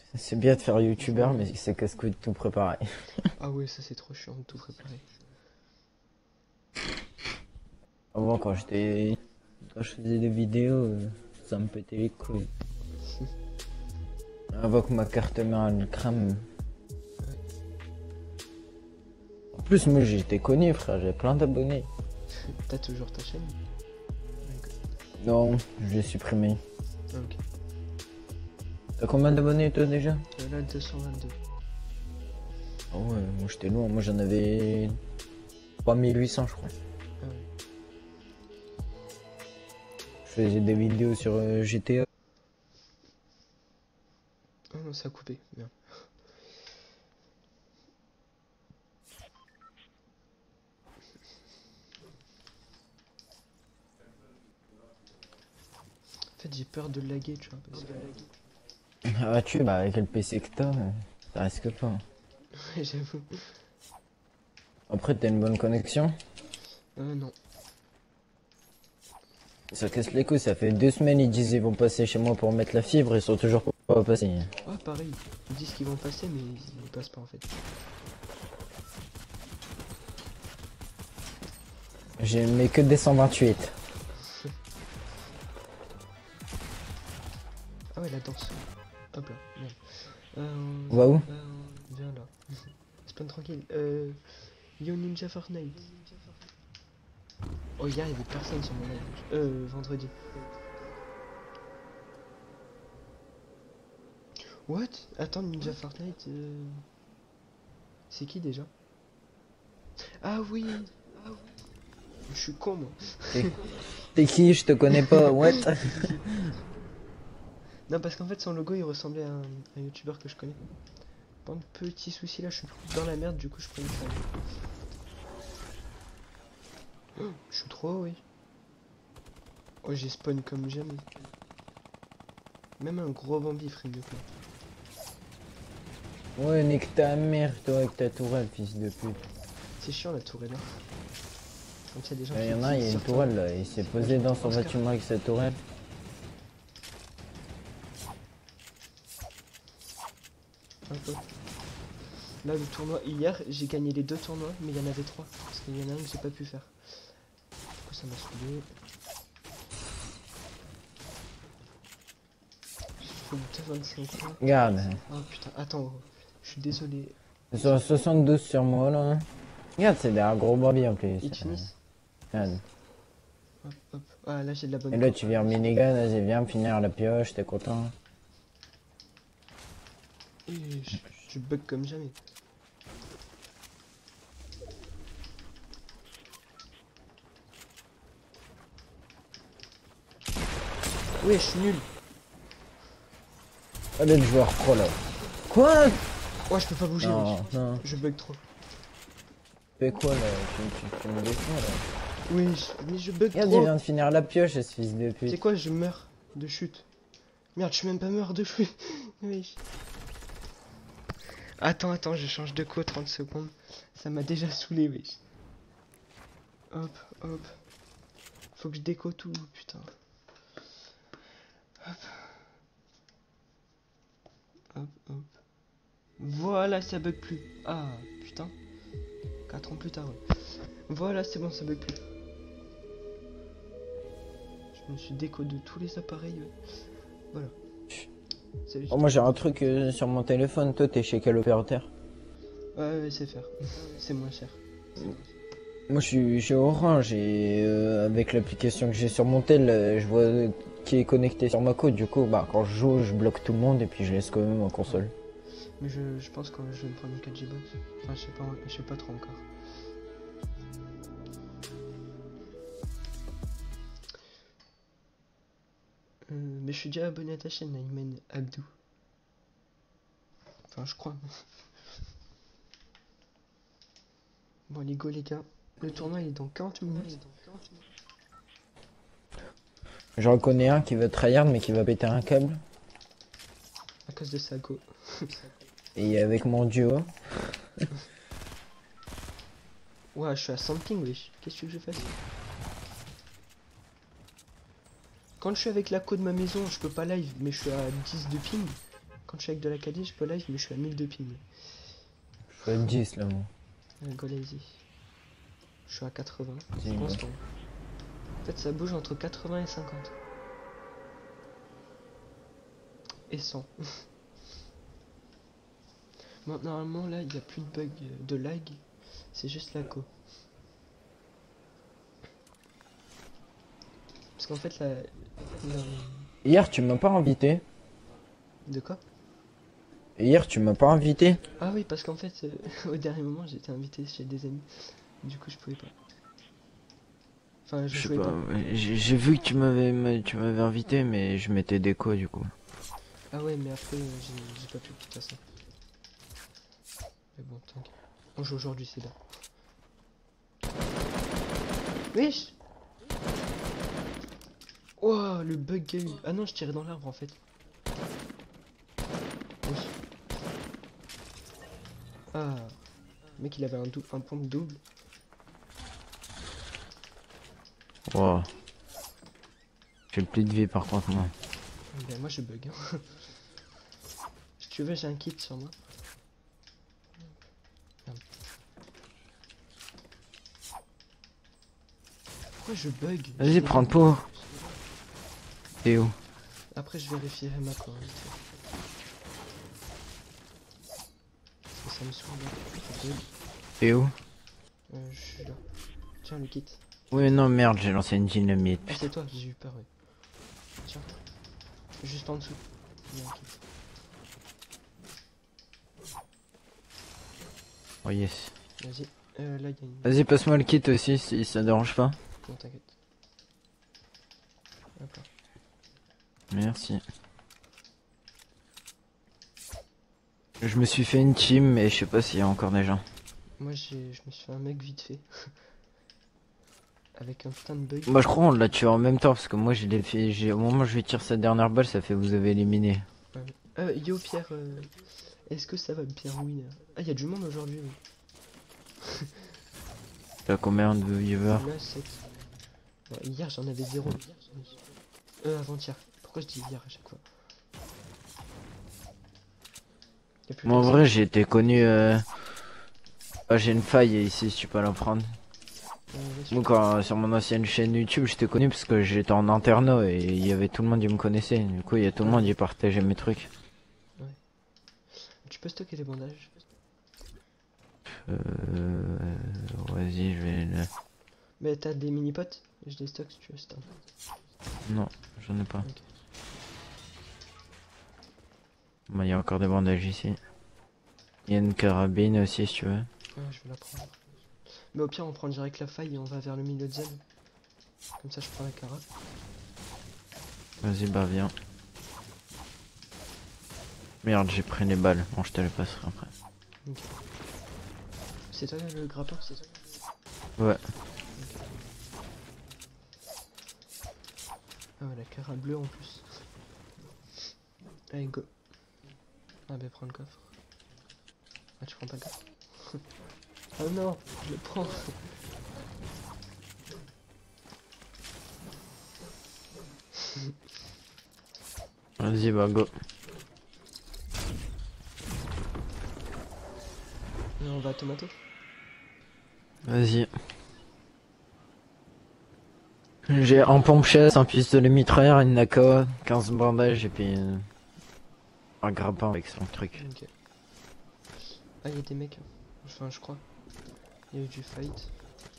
C'est bien de faire youtubeur, mais c'est casse-couille de tout préparer. Ah ouais, ça c'est trop chiant de tout préparer. Avant, quand je faisais des vidéos, ça me pétait les couilles. Avant que ma carte mère elle crame. En plus, moi j'étais connu, frère, j'avais plein d'abonnés. T'as toujours ta chaîne? Non, je l'ai supprimé. Ah, ok. T'as combien d'abonnés toi déjà? Là, 222. Ah ouais, moi j'étais loin, moi j'en avais 3800 je crois. Ah ouais. Je faisais des vidéos sur GTA. Ah non, ça a coupé. Bien. En fait, j'ai peur de laguer, tu vois. Parce que... Ah tu bah avec le PC que t'as, ça risque pas. Ouais, j'avoue. Après t'as une bonne connexion. Non. Ça casse les couilles, ça fait 2 semaines ils disent ils vont passer chez moi pour mettre la fibre, ils sont toujours pas passés. Ah, pareil. Ils disent qu'ils vont passer, mais ils passent pas en fait. J'ai mais que des 128. Ah ouais, la danse. Hop là, merde. On va où? Viens là. Spawn tranquille. Yo Ninja Fortnite. Oh, hier il y avait personne sur mon live. Vendredi. What? Attends, Ninja Fortnite. C'est qui déjà? Ah oui! Je suis con moi. T'es qui? Je te connais pas, what? Non, parce qu'en fait son logo il ressemblait à un youtubeur que je connais. Bon, petit souci là, je suis dans la merde, du coup je prenais ça. Oh, je suis trop haut, oui. Oh, j'ai spawn comme jamais. Même un gros Bambi ferait mieux quoi. Ouais, nique ta mère, toi, avec ta tourelle, fils de pute. C'est chiant la tourelle là. Comme ça, des gens Il y en a un, il y a une tourelle là, il s'est posé dans son bâtiment avec sa tourelle. Un peu. Là, le tournoi, hier, j'ai gagné les 2 tournois, mais il y en avait 3. Parce qu'il y en a un que j'ai pas pu faire. Du coup, ça m'a saoulé. Faut 2,25 points. Regarde, Oh putain, attends, je suis désolé. ils sont à 72 sur moi là. Regarde, c'est des gros Barbie en plus. Ils finissent. Regarde. Hop, hop. Ah, là, j'ai de la bonne Et là, cote. tu viens minigun, vas-y, viens finir la pioche, t'es content. Et je bug comme jamais. Ouais, je suis nul. Allez, le joueur pro là. Quoi? Oh, je peux pas bouger, Non, wesh. non. Je bug trop. Fais quoi là? Tu me défends là. Oui, mais je bug Regarde, il trop. vient de finir la pioche, ce fils de C'est pute. quoi, je meurs de chute. Merde, je suis même pas mort de chute. Wesh. Attends, je change de co 30 secondes. Ça m'a déjà saoulé, wesh. Hop, hop. Faut que je déco tout, putain. Hop. Hop, hop. Voilà, ça bug plus. Ah, putain. 4 ans plus tard, ouais. Voilà, c'est bon, ça bug plus. Je me suis déco de tous les appareils, ouais. Voilà. Salut. Oh, moi j'ai un truc sur mon téléphone, toi t'es chez quel opérateur? Ouais, c'est faire. C'est moins cher. Moi je suis chez Orange et avec l'application que j'ai sur mon tel, je vois qui est connecté sur ma côte. Du coup, bah quand je joue, je bloque tout le monde et puis je laisse quand même en console. Mais je pense que je vais me prendre une 4G box. Enfin, je sais pas trop encore. Mais je suis déjà abonné à ta chaîne, Ayman Abdou. Enfin, je crois. Bon, les go, les gars. Le tournoi il est dans 40 minutes. J'en connais un qui veut tryhard mais qui va péter un câble. À cause de sa go. Et avec mon duo. Ouais, je suis à 100 ping, wesh. Qu'est-ce que je fasse? Quand je suis avec la co de ma maison, je peux pas live, mais je suis à 10 de ping. Quand je suis avec de la quali, je peux live, mais je suis à 1000 de ping. Je suis à 10 là, moi. Go lazy. Je suis à 80. C'est C'est bon. constant. En fait, ça bouge entre 80 et 50. Et 100. Bon, normalement, là, il n'y a plus de bug de lag. C'est juste la co. Parce qu'en fait, Hier, tu m'as pas invité. De quoi? Hier, tu m'as pas invité. Ah oui, parce qu'en fait, au dernier moment, j'étais invité chez des amis. Du coup, je pouvais pas. Enfin, je Je sais jouais pas, pas. j'ai vu que tu m'avais invité, mais je mettais déco du coup. Ah ouais, mais après, j'ai pas pu de toute façon. Mais bon, t'inquiète. On joue aujourd'hui, c'est bien. Wesh! Oh, le bug qu'il y a eu. Ah non, je tirais dans l'arbre en fait. Wesh. Ah, le mec il avait un pompe double. Wow. J'ai plus de vie par contre, moi. Ben, moi je bug. Hein. Si tu veux, j'ai un kit sur moi. Merde. Pourquoi je bug? Vas-y, prends le pot. T'es où? Après, je vérifierai maintenant. Vite fait. Parce que ça me saoule. Là. Je bug. T'es où? Je suis là. Tiens, le kit. Oui, non, merde, j'ai lancé une dynamite. Ah, c'est toi, j'ai eu peur, ouais. Tiens. Juste en dessous. Il y a un kit. Oh yes. Vas-y. Là, il y a une. Vas-y, passe-moi le kit aussi si ça dérange pas. Non, t'inquiète. Hop là. Merci. Je me suis fait une team, mais je sais pas s'il y a encore des gens. Moi, je me suis fait un mec vite fait. Avec un putain de bug. Moi je crois on l'a tué en même temps parce que moi au moment où je lui tire sa dernière balle, ça fait vous avez éliminé. Yo Pierre, est-ce que ça va bien winner? Ah, il y a du monde aujourd'hui. Oui. T'as combien de viewers? Là, 7. Ouais, hier, j'en avais 0. Avant-hier. Pourquoi je dis hier à chaque fois? Y a plus Moi en personne. vrai j'ai été connu ah, j'ai une faille ici si tu peux la prendre. Ouais, Moi quand sur mon ancienne chaîne YouTube j'étais connu parce que j'étais en internat et il y avait tout le monde qui me connaissait. Du coup il y a tout le monde qui partageait mes trucs. tu peux stocker les bandages. Vas-y je vais le... Mais t'as des mini-potes? Je les stocke si tu veux, c'est un... Non, j'en ai pas. Ok. Bah, il y a encore des bandages ici. Il y a une carabine aussi si tu veux. Ouais, je vais la prendre. Mais au pire, on prend direct la faille et on va vers le milieu de zone. Comme ça, je prends la cara. Vas-y bah viens. Merde j'ai pris les balles. Bon je te les passerai après. Ok. C'est toi le grappeur? C'est toi? Ouais. Ok. Ah ouais, la cara bleue en plus. Allez, go. Ah bah prends le coffre. Ah tu prends pas le coffre? Oh non, je le prends. Vas-y bah go. Et on va à Tomato. Vas-y. J'ai un pompe-chaise, un pistolet mitrailleur, une NAKA, 15 bandages et puis un grappin avec son truc. Ok. Ah, il y a des mecs. Enfin, je crois. Il y a eu du fight.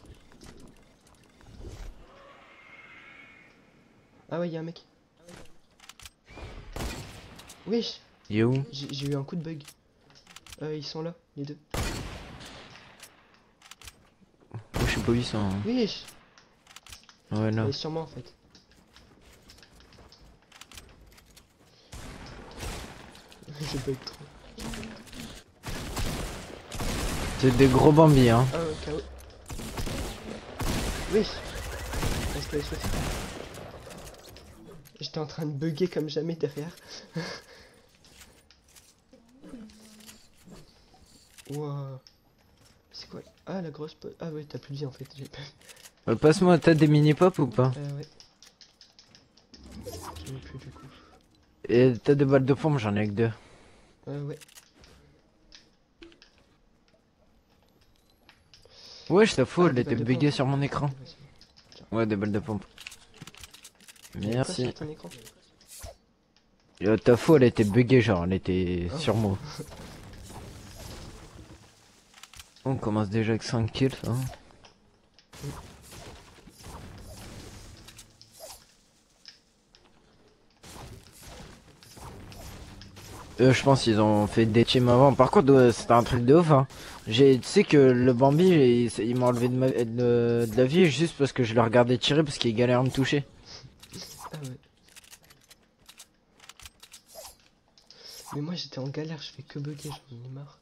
Ah ouais, il y a un mec. Wesh, Il est où? j'ai eu un coup de bug. Ils sont là, les deux. Oh, je sais pas où ils sont. Hein. Wesh. Ouais là. Mais sûrement en fait. Je bug trop. C'est des gros bambis hein. Ah ouais, KO. Wesh. Reste là, SOS. J'étais en train de bugger comme jamais derrière. Wow. C'est quoi? Ah la grosse pote. Ah ouais, t'as plus de vie en fait. J'ai pas... Passe-moi, t'as des mini-pop ou pas? Ouais. J'en ai plus du coup. Et t'as des balles de pompe, j'en ai que deux. Ouais. Ouais, je t'avoue, Ah, elle des était balles de buggée pompe. sur mon écran. Vas-y. Tiens. Ouais, des balles de pompe. Il y a quoi Merci. sur ton écran? Ta faux, elle était buggée, genre, elle était Oh. sur moi. On commence déjà avec 5 kills, ça. Je pense qu'ils ont fait des teams avant. Par contre, c'était un truc de ouf, hein. Tu sais que le Bambi, il m'a enlevé de la vie juste parce que je le regardais tirer parce qu'il galère à me toucher. Ah ouais. Mais moi j'étais en galère, je fais que bugger, j'en ai marre.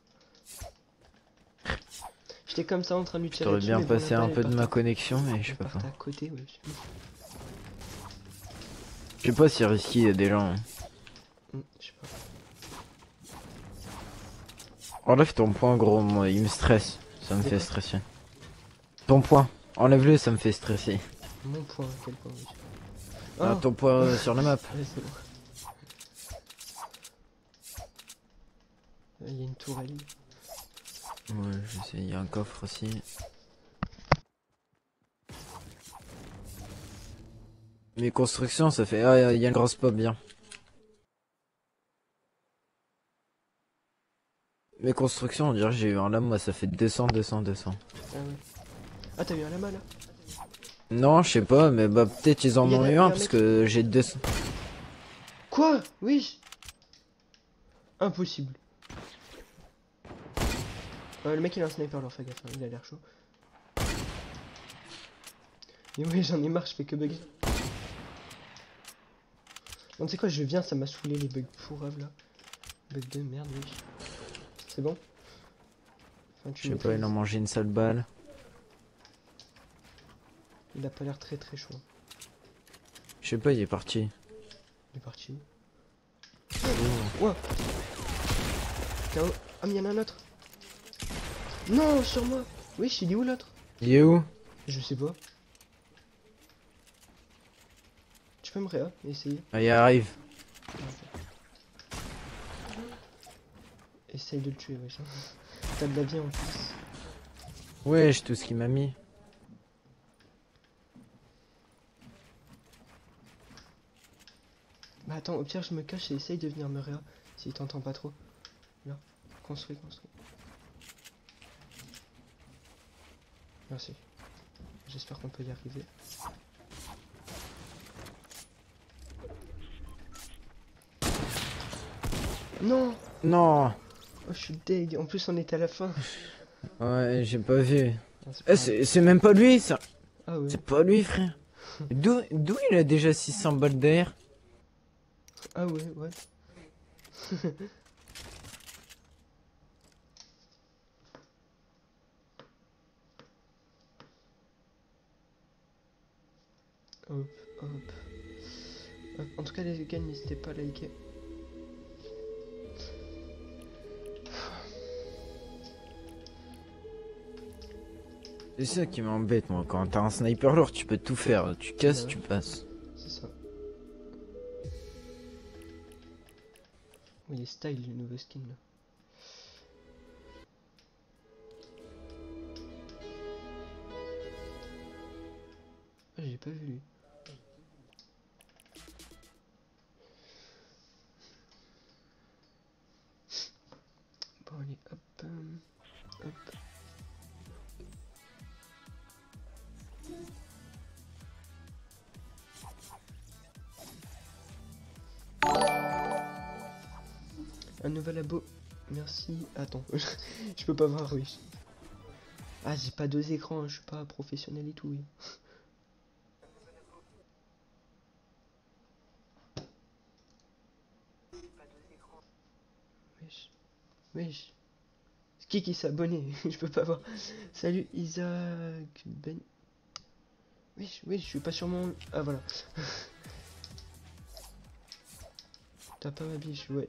J'étais comme ça en train de lui tirer T'aurais dessus, bien mais bon, passé la un balle, peu elle de ma partait- connexion, mais je sais elle pas partait quoi. à côté, ouais. Je sais pas si risqué, il y a des gens. Je sais pas. Enlève ton point, gros, moi, il me stresse. Ça me C'est fait quoi? stresser. Ton point, enlève-le, ça me fait stresser. Mon point, quel point, oui. Ah, Oh ton point sur la map. Ouais, c'est bon. Il y a une tourelle. Ouais, je sais, il y a un coffre aussi. Mes constructions, ça fait... Ah, il y a une grosse pop, bien. Mes constructions, on dirait que j'ai eu un lame, moi, ça fait 200, 200, 200. Ah ouais. Ah, t'as eu un lama là? Non, je sais pas, mais bah peut-être ils en Il y a ont il eu y a un un parce mec- que j'ai 200. Quoi? Oui. Impossible. Le mec il a un sniper alors fais gaffe, hein, il a l'air chaud. Mais oui j'en ai marre, je fais que bugger. Non tu sais quoi, je viens, ça m'a saoulé les bugs pourrables là. Bug de merde, oui. C'est bon? Enfin, tu Je sais pas, il en mangé une sale balle. Il a pas l'air très très chaud. Je sais pas, il est parti. Il est parti où? Ouah. KO. Ah mais y'en a un autre. Non, sur moi. Oui, il est où l'autre? Il est où? Je sais pas. Tu peux me réa, essayer. Ah, il arrive. Essaye de le tuer, wesh. T'as de la vie en plus. Ouais, j'ai tout ce qu'il m'a mis. Bah attends, au pire je me cache et essaye de venir me réa. S'il t'entend pas trop. Là, construis. Merci. J'espère qu'on peut y arriver. Non! Non. Oh, je suis deg. En plus, on était à la fin. Ouais, j'ai pas vu. Putain, c'est Eh, pas grave. c'est même pas lui, ça. Ah ouais. C'est pas lui, frère. D'où il a déjà 600 balles d'air? Ah ouais, ouais. Hop, hop. Hop. En tout cas, les gars, n'hésitez pas à liker. C'est ça qui m'embête, moi. Quand t'as un sniper lourd, tu peux tout faire. Tu casses, Ouais. tu passes. C'est ça. Oui, les styles, les nouveaux skins là. Ah, j'ai pas vu lui. Bon, allez, hop. Hop. Un nouvel abo. Merci. Attends. Je peux pas voir, oui. Ah, j'ai pas deux écrans, hein, je suis pas professionnel et tout, oui. Wesh. Wesh. Qui s'est abonné? Je peux pas voir. Salut Isaac Ben. Wesh, wesh, je suis pas sur mon... Ah voilà. T'as pas ma biche, ouais.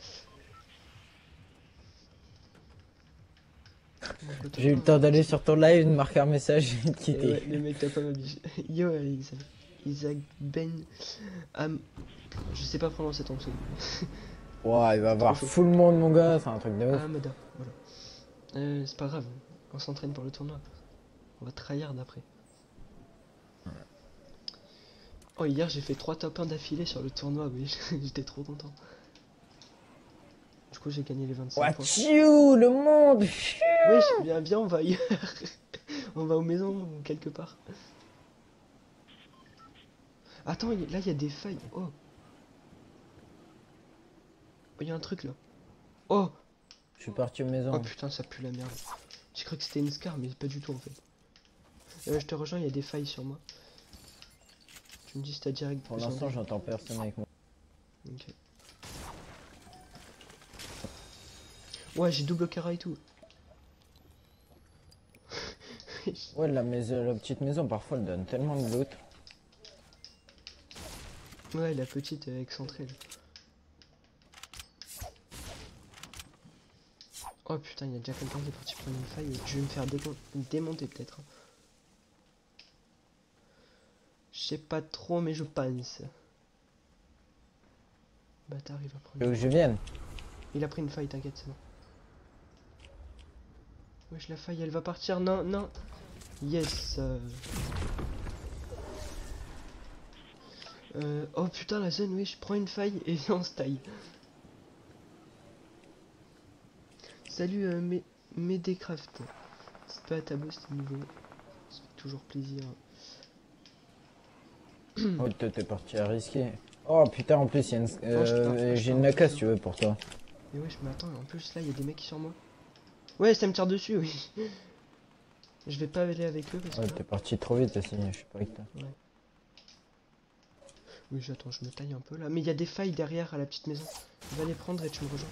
J'ai eu le temps d'aller sur ton live, de marquer un message et de quitter. Ouais, le mec t'as pas ma biche. Yo Isaac Ben Am... Je sais pas prononcer ton pseudo. Ouais, il va avoir Trop chaud. full monde, mon gars, c'est un truc de ouf. Ah, Mada, voilà. C'est pas grave, on s'entraîne pour le tournoi. On va tryhard après. Oh, hier j'ai fait 3 top 1 d'affilée sur le tournoi, oui, j'étais trop content. Du coup, j'ai gagné les 25 points. Waouh, le monde. Wesh, viens, on va ailleurs. On va aux maisons ou quelque part. Attends, là il y a des failles. Oh, il y a un truc là. Oh, Je suis parti aux oh maisons. putain, ça pue la merde. J'ai cru que c'était une scar, mais pas du tout en fait. Je te rejoins, il y a des failles sur moi. Tu me dis si t'as direct. Pour l'instant, j'entends personne avec moi. Ok. Ouais, j'ai double cara et tout. Ouais, la petite maison, parfois, elle donne tellement de loot. Ouais, la petite excentrée là. Oh putain, il y a déjà quelqu'un qui est parti prendre une faille. Je vais me faire démonter peut-être. Je sais pas trop, mais je pense. Bâtard, il va prendre. Tu veux que je vienne? Il a pris une faille, t'inquiète, c'est bon. Wesh, la faille, elle va partir. Non, non. Yes. Oh putain, la zone, oui, je prends une faille et on se taille. Salut, Medecraft. C'est pas à ta boss, niveau. Ça fait toujours plaisir. Oh, toi, t'es parti à risquer. Oh putain, en plus, il y a une... j'ai une naka si tu veux pour toi. Mais wesh, mais attends, en plus là, il y a des mecs sur moi. Ouais, ça me tire dessus, oui. Je vais pas aller avec eux parce Ouais, que. t'es parti trop vite aussi, je suis pas avec toi. Ouais. Oui, j'attends, je me taille un peu là. Mais il y a des failles derrière à la petite maison. Va les prendre et tu me rejoins.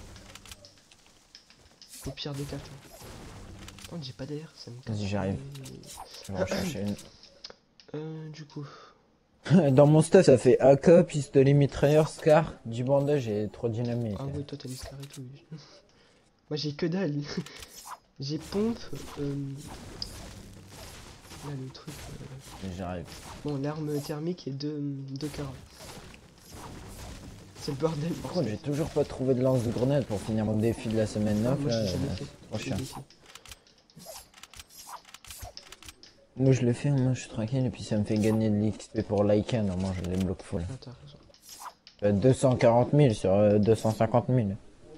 Au pire des cas, tu vois. Oh, j'ai pas d'air, ça me casse. Vas-y, j'arrive. Je vais en chercher Du coup. une. Dans mon stat, ça fait AK, pistolet mitrailleur, scar, du bandage et 3 dynamites. Ah ouais, toi t'as les scars et tout. Oui. Moi j'ai que dalle. J'ai pompe. Là le truc. J'arrive. Bon, l'arme thermique et deux carats. C'est le bordel. Par contre, j'ai toujours pas trouvé de lance de grenade pour finir mon défi de la semaine 9. Moi là, j'ai jamais fait. trop Je chiant. l'ai fait. Moi je le fais, moi je suis tranquille et puis ça me fait gagner de l'XP pour Lycan, normalement je les bloque full. Ah, t'as raison. 240 000 sur 250 000.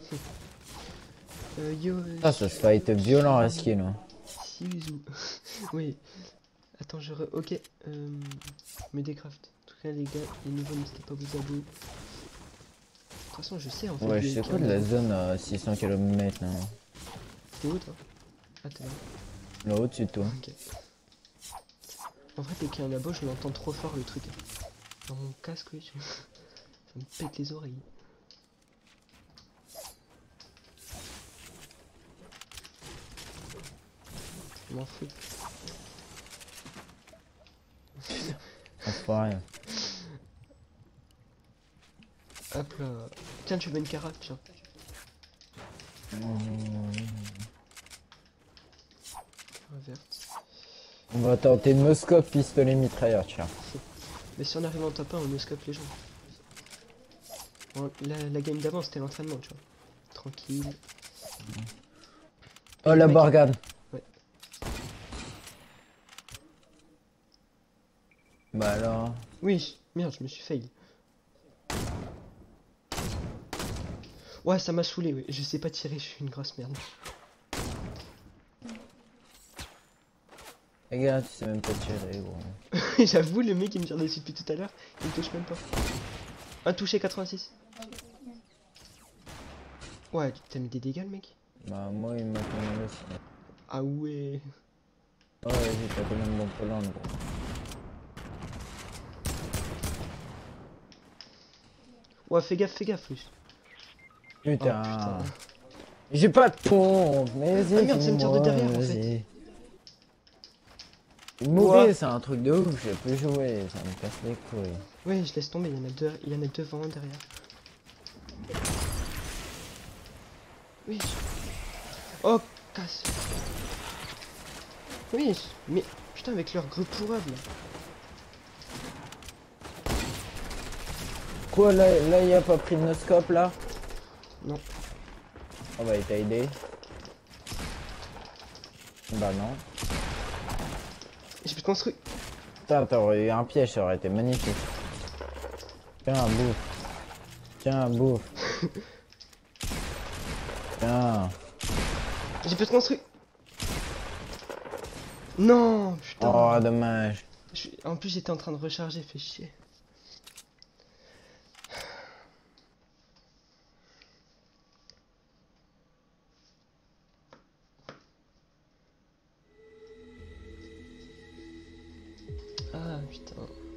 Yo. Ah, ça se fight violent à skier là. Siuzu. Oui. Attends, ok. Medecraft. En tout cas, les gars, les nouveaux, n'hésitez pas à vous abonner. De toute façon, je sais en fait. Ouais, je sais quoi de la zone à 600 km là. T'es où toi? Ah, t'es là. Là au-dessus de toi. Ok. En vrai, dès qu'il y en a beau, je l'entends trop fort le truc. Dans mon casque, oui. Ça me pète les oreilles. Je m'en fous. Enfoiré. Hop là. Tiens, tu veux une carafe, tiens. Verte. On va tenter noscope pistolet mitrailleur, tiens. Mais si on arrive en top 1, on me scope les gens. Bon, la game d'avant, c'était l'entraînement, tu vois. Tranquille. Oh la mec- bargade. Ouais. Bah alors. Oui, merde, je me suis fail. Ouais, ça m'a saoulé, oui. Je sais pas tirer, je suis une grosse merde. Regarde, tu sais même pas tirer, gros. J'avoue, le mec, il me tire dessus depuis tout à l'heure, il me touche même pas. Un touché 86. Ouais, t'as mis des dégâts, le mec? Bah moi il m'a fait mal aussi. Ah ouais. Oh vas-y, t'as quand même bon Pologne, gros. Ouais, fais gaffe, lui. Putain. Oh, putain. J'ai pas de pompe, mais vas-y. Ah merde, ça me tire de finis-moi, derrière, en vas-y. Mourir, Ouais. c'est un truc de ouf, je peux jouer, ça me casse les couilles. Ouais, je laisse tomber, il y en a devant, derrière. Oui. Oh, casse. Oui, mais putain, avec leur grue pourrable. Quoi, là il a pas pris de noscope là? Non. Oh bah il t'a aidé. Bah non. J'ai plus construit. Putain, t'aurais eu un piège, ça aurait été magnifique. Tiens, bouffe. Tiens, bouffe. Tiens. J'ai plus construit. Non, putain. Oh, dommage. En plus, j'étais en train de recharger, fait chier. Ah, putain.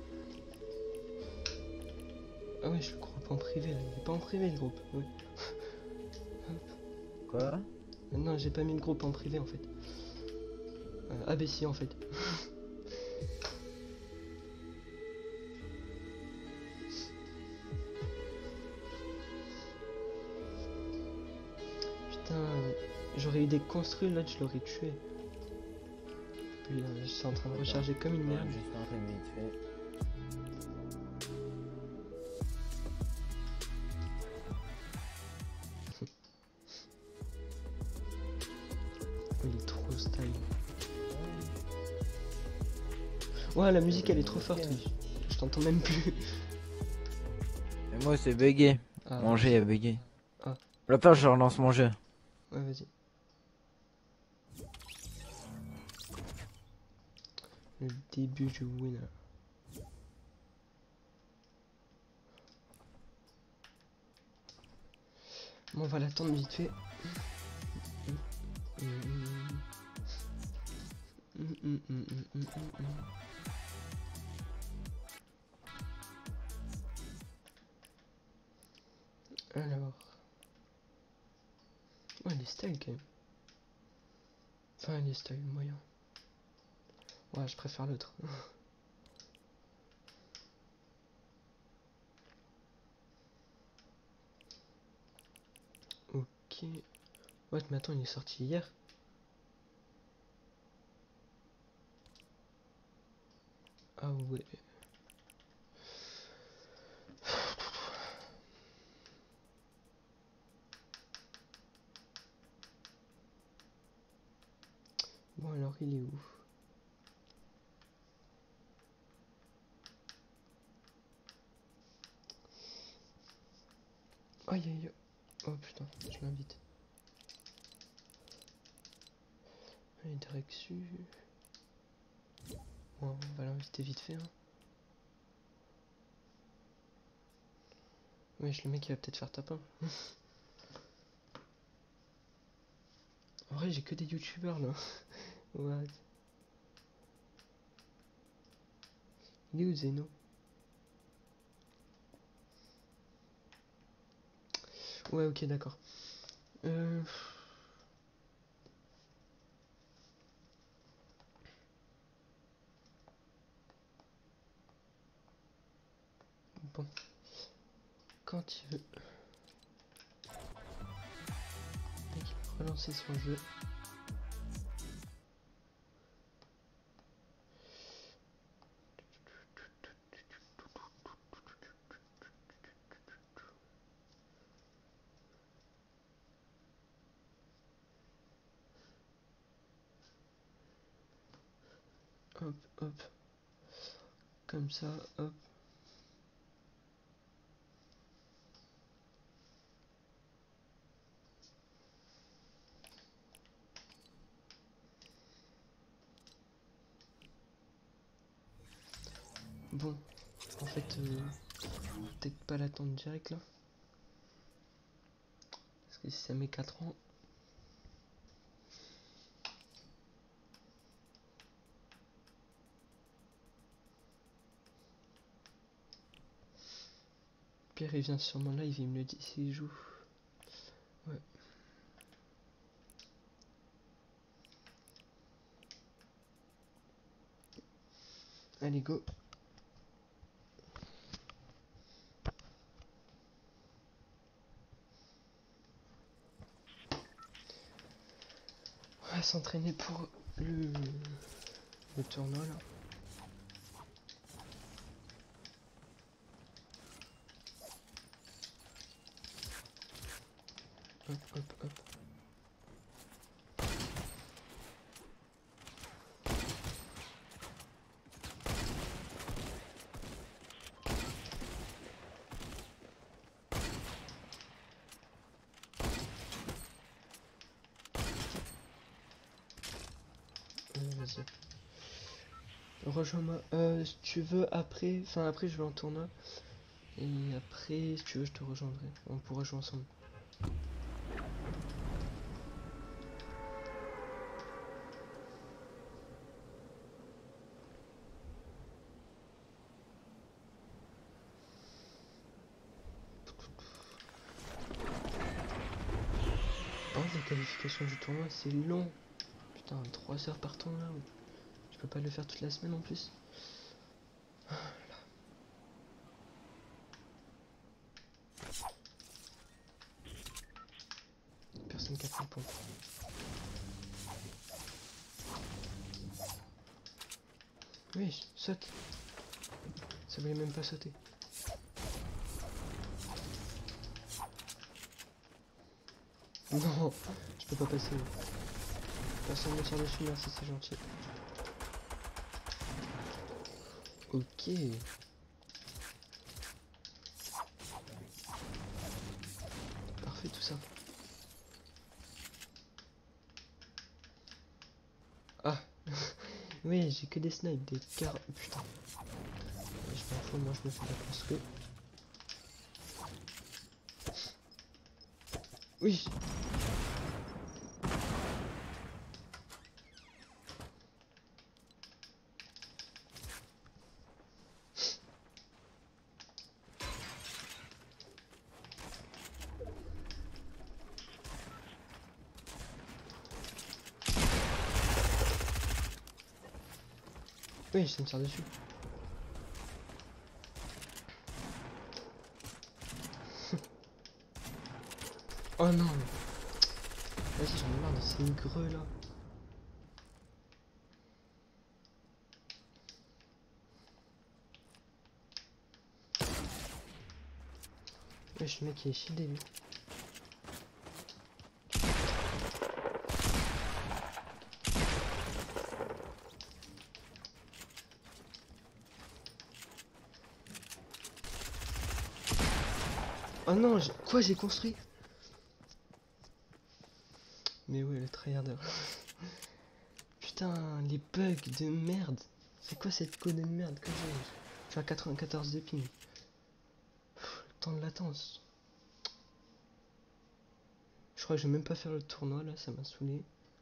Ah ouais, je suis le groupe en privé, là. Il est pas en privé, le groupe. Ouais. Quoi? Non, j'ai pas mis le groupe en privé, en fait. Ah bah si, en fait. Putain, j'aurais eu des construits, là, je l'aurais tué. Puis je suis en train de recharger comme une merde. Juste un truc vite fait. Il est trop style. Ouais, la musique elle est trop forte, oui. Je t'entends même plus. Et moi c'est bugué. Ah, Mon jeu est bugué. Ah. La peur, je relance mon jeu. Ouais, vas-y. Le début du winner. Bon, on va l'attendre vite fait. Alors. Ouais, il est style quand même. Enfin, il est style moyen. Ouais, je préfère l'autre. Ok. Ouais, mais attends, il est sorti hier. Ah ouais. Bon, alors il est où? Aïe aïe aïe. Oh putain, je l'invite. Allez, Drexu. Bon, on va l'inviter vite fait. Hein. Wesh, le mec il va peut-être faire tapin. En vrai, j'ai que des youtubeurs là. What? Il est où Zeno? Ouais, ok, d'accord. Bon, quand il veut. Dès qu'il va relancer son jeu. Hop, hop. Comme ça, hop. Bon, en fait, peut-être pas l'attendre direct là. Parce que si ça met 4 ans. Pierre il vient sur mon live, il me le dit s'il joue. Ouais. Allez, go. On va s'entraîner pour le tournoi là. hop. Vas-y. Rejoins-moi. Si tu veux, après. Enfin, après, je vais en tournoi. Et après, si tu veux, je te rejoindrai. On pourra jouer ensemble. Oh, la qualification du tournoi, c'est long. Putain, 3 heures par tournoi. Tu peux pas le faire toute la semaine en plus. Personne qui a pris le point. Oui, saute. Ça voulait même pas sauter. Non, je peux pas passer. Personne me tire dessus, merci, c'est gentil. Ok. Parfait tout ça. Ah. Oui, j'ai que des snipes, des car... Putain. Je m'en fous, moi je me fais la construire. Oui. Oui, ça me tire dessus. Oh non. Vas-y, j'en ai marre de ces greux là. Wesh, le mec il est shieldé lui. Oh non, quoi j'ai construit? Mais ouais, le tryharder. Putain, les bugs de merde. C'est quoi cette code de merde que j'ai? Je suis à 94 de ping. Le temps de latence. Je crois que je vais même pas faire le tournoi là, ça m'a saoulé.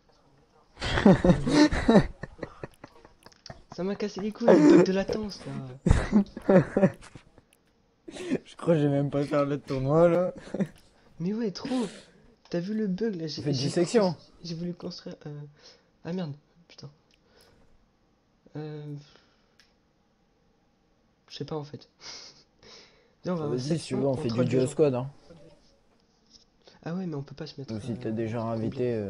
Ça m'a cassé les couilles, le bug de latence là. Je crois que j'ai même pas faire le tournoi là. Mais ouais, trop. T'as vu le bug là? J'ai fait dissection. J'ai voulu construire. Ah merde, putain. Je sais pas en fait. Viens, on va Vas-y, si tu veux, on fait contre du duo gens. squad. Hein. Ah ouais, mais on peut pas se mettre. Ou si t'es déjà invité.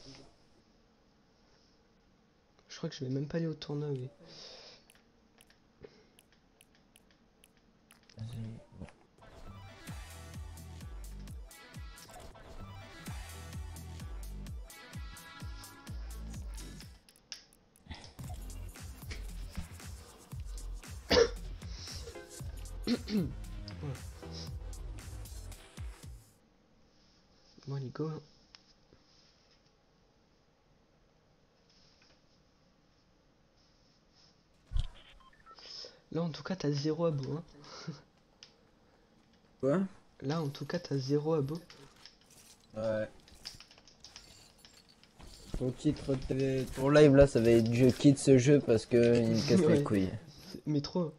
Je crois que je vais même pas aller au tournoi, oui. Bon, allez, go. Là, en tout cas, t'as 0 abo, hein. Quoi? Là, en tout cas, t'as 0 abo. Ouais. Ton titre pour live là, ça va être je quitte ce jeu parce que il me casse Ouais. les couilles. Mais trop.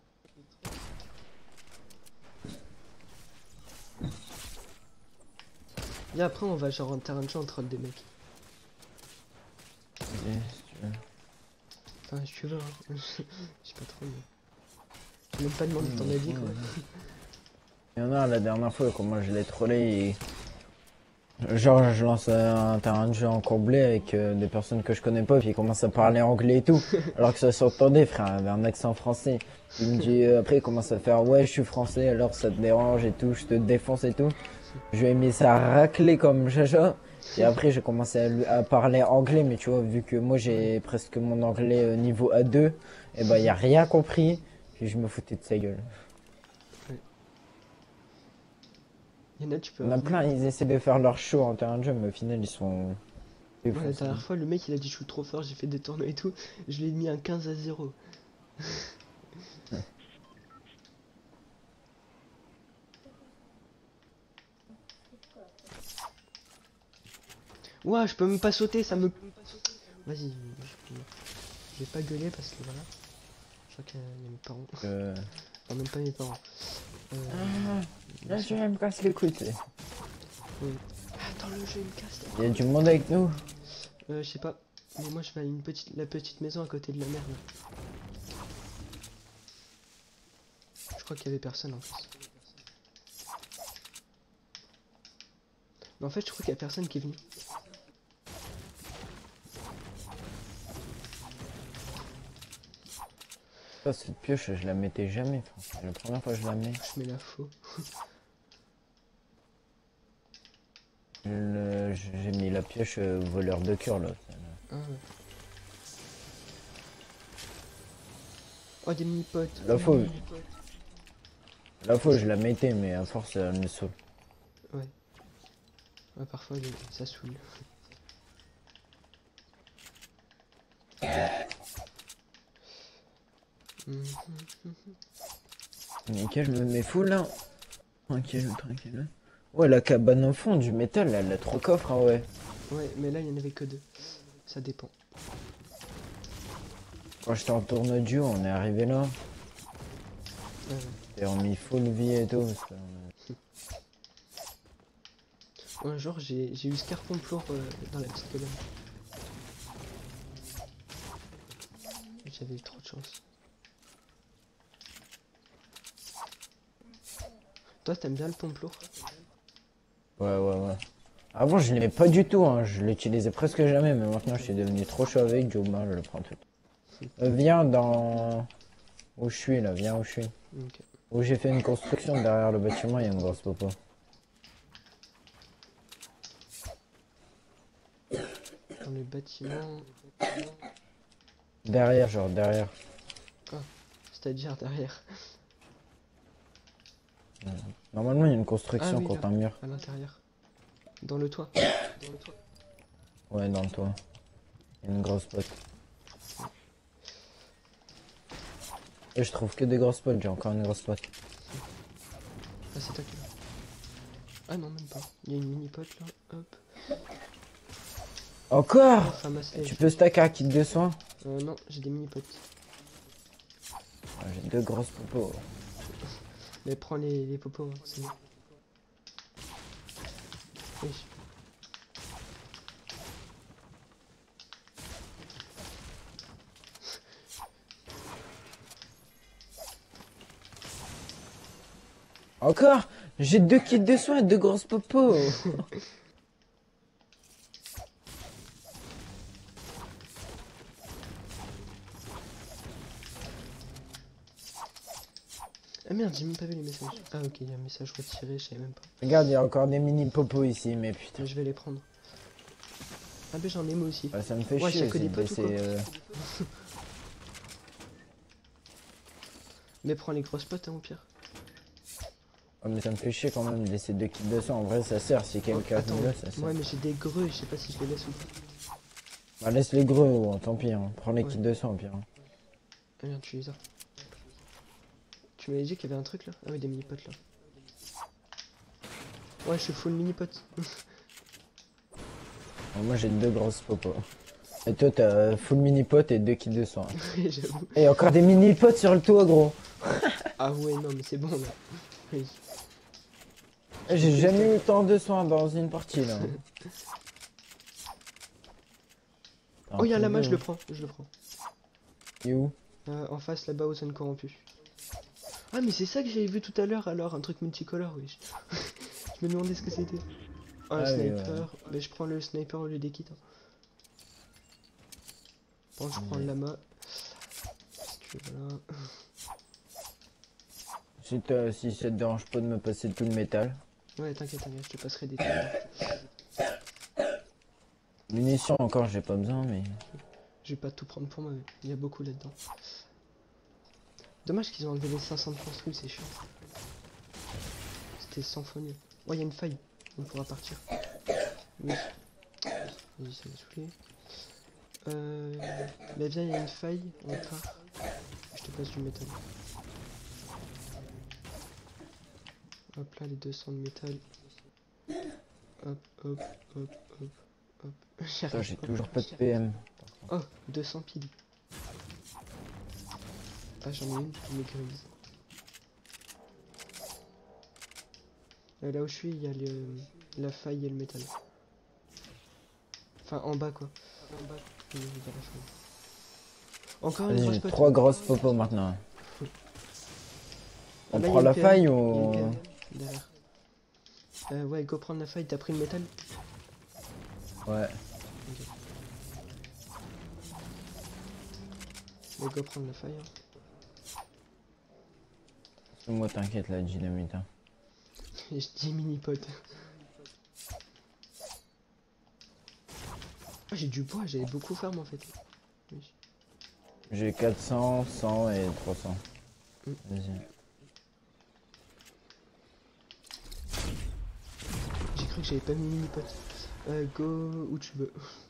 Et après, on va genre en terrain de jeu, on troll des mecs. Ok, si tu veux. Enfin, si tu veux, hein. Je sais pas trop, mais... J'ai même pas demandé ton avis, quoi. Il y en a la dernière fois, quand moi je l'ai trollé et... Genre je lance un terrain de jeu en comblé avec des personnes que je connais pas, puis il commence à parler anglais et tout, alors que ça s'entendait, frère, il avait un accent français. Il me dit après il commence à faire ouais je suis français alors ça te dérange et tout, je te défonce et tout. Je lui ai mis ça à racler comme jaja. Et après, j'ai commencé à parler anglais, mais tu vois, vu que moi j'ai presque mon anglais niveau A2, et bah, il a rien compris. Puis je me foutais de sa gueule. Ouais. Il y en a, tu peux Il y en a revenir. plein, ils essaient de faire leur show en terrain de jeu, mais au final, ils sont Moi, la défoncés. dernière fois, le mec il a dit je suis trop fort, j'ai fait des tournois et tout. Je lui ai mis un 15-0. Ouah, je peux même pas sauter, ça me. Vas-y, je vais pas gueuler parce que voilà. Je crois qu'il y a mes parents. Euh... Enfin, même pas mes parents. Euh... Ah, là, je me casse les couilles. Tu sais. oui. Attends, le jeu il me casse là. Il y a du monde avec nous. Je sais pas. Mais moi je vais à la petite maison à côté de la mer là. Je crois qu'il y avait personne en plus. Mais en fait je crois qu'il y a personne qui est venu. Ça, cette pioche, je la mettais jamais. Enfin, c'est la première fois que je la mets. Je mets la faux. J'ai mis la pioche voleur de cœur là. Ah ouais. Oh des mini-potes. La fois, je la mettais, mais à force, elle me saoule. Ouais. Ouais parfois ça saoule. Nickel, je me mets full là. Tranquille, tranquille. Ouais, la cabane au fond du métal, elle a trop coffre, hein, ouais. Ouais mais là il y en avait que deux. Ça dépend. Quand j'étais en tournoi duo, on est arrivé là. Ouais, ouais. Et on mis full vie et tout. Un jour j'ai eu Scarpomplour dans la petite cabane. J'avais eu trop de chance. Toi t'aimes bien le pomplour? Ouais. Avant, je l'aimais pas du tout, hein. Je l'utilisais presque jamais, mais maintenant, je suis devenu trop chaud avec. Joe, je le prends tout. Viens dans... Où je suis là, viens où je suis. Ok. Où j'ai fait une construction derrière le bâtiment, il y a une grosse popo. Dans le bâtiment. Derrière, genre derrière. C'est-à-dire derrière. Normalement, il y a une Ah construction oui, contre là, un mur. à l'intérieur. Dans le toit. Ouais, dans le toit. Il y a une grosse pote. Et je trouve que des grosses potes, j'ai encore une grosse pote. Ah, c'est toi qui l'as. Ah non, même pas. Il y a une mini-pote là. Hop. Encore Enfin, ma slave. Tu peux stacker un kit de soins? Non, j'ai des mini-potes. Ah, j'ai deux grosses popos. Mais prends les popos, hein, c'est bon. Oui. Encore J'ai deux kits de soins et deux grosses popos. Ah merde, j'ai même pas vu les messages. Ah ok, il y a un message retiré, je savais même pas. Regarde, il y a encore des mini popos ici, mais putain. Mais je vais les prendre. Ah ben j'en ai moi aussi. Ah, ça me fait Ouais, chier y'a que aussi des de potes ou quoi laisser... Mais prends les grosses potes hein, au pire. Oh, mais ça me fait chier quand même de laisser deux kits de soins. En vrai, ça sert. Si quelqu'un Attends, là, ça sert. ouais mais j'ai des greux, je sais pas si je les laisse ou pas. Bah, laisse les gros, oh, tant pis. Hein. Prends les Ouais. kits de soins, au pire. Hein. Ah merde, tu les as. Tu m'avais dit qu'il y avait un truc là? Ah oui, des mini-potes là. Ouais, je suis full mini-pote. Moi, j'ai deux grosses popos. Et toi, t'as full mini-pot et deux kits de soins. J'avoue. Et encore des mini-potes sur le toit, gros. Ah ouais, non mais c'est bon là. Oui. J'ai jamais eu tant de soins dans une partie, là. Oh, y'a un lama, je le prends, je le prends. Et où? En face là-bas aux zones corrompues. Ah mais c'est ça que j'avais vu tout à l'heure alors, un truc multicolore, oui. Je me demandais ce que c'était. Oh, un Ah oui, sniper. ouais. Mais je prends le sniper au lieu des kits. Hein. Bon, je prends le lama. Parce que voilà. Si ça te dérange pas de me passer tout le métal. Ouais, t'inquiète, t'inquiète, je te passerai des trucs. Munitions encore, j'ai pas besoin, mais. Je vais pas tout prendre pour moi, mais il y a beaucoup là-dedans. Dommage qu'ils ont enlevé les 500 de construits, c'est chiant. C'était 100 fois mieux. Oh, il y a une faille, on pourra partir. Oui. Vas-y, ça m'a saoulé. Mais viens, il y a une faille, on part. Je te passe du métal. Hop là, les 200 de métal. Hop, hop, hop, hop, hop. Putain, j'ai toujours pas de PM. Oh, 200 piles. Ah, j'en ai une, mais grise. Là où je suis, il y a la faille et le métal. Enfin, en bas, quoi. En bas, il y a la faille. Encore une Vas-y, grosse j'ai pote. 3 grosses popos maintenant. On Là, prend il y a la une PM, faille il y a une ou. PM derrière. Ouais, go prendre la faille, t'as pris le métal? Ouais. Ok. Ouais, go prendre la faille. Hein. Moi, t'inquiète, la dynamite. Hein. Et je dis mini pote. Ah, j'ai du bois, j'avais beaucoup farm en fait. Oui. J'ai 400, 100 et 300. Vas-y. J'ai cru que j'avais pas mis mini pote. Go où tu veux.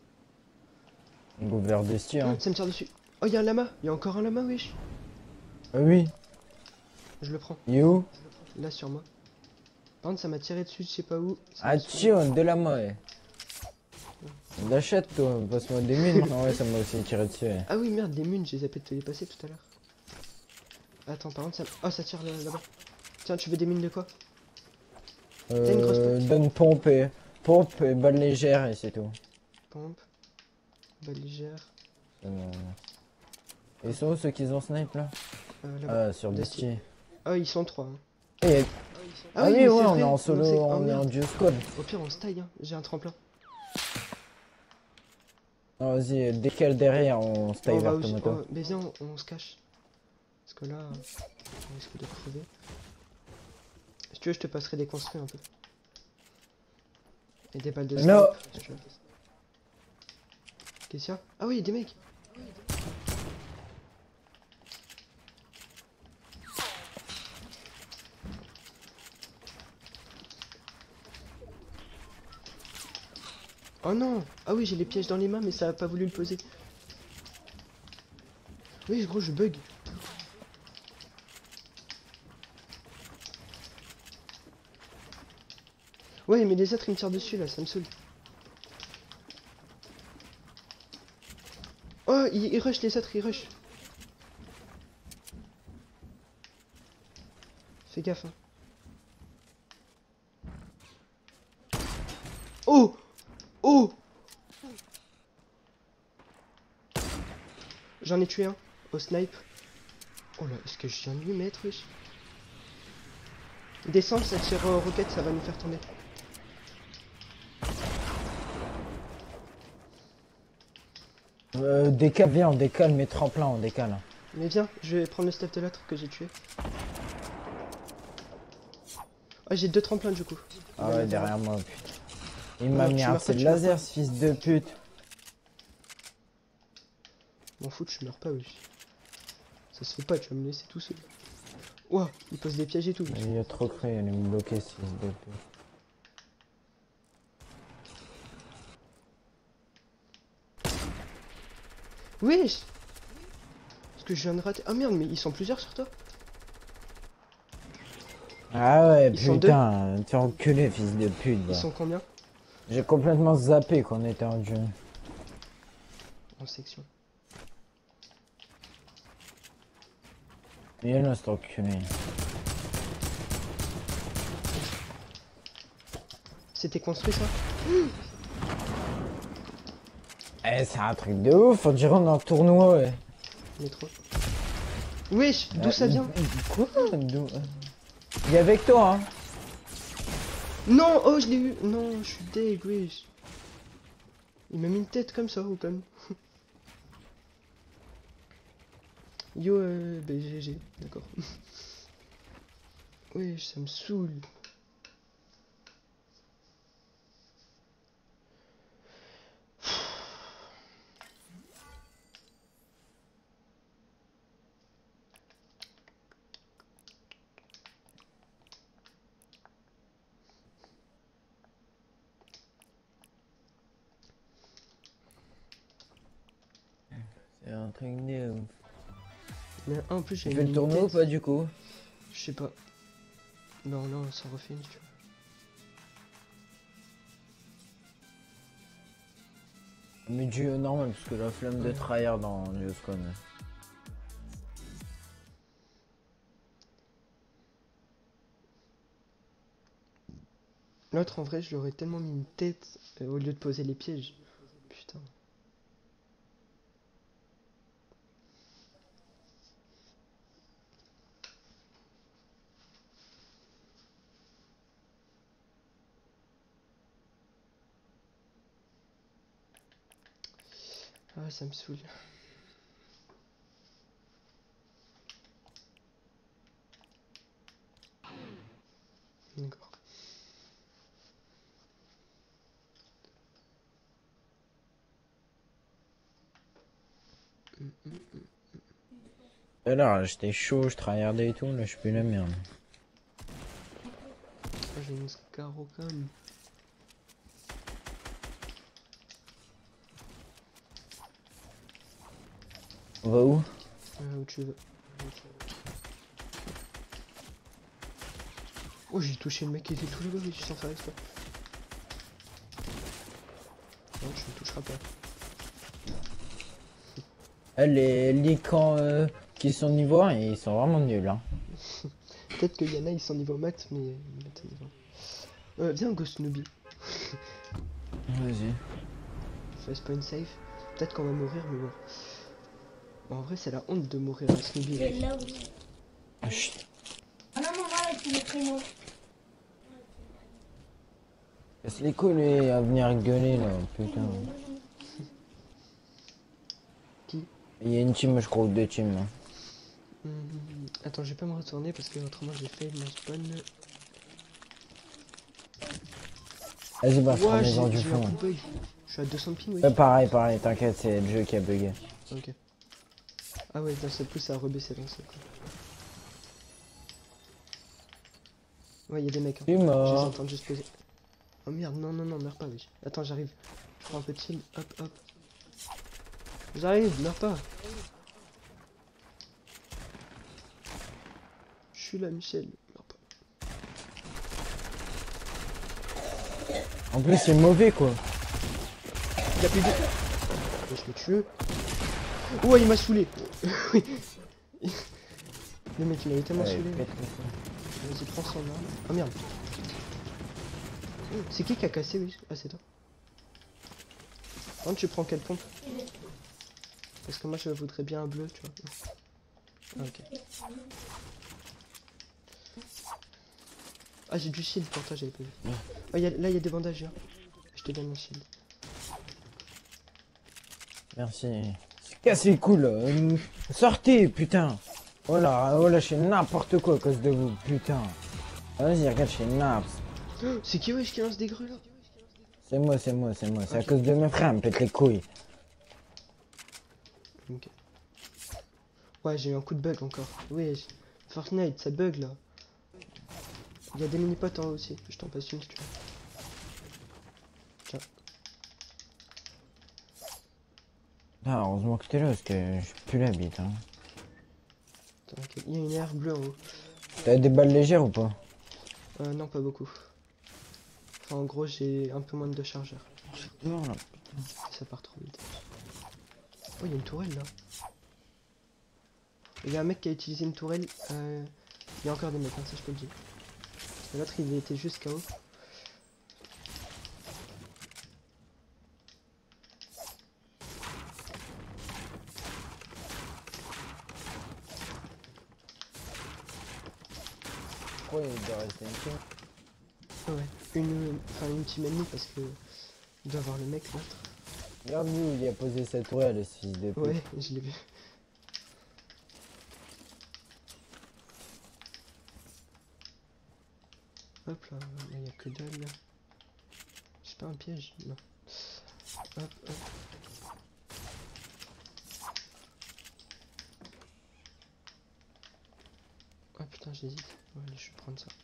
Go vers Desti, hein. Ça me tire dessus. Oh, y'a un lama, y'a encore un lama, wesh. Ah oui. Je le prends. Il est où? Là sur moi. Par contre, ça m'a tiré dessus, je sais pas où. Ah, tiens, de la main. L'achète, toi. Passe-moi des mines. Ah ouais, ça m'a aussi tiré dessus. Ouais. Ah oui, merde, des munes, j'ai zappé de te les passer tout à l'heure. Attends, par contre, ça. Oh, ça tire là-bas. Tiens, tu veux des mines de quoi? T'as une grosse pote. Donne pompe et balle légère et c'est tout. Pompe. Balle légère. Ils sont où ceux qui ont snipe là? Là-bas. Ah, sur Desti. Ah, ils sont 3. Hein. Et... Ah oui, mais ouais, c'est on vrai. est en Non, solo, oh, on est en merde. duo squad. Au pire, on se taille, hein. J'ai un tremplin. Non, vas-y, décale derrière, on se taille On va vers aussi. Tomato. Mais viens, on se cache. Parce que là, on risque de crever. Si tu veux, je te passerai des construits un peu. Et des balles de snipe. Non. Si tu veux. Qu'est-ce qu'il y a? Ah oui, des mecs. Oh non! Ah oui, j'ai les pièges dans les mains, mais ça a pas voulu le poser. Oui, gros, je bug. Ouais, mais les autres ils me tirent dessus là, ça me saoule. Oh, ils rush les autres, ils rush. Fais gaffe, hein. Oh! Oh! J'en ai tué un, au snipe. Oh là, est-ce que je viens de lui mettre, wesh? Descends, ça tire roquette, ça va nous faire tomber. Décale, viens, on décale mes tremplins, on décale. Mais viens, je vais prendre le stuff de l'autre que j'ai tué. Ah, j'ai 2 tremplins du coup. Ah ouais, derrière moi, putain. Il Non, m'a tu mis meurs un pas, c'est de tu meurs laser, pas. ce fils de pute. M'en fous, je meurs pas, wesh. Ça se fait pas, tu vas me laisser tout seul. Ouah, il pose des pièges et tout. Il a trop cru, il allait me bloquer, ce fils de pute. Wesh! Parce que je viens de rater. Ah merde, mais ils sont plusieurs sur toi? Ah ouais, Ils sont putain, t'es enculé, fils de pute. Ils Bah. sont combien? J'ai complètement zappé qu'on était en jeu. En section. Il est là, cet enculé. C'était construit ça? Eh, c'est un truc de ouf, on dirait on est en tournoi, ouais. Métro. Wesh, d'où ça vient? Quoi? D'où Il est avec toi, hein. Non, oh, je l'ai eu. Non, je suis deg, wesh. Il m'a mis une tête comme ça, ou comme. Yo, GG, d'accord. Wesh, ça me saoule. C'est un truc de ouf. Il y en a un en plus, j'ai Tu fais le tournoi ou pas du coup? Je sais pas. Non, non, ça refait une, tu vois. Mais du normal, parce que la flemme de Ouais. tryhard dans Geoscon. L'autre, en vrai, je lui aurais tellement mis une tête au lieu de poser les pièges. Putain. Ah, ça me saoule. D'accord. Là, j'étais chaud, je tryhardais et tout, là je suis plus la merde. Ah, j'ai une Scarro quand même. On va où? Où tu veux. Oh, j'ai touché le mec qui était tout là-bas, mais tu sans faire exprès. Non, tu ne toucheras pas. Les camps qui sont niveau 1, ils sont vraiment nuls. Hein. Peut-être qu'il y en a, ils sont niveau max, mais ils mettent niveau. Viens, Ghost Nooby. Vas-y. Fais spawn safe. Peut-être qu'on va mourir, mais bon. En vrai, c'est la honte de mourir à Snoopy. Je là où. Ah, chut. Ah non, non, là, c'est le prénom. Casse les couilles lui, à venir gueuler là, putain. Qui Il y a une team, je crois, ou deux teams là. Attends, je vais pas me retourner parce que autrement j'ai fait mon spawn. Vas-y, bah, Ouah, remets-en du j'ai eu un fond. coup de bug. Je suis à 200 ping, oui. Pareil, t'inquiète, c'est le jeu qui a bugué. Ok. Ah ouais, d'un seul coup ça a rebaissé d'un seul coup. Ouais, il y a des mecs. Hein. Tu es Je les mort. entends juste poser. Oh merde, non, non, non, meurs pas, wesh. Attends, j'arrive. Je prends un peu de shield, hop, hop. J'arrive, meurs pas. Je suis là, Michel. Meurs pas. En plus, c'est mauvais quoi. Il a plus de... Je me tue. Oh, il m'a saoulé. Oui. Le mec, il m'avait tellement Ouais, saoulé. pète le feu. Vas-y, prends son arme. Oh merde. C'est qui a cassé, oui? Ah, c'est toi. Quand tu prends quelle pompe? Parce que moi, je voudrais bien un bleu, tu vois. Ah, ok. Ah, j'ai du shield pour toi, j'avais pas vu. Oh, là, il y a des bandages, là. Je te donne un shield. Merci. Casse les couilles là. Sortez, putain. Oh là, je fais n'importe quoi à cause de vous, putain. Vas-y, regarde, je fais naps. C'est qui, wesh, qui lance des grues, là? C'est moi. C'est à Ok. cause de mes frères, me pète les couilles. Ok. Ouais, j'ai eu un coup de bug encore. Oui, Fortnite, ça bug, là. Il y a des mini-potes en haut aussi. Je t'en passe une, si tu veux. Tiens. Ah, heureusement que t'es là, parce que je suis plus la bite. Hein. Attends, ok. Il y a une air bleue en haut. T'as des balles légères ou pas? Non, pas beaucoup. Enfin, en gros, j'ai un peu moins de chargeur. Non, là. Ça part trop vite. Oh, il y a une tourelle là. Il y a un mec qui a utilisé une tourelle. Il y a encore des mecs, hein, ça je peux le dire. L'autre il était juste KO. Pourquoi il doit rester une team? Ouais. Une team ennemie parce que il doit avoir le mec l'autre. Regarde où il a posé sa tourelle, le 6 de Ouais, je l'ai vu. Hop là, il n'y a que dalle là. C'est pas un piège, non. Hop, hop. Ah putain, j'hésite. Ouais, allez, je vais prendre ça.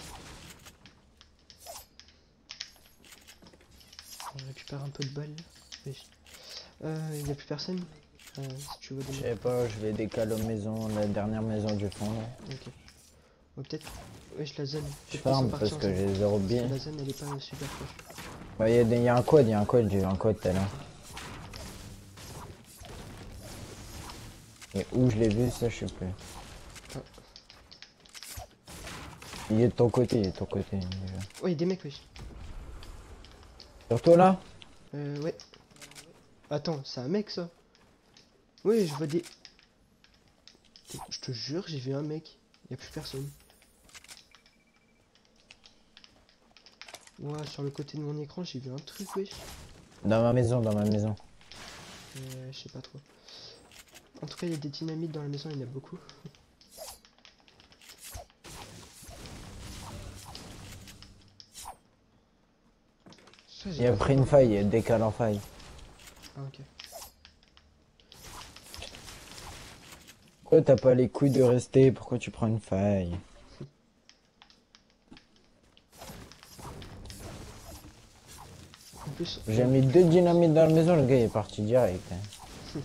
On récupère un peu de balles. Oui. Y a plus personne si tu veux Je donner. sais pas, je vais décaler aux maisons, la dernière maison du fond là. Ok. Oh, peut-être. Wesh, la zone. Je Peut-être qu'ils sont farm partis parce que ensemble. j'ai 0 Parce que billes. la zone elle est pas super proche. Bah, y a un code, j'ai eu un code tout à l'heure. Et où je l'ai vu, ça je sais plus. Ah. Il est de ton côté, déjà. Oh, y'a des mecs, wesh. Sur toi là? Ouais. Attends, c'est un mec ça? Oui, je vois des. Je te jure, j'ai vu un mec. Y a plus personne. Ouah, sur le côté de mon écran, j'ai vu un truc, wesh. Dans ma maison. Je sais pas trop. En tout cas, il y a des dynamites dans la maison, il y en a beaucoup. Ça, j'ai Il a pas pris trop- une faille, il décale en faille. Ah, ok. Pourquoi t'as pas les couilles de rester? Pourquoi tu prends une faille? En plus, J'ai mis 2 dynamites dans la maison, le gars il est parti direct. Hein.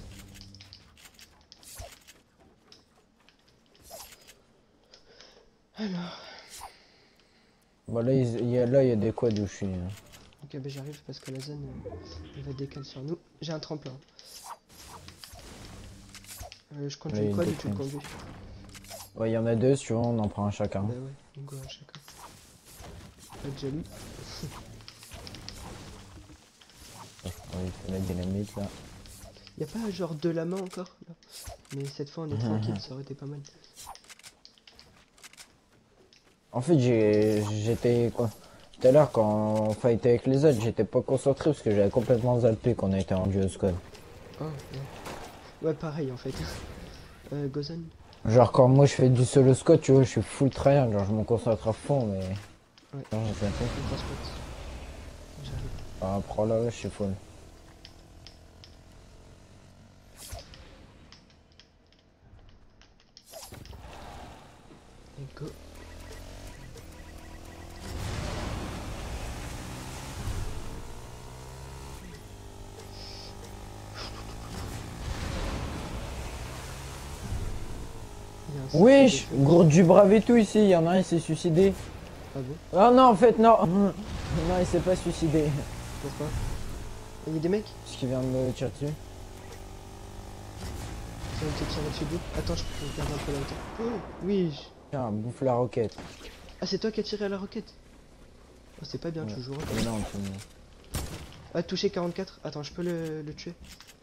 alors. Bon là il y a des quads où je suis. Hein. Ok, bah j'arrive parce que la zone elle va décaler sur nous. J'ai un tremplin. Je conduis Là, il y le a quad une ou tu le conduis? Ouais, il y en a deux, si tu veux, on en prend un chacun. Bah ouais, on go à chacun. Pas de jaloux. Je crois qu'il faut la dynamite là. Y'a pas genre de la main encore là. Mais cette fois on est tranquille, ça aurait été pas mal. En fait, j'étais quoi? Tout à l'heure, quand on fightait avec les autres, j'étais pas concentré parce que j'avais complètement zappé qu'on était en duo squad. Ah, ouais. Ouais, pareil en fait. Gozan. Genre, quand moi je fais du solo squad, tu vois, je suis full tryhard, genre je me concentre à fond, mais. Ouais. Non, j'ai zappé. On passe pas. J'arrive. Ah, prends là, je suis full. Et go. Il y a un Wesh, cercle de feu. gros du brave et tout ici, il y en a un, il s'est suicidé. Ah bon? Ah non, en fait, non. Non, il s'est pas suicidé. Pourquoi? Il y a des mecs? Parce qu'il vient de me tirer dessus. Ça va te tirer dessus d'où? Attends, je peux regarder un peu la hauteur. Oh, oui. Tiens, bouffe la roquette. Ah, c'est toi qui as tiré à la roquette? Oh, c'est pas bien, tu joues. Mais non, tu me... Ah, touché 44. Attends, je peux le tuer.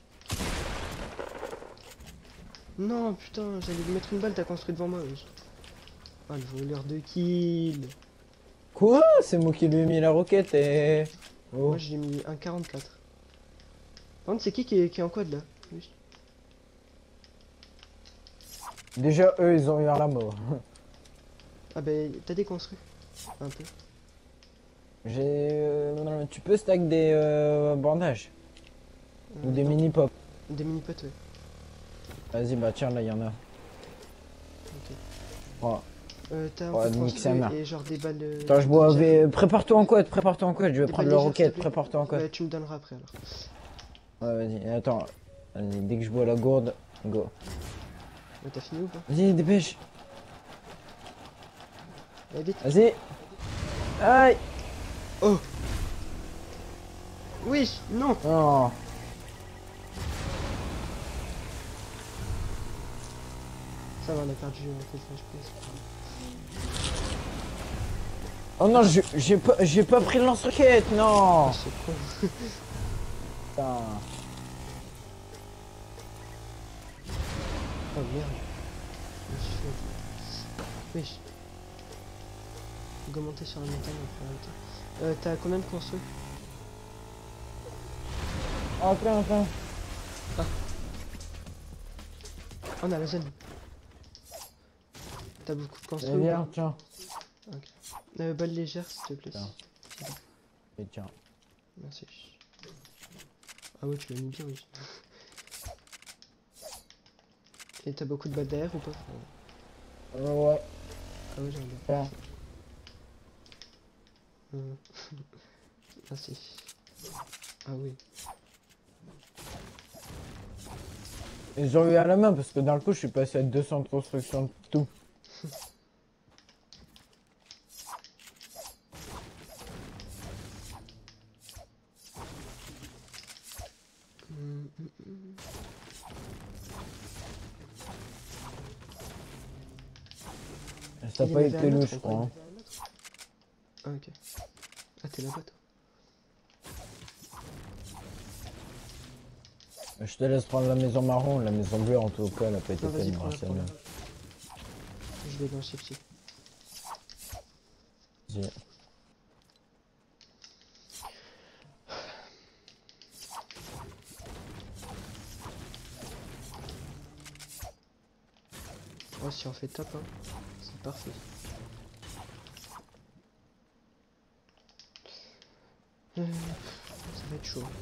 Non, putain, j'allais lui mettre une balle, t'as construit devant moi. Wesh. Ah, le voleur de kill. Quoi? C'est moi qui lui ai mis la roquette et... Oh. Moi, j'ai mis un 44. Par contre, c'est qui est en quad là? Oui. Déjà, eux, ils ont eu la mort. Ah, bah, t'as déconstruit. Un peu. J'ai... tu peux stack des bandages. Ou des Non. mini-pop. Des mini-potes, ouais. Vas-y, bah tiens, là, il y en a. Ok. Oh. T'as un Ouais, peu de nique sa mère. construit et genre des balles. Attends, je bois... légères. Prépare-toi en quad, je vais Des prendre balles la légères, s'il te roquette, plaît. prépare-toi en quad. Bah, tu me donneras après alors. Ouais, vas-y, attends. Vas-y, dès que je bois la gourde, go. T'as fini ou pas? Vas-y, dépêche. Allez, vite. Vas-y. Aïe. Oh! Oui! Non! Non. Ça va, on a perdu quelques FPS. Oh non, j'ai pas pris le lance-roquette, non. Ah, c'est con. Putain. Oh merde. Je me suis fait. Wesh. Go monter sur la montagne en même temps. T'as combien de construits? Oh, plein. On a la zone. T'as beaucoup de construits? ou Viens, pas? tiens. Ok. Balle légère s'il te plaît. Tiens. Et tiens. Merci. Ah ouais, tu l'as mis bien, oui. Et t'as beaucoup de balles d'air ou pas? Ouais. Ah ouais, j'en ai bien. Tiens. Merci. Ah oui. Ils ont eu à la main parce que dans le coup, je suis passé à 200 de construction de tout. Ça n'a Il y pas en avait été un louche, autre je encore, crois. il y en avait un autre. Ah ok. Ah t'es là-bas toi. Je te laisse prendre la maison marron, la maison bleue en tout cas, elle a pas été Non vas-y faite prends-la, grâce à prends-la. nous. Je vais dans le chipsy. Vas-y. Oh si on fait top hein, c'est parfait. Ça va être chaud.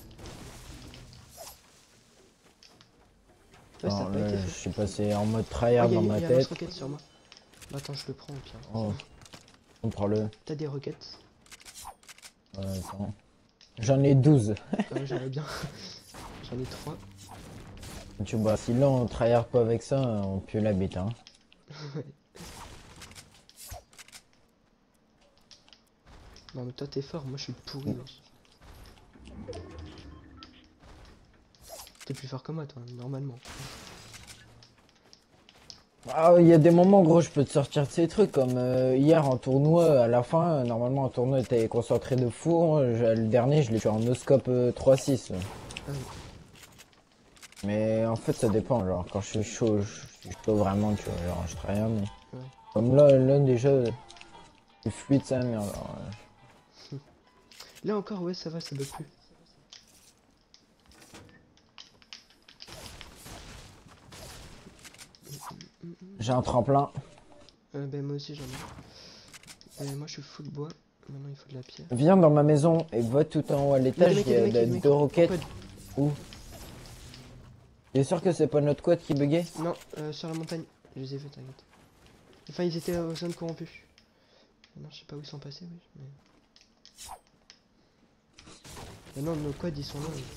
Ouais, ça a Attends, pas là, été je fait. suis passé en mode Oh, tryhard y a, dans ma y a un tête. lance-roquette sur moi. Bah, attends, je le prends au pire. Oh, on prend le. T'as des roquettes? Attends. J'en ai 12. Ah ouais, j'aimerais bien. J'en ai 3. Tu vois, si là on tryhard pas avec ça, on pue la bite, hein. Non mais toi t'es fort, moi je suis pourri. Wesh. T'es plus fort que moi toi, normalement. Ah, il y a des moments, gros, je peux te sortir de ces trucs, comme hier en tournoi, à la fin, normalement en tournoi, t'es concentré de fou, hein. Le dernier, je l'ai tué en no-scope 3-6. Ah oui. Mais en fait, ça dépend, genre, quand je suis chaud, je suis chaud vraiment, tu vois, genre, je travaille, mais... Ouais. Comme là, déjà, c'est fluide, ça, merde. Alors, Là encore, ouais, ça va, ça bug plus. j'ai un tremplin. Ben moi aussi j'en ai. Moi je suis full bois. Maintenant il faut de la pierre. Viens dans ma maison et va tout en haut à l'étage, il y a des mecs. deux roquettes. Quad. Où? T'es sûr que c'est pas notre quad qui buguait? Non, sur la montagne. Je les ai vus, t'inquiète. Enfin, ils étaient aux zones corrompues. Non, je sais pas où ils sont passés, oui. Mais... non, nos quads ils sont là. Oui.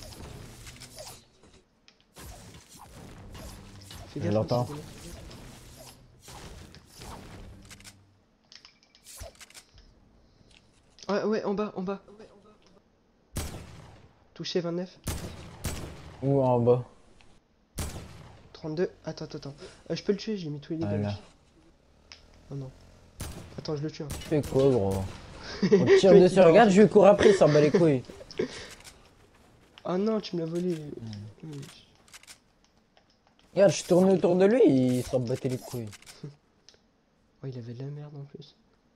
Fais Je gaffe, l'entends. c'est des mecs. Ouais, ouais, en bas, en bas. Touché 29. Ou en bas? 32. Attends. Je peux le tuer, j'ai mis tous les dégâts. Voilà. Oh non. Attends, je le tue. Hein. Tu fais quoi, gros? On te tire dessus, regarde, je lui cours après, il s'en bat les couilles. Ah non, tu me l'as volé. Regarde, je tourne autour de lui, il s'en battait les couilles. Oh, il avait de la merde en plus.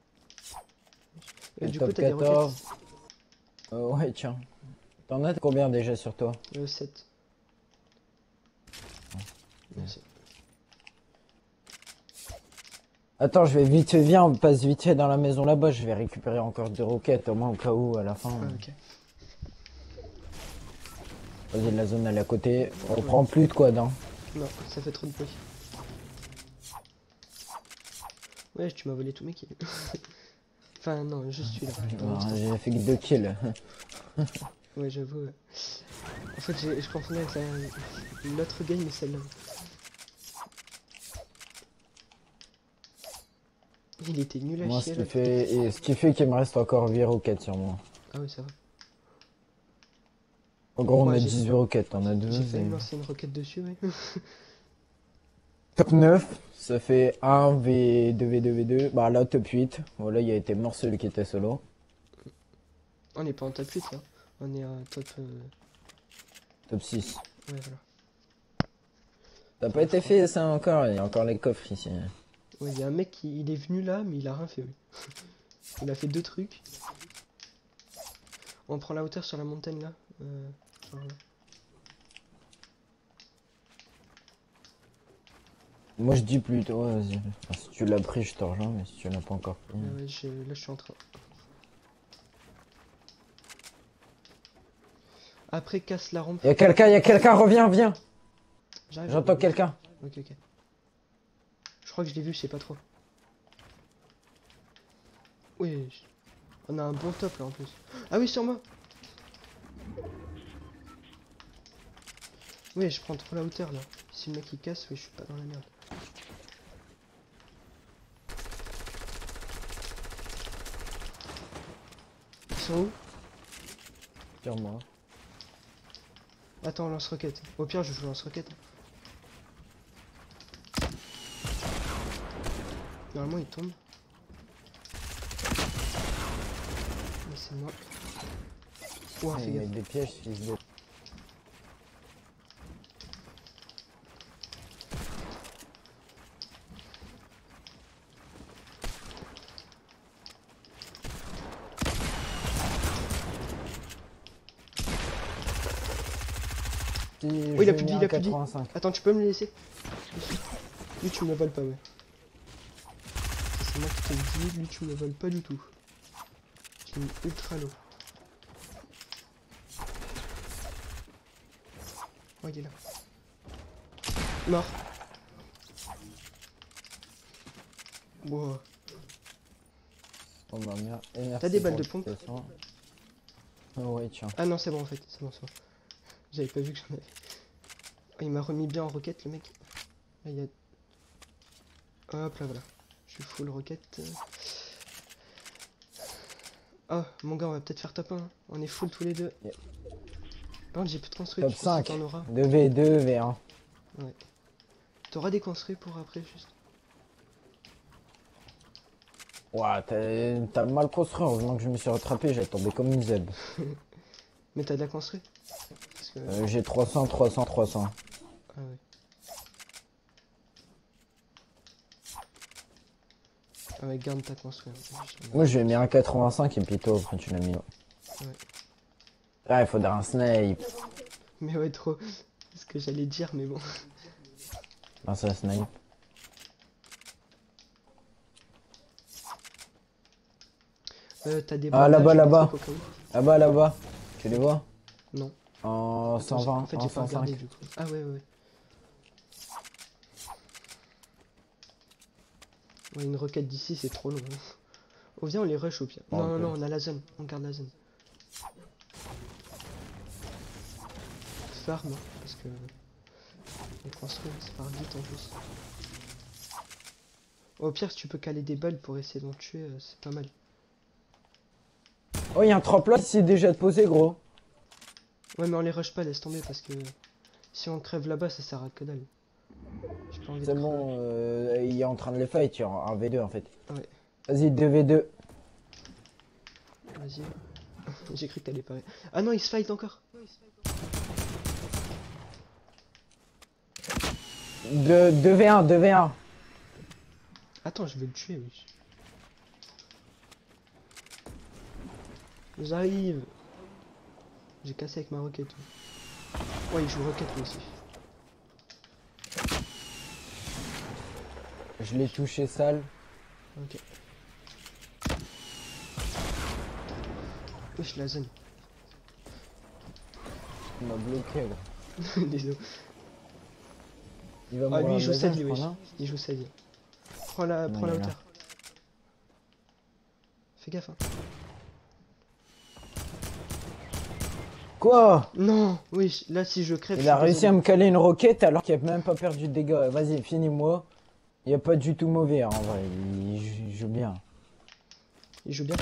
Le Du top coup, t'as des 14. roquettes? Ouais, tiens. T'en as combien déjà sur toi? 7. Merci. Attends, je vais vite fait, viens, on passe vite fait dans la maison là-bas, je vais récupérer encore des roquettes, au moins au cas où, à la fin. Ah, ok. Vas-y, la zone elle est à côté, on prend plus de quad, hein. Non, ça fait trop de bruit. Ouais, tu m'as volé tous mes kills. Enfin, non, juste celui-là. J'ai fait que 2 kills. Ouais, j'avoue. Ouais. En fait, je confondais avec l'autre game, mais celle-là. Il était nul à Moi, chier. ce qui fait qu'il me reste encore 8 roquettes sur moi. Ah oui, ça va. En gros, on Ouais, a j'ai- 18 roquettes, on a 2. J'ai failli lancer une roquette dessus, ouais. Top 9, ça fait 1 V2 V2 V2. Bah là, top 8. Voilà, il a été mort celui qui était solo. On n'est pas en top 8 là. On est en top. Top 6. Ouais, voilà. Ça n'a pas été fait ça encore, il y a encore les coffres ici. Ouais, il y a un mec qui il est venu là, mais il a rien fait, oui. Il a fait 2 trucs. On prend la hauteur sur la montagne là. Genre là. Moi je dis plutôt, vas-y. Enfin, si tu l'as pris, je te rejoins, mais si tu l'as pas encore pris. Ouais, là je suis en train. Après casse la rampe. Il y a quelqu'un, reviens, viens. J'arrive. J'entends quelqu'un. Ok. Je crois que je l'ai vu, je sais pas trop. Oui. On a un bon top là en plus. Ah oui, sur moi. Oui, je prends trop la hauteur là. Si le mec il casse, oui, je suis pas dans la merde. Ils sont où? Sur moi. Attends, lance-roquette. Au pire, je joue lance-roquette. Normalement, il tombe. Mais c'est moi. Ouah, fais Il met gaffe. des pièges, fils de... Oh, il a plus de vie, il a plus de vie. 85. Attends, tu peux me le laisser? Lui, tu me le voles pas, ouais. Ça, c'est moi qui te le dis, lui, tu me le voles pas du tout. Tu me ultra low. Oh, il est là. Mort. Wow. Oh bah merde. Et merci T'as des balles pour de pompe? l'explication. Oh ouais, tiens. Ah non, c'est bon en fait, c'est bon, c'est bon. J'avais pas vu que j'en avais. Oh, il m'a remis bien en roquette, le mec. Là, il y a... Hop là, voilà. Je suis full roquette. Oh, mon gars, on va peut-être faire top 1. Hein. On est full tous les deux. Yeah. Par contre, j'ai plus de construits. Top Tu sais 5. si t'en auras. 2v2, V1. Ouais. T'auras des construits pour après, juste. Ouah, t'as mal construit. Heureusement que je me suis rattrapé. J'ai tombé comme une zèbre. Mais t'as de la construit? Parce que... J'ai 300, 300, 300. Ah ouais. Ah ouais, garde ta construit. Hein. Moi, j'ai mis un 85 et puis toi, quand tu l'as mis. Ouais. Ah, il faudrait un snipe. Mais ouais, trop. C'est ce que j'allais dire, mais bon. Ah, ça snipe. T'as des Ah, bandages, là-bas, des là-bas. trucs au cas où? Là-bas, là-bas. Tu les vois? Non. En Attends, 120, en fait, en j'ai pas 105. regardé du coup. Ah ouais, ouais. Ouais, une requête d'ici, c'est trop long. Hein. Oh, viens, on les rush au pire. Oh, Non, non, ok. non, on a la zone. On garde la zone. Farm, hein, parce que... On construit, ça part vite en plus. Au pire, si tu peux caler des balles pour essayer d'en tuer, c'est pas mal. Oh, il y a un tremplin ici déjà de poser, gros. Ouais, mais on les rush pas, laisse tomber, parce que... Si on crève là-bas, ça sert à que dalle. J'ai pas envie C'est de crever. bon, il est en train de les fight, il y a un V2 en fait. Ouais, Vas-y, 2v2. vas-y. J'ai cru que t'allais parler. Ah non, il se fight encore. 2v1, 2v1. Attends, je vais le tuer, oui. J'arrive. J'ai cassé avec ma roquette. Ouais, il joue roquette lui aussi. Je l'ai touché sale. Ok. Wesh, la zone. Il m'a bloqué, gros. Désolé. Il va Ah, mourir lui, il de joue la sa zone, vie, je wesh. crois, non. Il joue sa vie. Prends la Non, il est là. hauteur. Fais gaffe, hein. Quoi? Non, oui, là, si je crève, Il je a suis réussi à désolé. me caler une roquette alors qu'il a même pas perdu de dégâts. Vas-y, finis-moi. Il a pas du tout mauvais, hein, en vrai. Il joue bien. Il joue bien.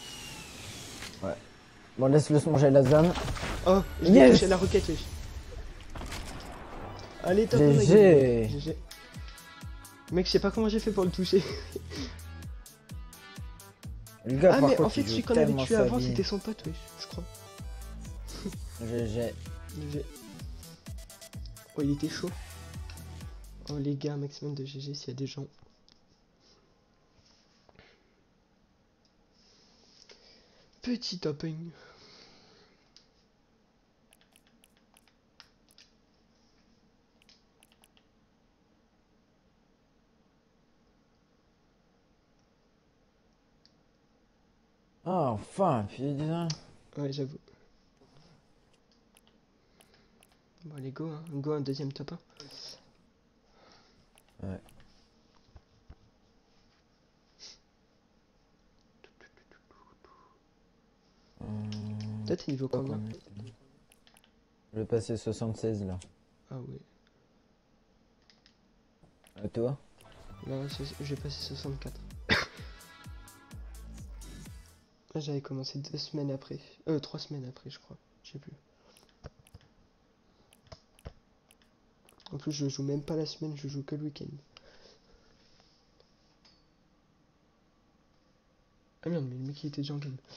Bon, laisse-le se manger la zone. Oh, je l'ai Yes. touché la roquette, wesh. Allez, top, GG. GG. Mec, je sais pas comment j'ai fait pour le toucher. Le gars, Ah, par mais contre, en fait, il joue celui qu'on avait tellement tué sa avant, vie. c'était son pote, wesh, je crois. GG. GG. Oh, il était chaud. Oh, les gars, maximum de GG s'il y a des gens. Petit topping. Ah, enfin, putain. Ouais, j'avoue. Bon, allez, go, hein. Go, un deuxième top 1. Ouais. Toi, t'es niveau combien? Je vais passer 76 là. Ah ouais. À toi? Là, j'ai passé 64. Là, j'avais commencé 2 semaines après. 3 semaines après, je crois. Je sais plus. En plus, je joue même pas la semaine, je joue que le week-end. Ah merde, mais le mec il était déjà en game.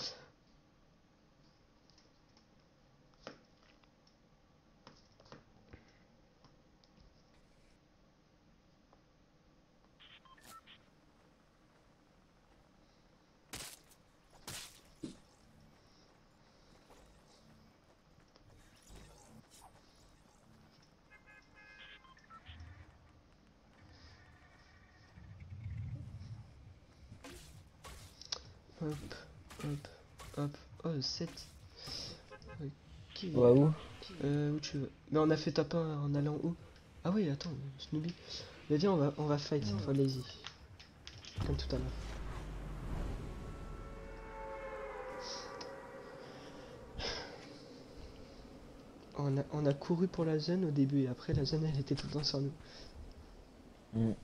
Hop, hop, hop. Oh, 7. Ok. Waouh. Où tu veux? Mais on a fait top 1 en allant où? Ah oui, attends, Snoopy. Mais viens, on va fight cette fois, lazy. Comme tout à l'heure. On a couru pour la zone au début et après la zone elle était tout le temps sur nous. Mm. Moi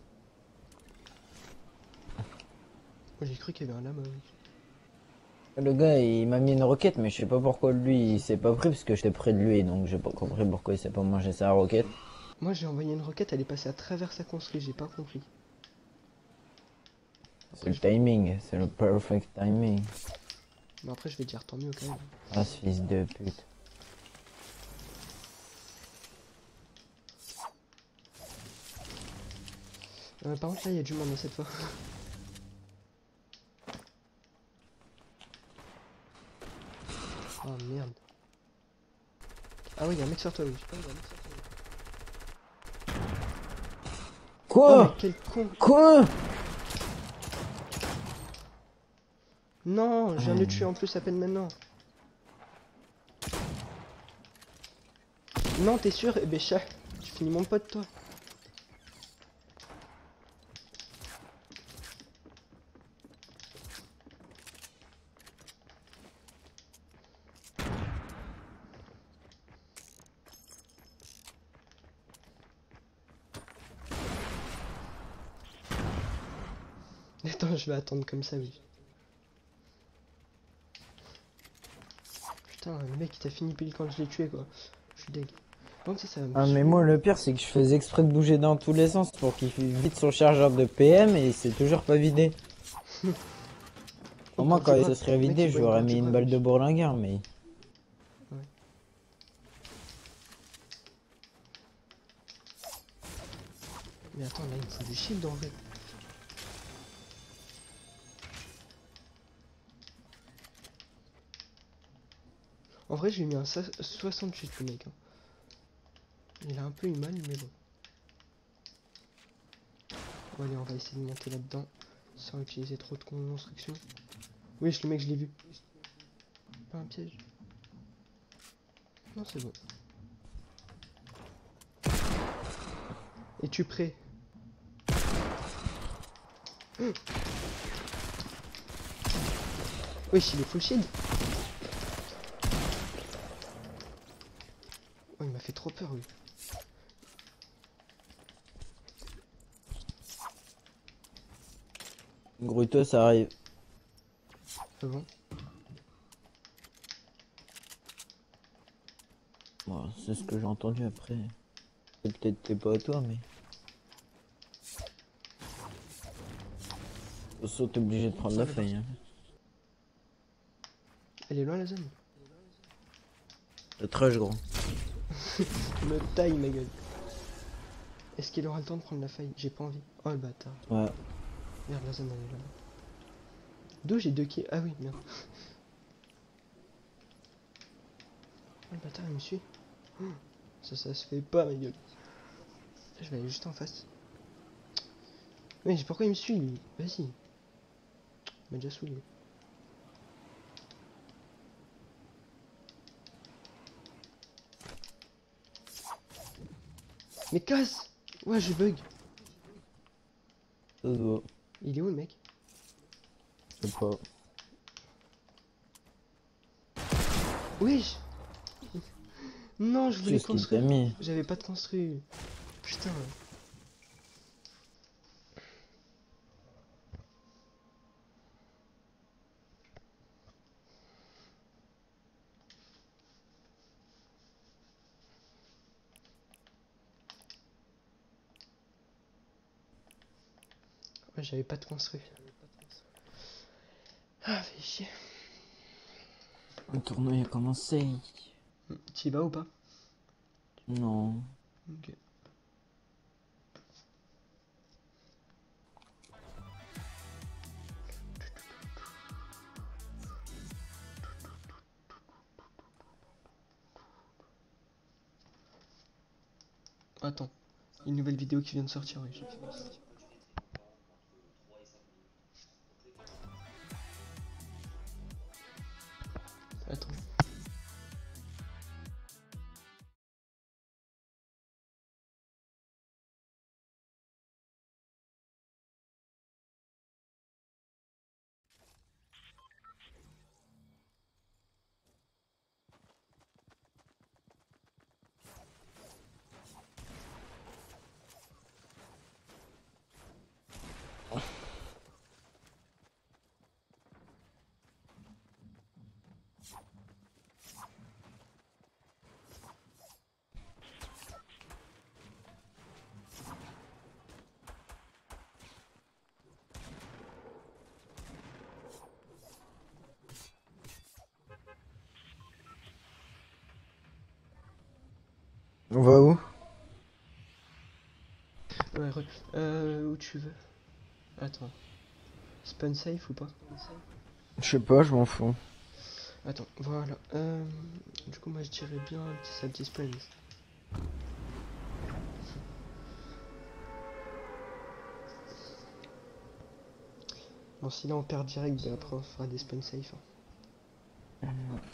j'ai cru qu'il y avait un lama. Le gars, il m'a mis une roquette, mais je sais pas pourquoi lui, il s'est pas pris parce que j'étais près de lui, donc j'ai pas compris pourquoi il s'est pas mangé sa roquette. Moi j'ai envoyé une roquette, elle est passée à travers sa construit, j'ai pas compris. C'est le timing, c'est le perfect timing. Mais après je vais dire tant mieux quand même. Ah, ce fils de pute. Par contre là il y a du monde hein, cette fois. Oh merde. Ah oui, il y a un mec sur toi, oui. Oh Quoi? mais quel con! Quoi? Non, je viens de le tuer en plus à peine maintenant. Non, t'es sûr? Eh ben chat, tu finis mon pote toi. Attends, je vais attendre comme ça, oui. Putain, le mec il t'a fini pile quand je l'ai tué quoi. Je suis deg. Donc ça va me Ah, mais suivre. moi, le pire, c'est que je faisais exprès de bouger dans tous les sens pour qu'il vide son chargeur de PM et c'est toujours pas vidé. Au moins, quand ça serait vidé, je lui aurais mis une balle de bourlingueur, mais. Ouais. Mais attends, là il me faut du shield en vrai. En vrai, je lui ai mis un 68 le mec. Hein. Il a un peu eu mal, mais bon. Bon, allez, on va essayer de monter là-dedans sans utiliser trop de construction. Oui, le mec, je l'ai vu. Pas un piège. Non, c'est bon. Es-tu prêt? Oui, il est full shield. Oh, il m'a fait trop peur, lui. Gruto, ça arrive. Ah bon? Bon, c'est ce que j'ai entendu après. C'est peut-être t'es pas à toi, mais. De toute façon, t'es obligé de prendre la feuille. Hein. Elle est loin, la zone. Le trash, gros. Me taille, ma gueule. Est-ce qu'il aura le temps de prendre la faille? J'ai pas envie. Oh, le bâtard. Ouais. Merde, la zone, elle est là. D'où j'ai 2 kills? Ah oui, merde. Oh, le bâtard, il me suit. Oh, ça se fait pas, ma gueule. Je vais aller juste en face. Mais pourquoi il me suit, lui? Vas-y. Il m'a déjà saoulé. Mais casse! Ouais, je bug. Ça se voit. Il est où, le mec? Je sais pas. Wesh! Non, je voulais ce qu'il t'a construire. mis. J'avais pas de construit. Putain. Ouais, j'avais pas de construit. Ah, fait chier. Le tournoi a commencé. Tu y vas ou pas? Non. Ok. Attends. Une nouvelle vidéo qui vient de sortir, oui. Attends. On va où? Ouais, où tu veux? Attends. Spawn safe ou pas? Je sais pas, je m'en fous. Attends, voilà. Du coup, moi je dirais bien un petit safety spawn. Bon, si là on perd direct, bah après on fera des spawn safe. Hein.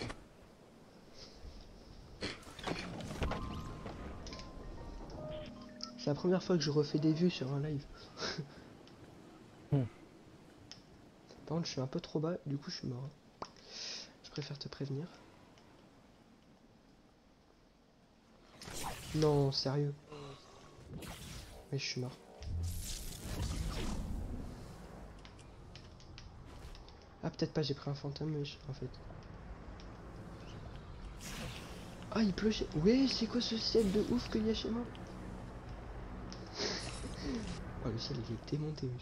C'est la première fois que je refais des vues sur un live. Hmm. Par contre, je suis un peu trop bas, du coup, je suis mort. Je préfère te prévenir. Non, sérieux. Mais je suis mort. Ah, peut-être pas, j'ai pris un fantôme, mais en fait. Ah, il pleut chez... Ouais, c'est quoi ce ciel de ouf qu'il y a chez moi? Oh, le ciel, il est démonté, wesh.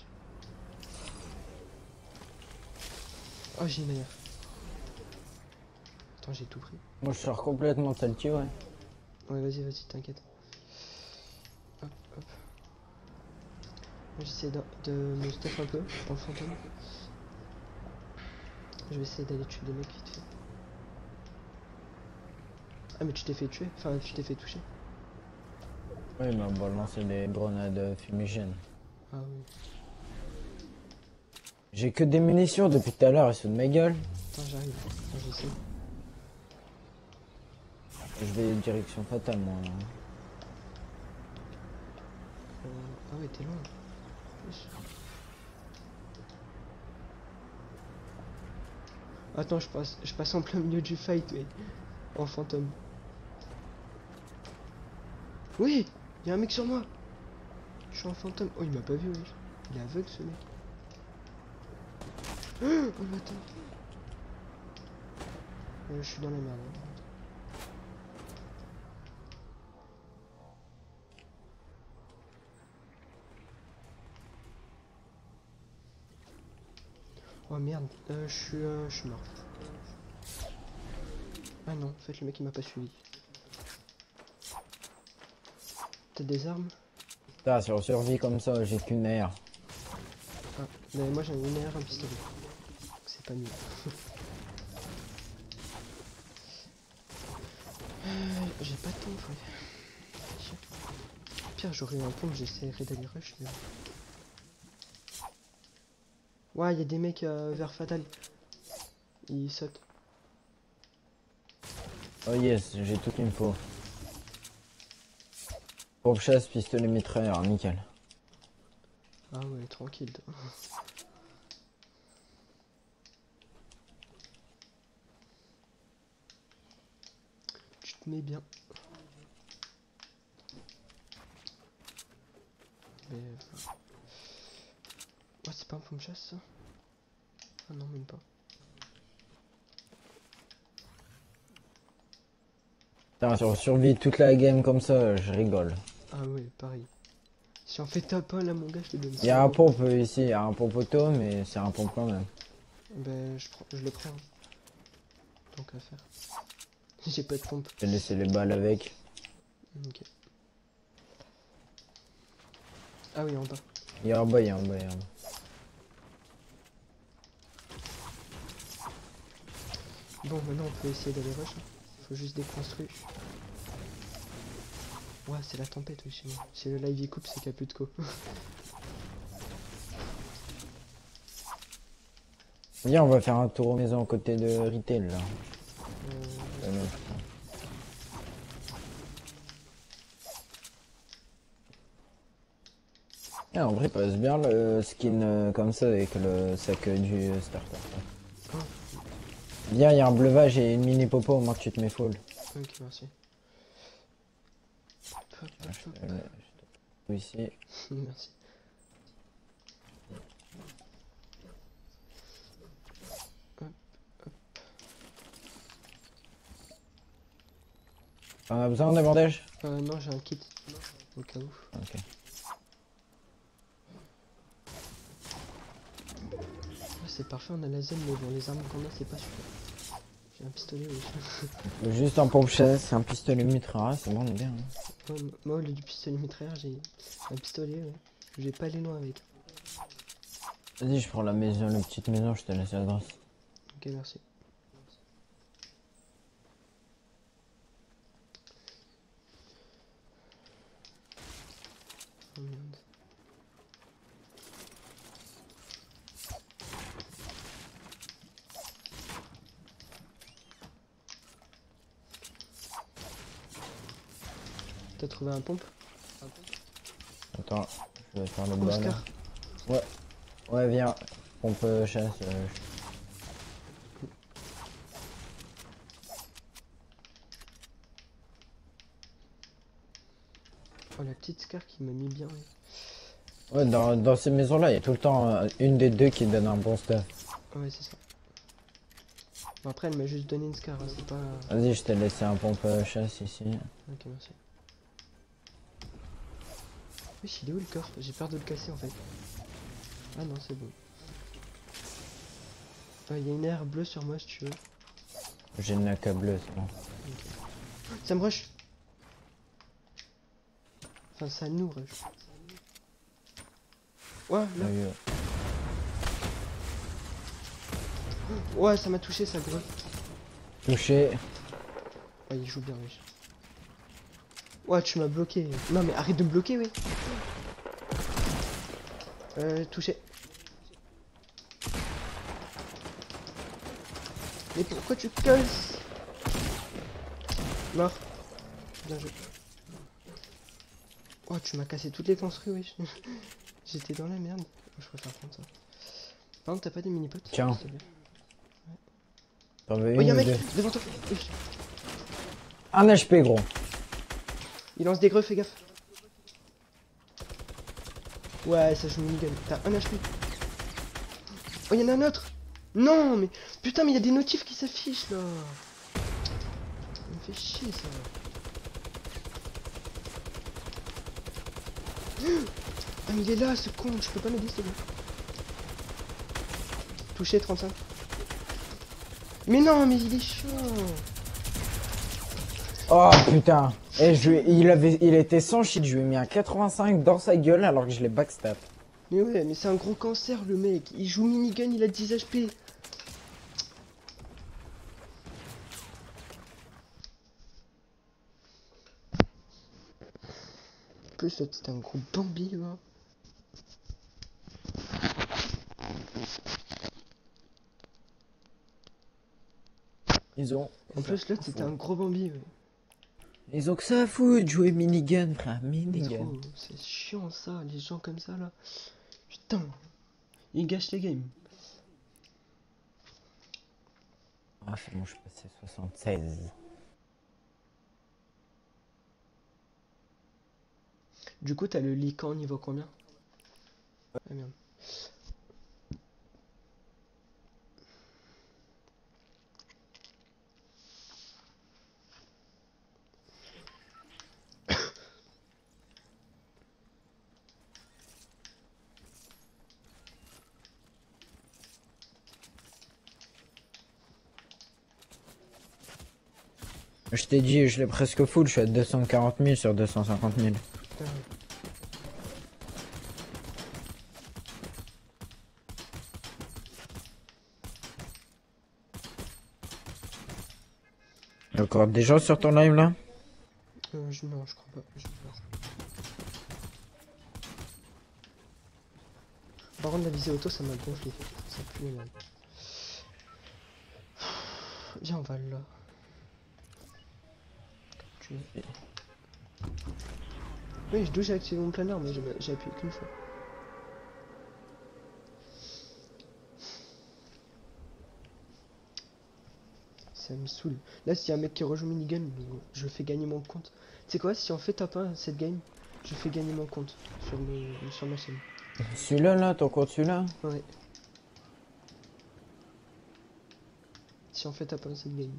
Oh, j'ai une manière. Attends, j'ai tout pris. Moi je sors complètement salty, ouais. Ouais, vas-y, vas-y, t'inquiète. Hop, hop. Moi, j'essaie de me stuff un peu dans le fantôme. Je vais essayer d'aller tuer des mecs vite fait. Ah, mais tu t'es fait tuer? Enfin, tu t'es fait toucher? Ouais, il m'a balancé des grenades fumigènes. Ah oui. J'ai que des munitions depuis tout à l'heure, ils se foutent de ma gueule. Attends, j'arrive. Attends, j'essaie. Je vais direction fatale, moi. Ah ouais, t'es loin. Wesh. Attends, je passe en plein milieu du fight, ouais. En fantôme. Oui, il y a un mec sur moi. Je suis en fantôme. Oh, il m'a pas vu, wesh. Il est aveugle, ce mec. Oh, attends. Je suis dans la merde. Hein. Oh merde, je suis mort. Ah non, en fait le mec il m'a pas suivi. T'as des armes? Putain, sur survie comme ça, j'ai qu'une air. Ah, mais moi j'ai une AR, un pistolet. C'est pas mieux. J'ai pas de pompe, ouais. Pire, j'aurais eu un pompe, j'essaierais d'aller rush, mais... Ouais, il y a des mecs vers Fatal. Ils sautent. Oh yes, j'ai tout qu'il me faut. Pompe chasse, pistolet mitrailleur, nickel. Ah ouais, tranquille. Toi. mais bien. Mais... Ouais, c'est pas un pompe chasse ça? Ah non, même pas. Putain, si on survit toute la game comme ça, je rigole. Ah ouais, pareil. Si on fait top 1 là, mon gars, je te donne Il y a un 100 €. pompe ici, il y a un pompe auto, mais c'est un pompe quand même. Ben, je le prends. Tant qu'à faire. J'ai pas de pompe. Je vais laisser les balles avec. Ok. Ah oui, en bas. Il y a en bas, il y a en bas, il y a en bas. Bon, maintenant on peut essayer d'aller rush. Faut juste déconstruire. Ouais, c'est la tempête, oui, chez moi. Si le live il coupe, c'est qu'il n'y a plus de co. Viens, on va faire un tour aux maisons à côté de Retail là. Non. Ah, en vrai, passe bien le skin comme ça avec le sac du starter. Oh. Viens, il y a un bleuvage et une mini popo, au moins que tu te mets full. Ok, merci. Hop, hop, hop. Je te ici. Merci. On a besoin de bandages? Non, j'ai un kit. Au cas où. Ok. Ouais, c'est parfait, on a la zone, mais bon, les armes qu'on a, c'est pas super. J'ai un pistolet, oui. Juste un pompe chasse, un pistolet mitrailleur, c'est bon, on est bien. Hein. Ouais, moi, au lieu du pistolet mitrailleur, j'ai un pistolet, ouais. Je vais pas aller loin avec. Vas-y, je prends la maison, la petite maison, je te laisse la grâce. Ok, merci. Oh merde. T'as trouvé un pompe? Attends, je vais faire le Oh, bas là. Oscar. Ouais. Ouais, viens. Pompe chasse. Oh, la petite Scar qui m'a mis bien. Ouais, Ouais, dans ces maisons-là, il y a tout le temps une des deux qui donne un bon stuff. ouais, c'est ça. Bon, après, elle m'a juste donné une Scar, hein, c'est pas... Vas-y, je t'ai laissé un pompe chasse ici. Ok, merci. Oui, il est où le coffre? J'ai peur de le casser en fait. Ah non, c'est bon. Il y a une aire bleue sur moi si tu veux. J'ai une AK bleue, c'est bon. Okay. Ça me rush. Enfin, ça nous rush. Ouais, là. Oui, Ouais, ça m'a touché, ça greu. touché. Ouais, il joue bien, wesh. Ouais, tu m'as bloqué. Non, mais arrête de me bloquer, oui. Touché. Mais pourquoi tu casses? Mort. Bien joué. Oh, tu m'as cassé toutes les construits, wesh. J'étais dans la merde. Je préfère prendre ça. Par contre, t'as pas des mini-potes? Tiens. s'il te plaît. T'en veux Oh, une y'a un ou mec deux? devant toi. Wesh. Un HP, gros. Il lance des greux, fais gaffe. Ouais, ça joue minigun. T'as un HP. Oh, y'en a un autre. Non, mais putain, mais il y a des notifs qui s'affichent là. Ça me fait chier ça. Ah, mais il est là, ce con. Je peux pas m'aider, s'il te plaît. Touché 35. Mais non, mais il est chaud. Oh putain. Et il était sans shit, je lui ai mis un 85 dans sa gueule alors que je l'ai backstab. Mais ouais, mais c'est un gros cancer le mec. Il joue minigun, il a 10 HP. En plus, là, c'était un gros Bambi là. En plus, là, c'était un gros Bambi. Ouais. Ils ont que ça à foutre, jouer minigun, frère, Mais minigun. gros, c'est chiant ça, les gens comme ça là. Putain, ils gâchent les games. Ah, c'est bon, je suis passé 76. Du coup, t'as le Lycan niveau combien? Ah merde. Je t'ai dit, je l'ai presque full, je suis à 240 000 sur 250 000. Ah, Y'a encore des gens sur ton live là? non, je crois pas. Par contre, la visée auto, ça m'a gonflé. Ça pue la merde. Viens, on va là. Tu veux. Oui, d'où j'ai activé mon planeur, mais j'ai appuyé qu'une fois. Ça me saoule. Là, s'il y a un mec qui rejoue minigun, je fais gagner mon compte. Tu sais quoi, si on fait top 1 cette game, je fais gagner mon compte sur ma chaîne. Celui-là là, ton compte celui-là? Ouais. Si on fait top 1 cette game.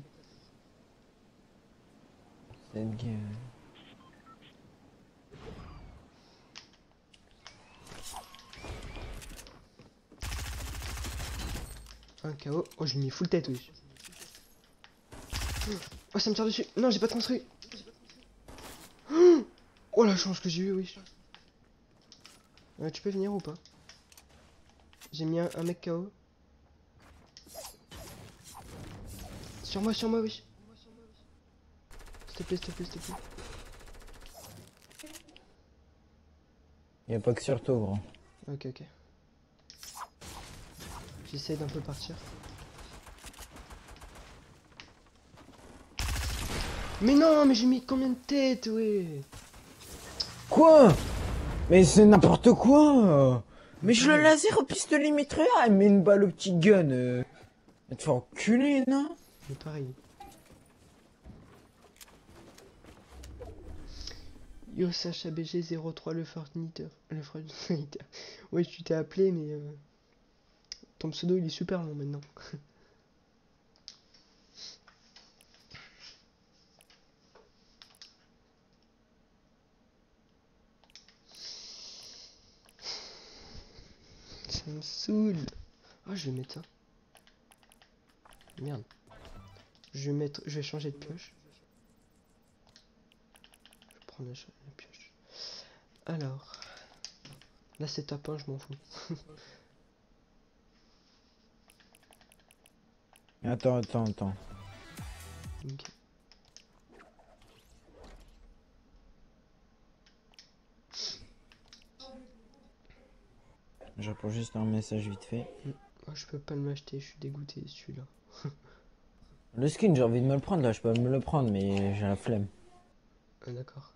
Cette game. Un KO. Oh, j'ai mis full tête, oui. Oh, ça me tire dessus. Non, j'ai pas construit. Oh, la chance que j'ai eu, oui. Tu peux venir ou pas? J'ai mis un mec KO. Sur moi, oui. S'il te plaît, s'il te plaît, s'il te plaît. Y'a pas que sur toi, gros. Ok. J'essaie d'un peu partir. Mais non, mais j'ai mis combien de têtes, ouais. Quoi? Mais c'est n'importe quoi! Mais je le laser au pistolet mitrailleur, elle met une balle au petit gun. Elle te fait enculer, non? Mais pareil. Yo, Sacha BG03, le Fortnite. Le Fortnite. Ouais, tu t'es appelé, mais ton pseudo il est super long maintenant. Ça me saoule. Ah, je vais mettre ça. Merde. Je vais changer de pioche. Je vais prendre la pioche. Alors. Là, c'est top 1, je m'en fous. Attends. Ok. Je réponds juste un message vite fait. Oh, je peux pas le m'acheter, je suis dégoûté celui-là. Le skin, j'ai envie de me le prendre là, je peux me le prendre, mais j'ai la flemme. Ah, d'accord.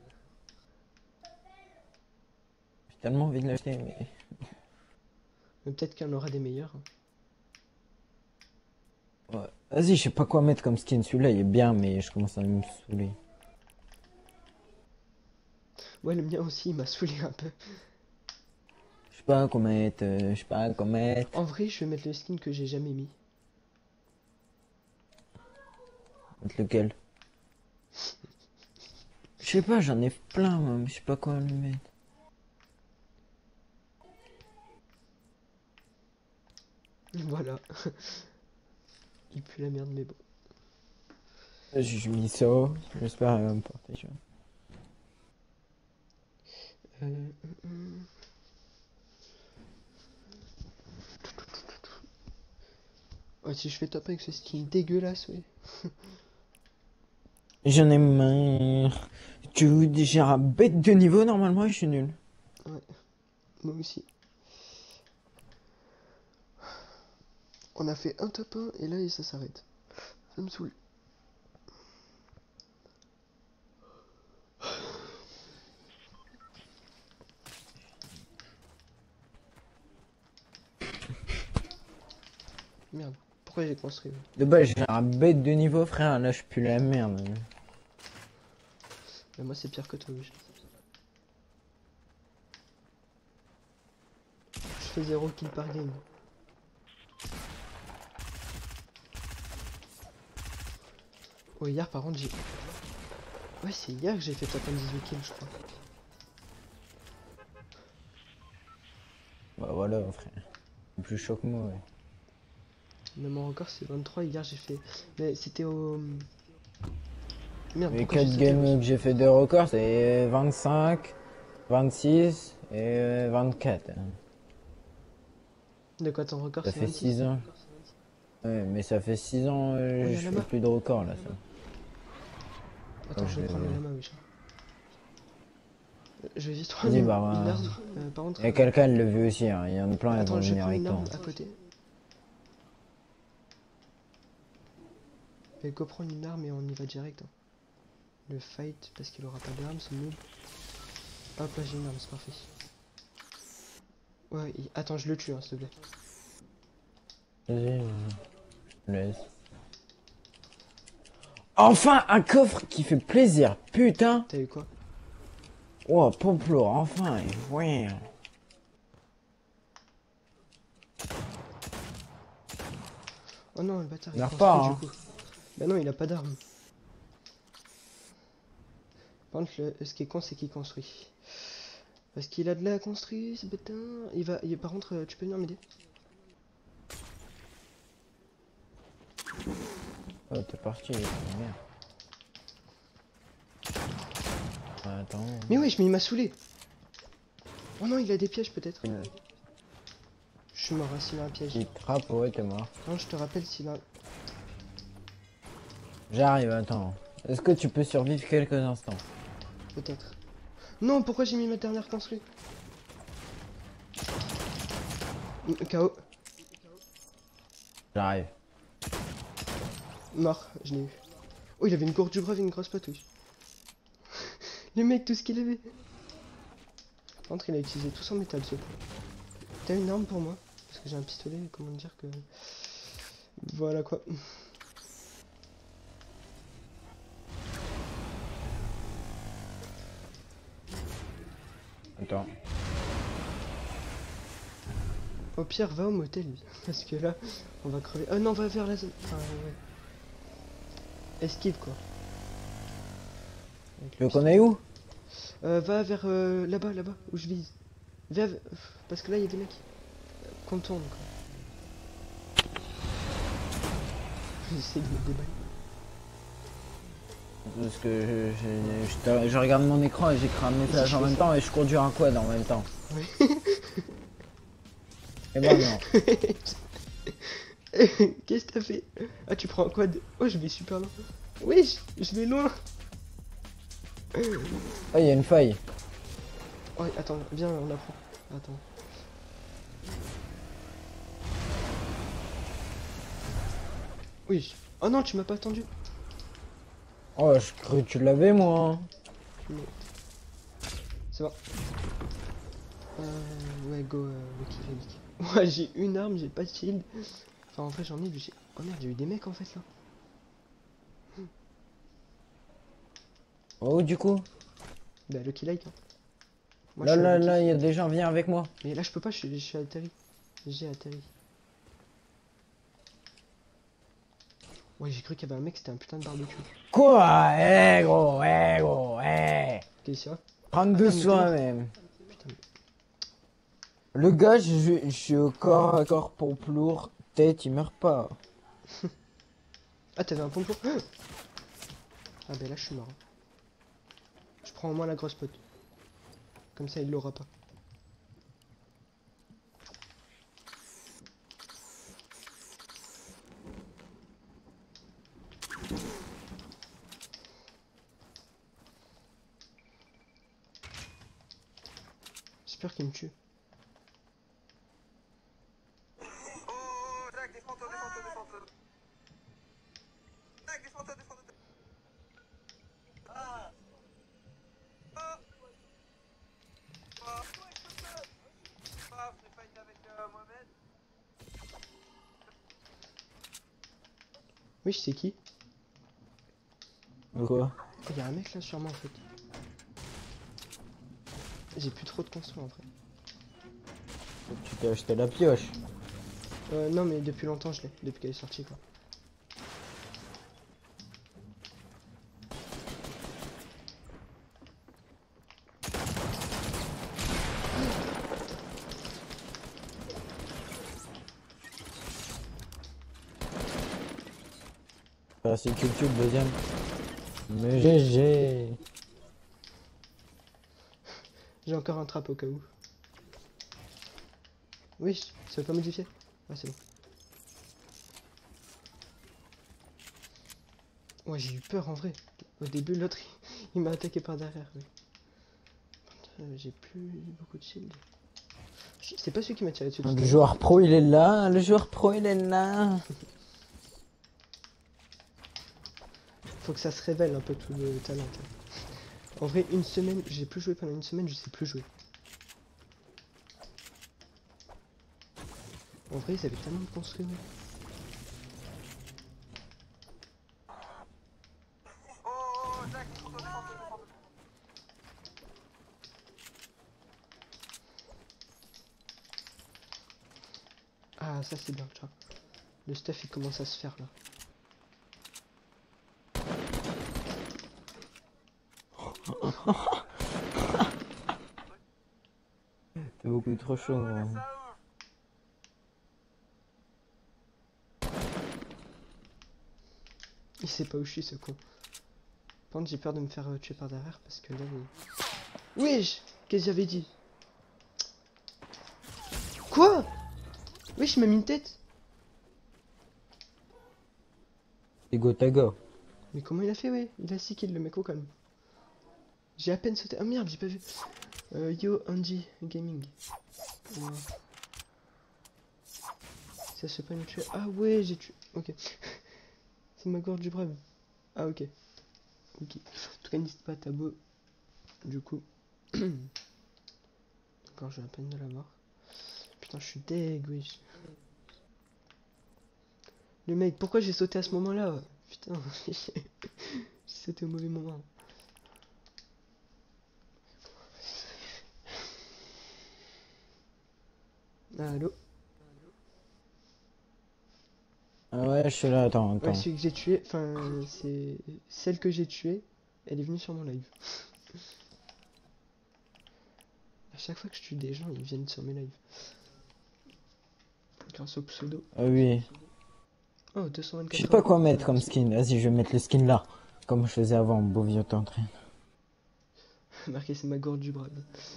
J'ai tellement envie de l'acheter, mais. Mais peut-être qu'il y en aura des meilleurs. Ouais. Vas-y, je sais pas quoi mettre comme skin. Celui-là, il est bien, mais je commence à me saouler. Ouais, le mien aussi, il m'a saoulé un peu. Je sais pas quoi mettre, je sais pas quoi mettre. En vrai, je vais mettre le skin que j'ai jamais mis. Mettre lequel? Je sais pas, j'en ai plein, moi, mais je sais pas quoi lui mettre. Voilà. Il pue la merde, mais bon. J'ai mis ça, j'espère qu'il va me porter, tu vois. Euh, euh, Ouais, si je fais top avec ce skin dégueulasse, ouais. J'en ai marre. Tu digères un bête de niveau normalement et je suis nul. Ouais, moi aussi. On a fait un top 1 et là ça s'arrête. Ça me saoule. Merde, pourquoi j'ai construit? De base, j'ai un bête de niveau, frère. Là, je pue la merde. Mais moi c'est pire que toi, oui. fais 0 kills par game. Oh, hier par contre j'ai... Ouais, c'est hier que j'ai fait 78 kills, je crois. Bah voilà, frère. C'est plus chaud que moi, ouais. Mais mon record c'est 23, hier j'ai fait... Mais c'était au... Merde, Les pourquoi 4 j'ai sauté games que j'ai fait de record, c'est 25, 26 et 24. Hein. De quoi ton record Ça c'est fait 26? 6 ans. Ouais, mais ça fait 6 ans, Oh, y a je là-bas. fais plus de record là. Ça. Attends, Ouais, je vais je prendre l'ai la vu. lama, oui. Je vais juste prendre Vas-y, bah, une arme. Par contre... il y a quelqu'un qui l'a vu aussi, hein. Il y en a plein, ils Attends, vont je vais venir prendre avec une toi. arme à côté. Et go prendre une arme et on y va direct. Hein. Le fight, parce qu'il aura pas d'arme, c'est noob. Hop là, j'ai une arme, c'est parfait. Ouais, attends, je le tue, hein, s'il te plaît. Vas-y, je te laisse. Enfin, un coffre qui fait plaisir, putain. T'as eu quoi? Oh, Pomplo, enfin, ouais. Oh non, le bâtard, il Meurs construit pas, du hein. coup. Bah non, il a pas d'arme. Par contre, ce qui est con, c'est qu'il construit. Parce qu'il a de la construit, ce bêtin. Par contre, tu peux venir m'aider? Oh, t'es parti, merde. Attends. Mais wesh, mais il m'a saoulé. Oh non, il a des pièges peut-être. Je suis mort, hein, s'il a un piège. Il trappe, ouais, t'es mort. Non, je te rappelle s'il a... J'arrive, attends. Est-ce que tu peux survivre quelques instants? Peut-être. Non, pourquoi j'ai mis ma dernière construite? KO. J'arrive. Mort, je l'ai eu. Oh, il avait une gourde du brave et une grosse patouille. Le mec, tout ce qu'il avait. Par contre, il a utilisé tout son métal, ce coup. T'as une arme pour moi? Parce que j'ai un pistolet, comment dire que... Voilà quoi. Attends. Au pire, va au motel, lui. Parce que là, on va crever. Oh non, va vers la zone. Enfin, ouais. Esquive, quoi. Avec Tu le veux qu'on aille où? va vers là-bas, là-bas, où je vise. Parce que là, il y a des mecs. Qu'on tourne, quoi. J'essaie de mettre des balles. Parce que je regarde mon écran et j'écris un message en même temps et je conduis un quad en même temps. Oui. Et ben non. Qu'est-ce que t'as fait? Ah, tu prends un quad? Oh, je vais super loin. Oui, je vais loin. Ah, il y a une faille. Oh, attends, viens, on apprend. Attends. Oui. Oh non, tu m'as pas attendu. Oh, je croyais que tu l'avais, moi. Mais... C'est bon. Ouais, go, Lucky Relic. Ouais, j'ai une arme, j'ai pas de shield. Enfin, en vrai, j'en ai vu. Oh merde, il y a eu des mecs en fait là. Oh, du coup? Bah, Lucky Light. Hein. Moi, Là, je suis là, à Lucky. là, il y a des gens, viens avec moi. Mais là, je peux pas, je suis atterri. J'ai atterri. Ouais, j'ai cru qu'il y avait un mec, c'était un putain de barbecue. Quoi? Gros, gros, Qu'est-ce qu'il y a? Prendre Ah, de merde, mais t'es soin, mort. même. Putain. Le gars, je suis au corps à corps pompe lourd. Tête, il meurt pas. Ah, t'avais un pompon. Ah, bah là, je suis mort. Je prends au moins la grosse pote. Comme ça, il l'aura pas. J'espère qu'il me tue. Oh, Jack, défends-toi, défends-toi, défends-toi. Jack, défends-toi, défends-toi. Ah. Ah. Ah. Ah, je fight avec Mohamed. Oui, je sais qui. Quoi? Oh, il y a un mec là sur moi en fait. J'ai plus trop de construits en vrai. Tu t'es acheté la pioche. Non, mais depuis longtemps, je l'ai. Depuis qu'elle est sortie, quoi. C'est culture deuxième. Mais GG. J'ai encore un trap au cas où. Oui, ça veut pas modifier. Ah, c'est bon. Ouais, j'ai eu peur en vrai. Au début, l'autre, il m'a attaqué par derrière. Oui. J'ai plus beaucoup de shield. C'est pas celui qui m'a tiré dessus. Le joueur pro il est là, le joueur pro il est là. Faut que ça se révèle un peu tout le talent. En vrai, une semaine, j'ai plus joué pendant une semaine, je sais plus jouer. En vrai, ils avaient tellement de construit. Oh, Jack, prends-toi, prends-toi. Ah, ça c'est bien, tu vois. Le stuff il commence à se faire là. C'est beaucoup trop chaud. Ça Hein. ouvre. Il sait pas où je suis ce con. Par contre, j'ai peur de me faire tuer par derrière parce que là. Wesh, qu'est-ce que j'avais dit? Quoi? Wesh, il m'a mis une tête. C'est Gotaga. Mais comment il a fait, ouais? Il a 6 kills le mec au calme. J'ai à peine sauté. Ah merde, j'ai pas vu. Yo, Andy Gaming. Ça se fait pas me tuer. Ah ouais, j'ai tué. Ok. C'est ma gorge du brave. Ah ok. Ok. En tout cas, n'hésite pas à t'abonner. Du coup. Encore j'ai à peine de la mort. Putain, je suis deg, wesh. Le mec, pourquoi j'ai sauté à ce moment-là? Putain, j'ai sauté au mauvais moment. Allô? Ah ouais, je suis là, attends, Ouais, attends. celui que j'ai tué, enfin, c'est celle que j'ai tuée, elle est venue sur mon live. À chaque fois que je tue des gens, ils viennent sur mes lives. Grâce au pseudo. Ah oui. Oh, Je sais 224 pas euros. quoi mettre comme skin. Vas-y, je vais mettre le skin là. Comme je faisais avant, beau vieux t'entraîne. Marqué, c'est ma gorge du brave.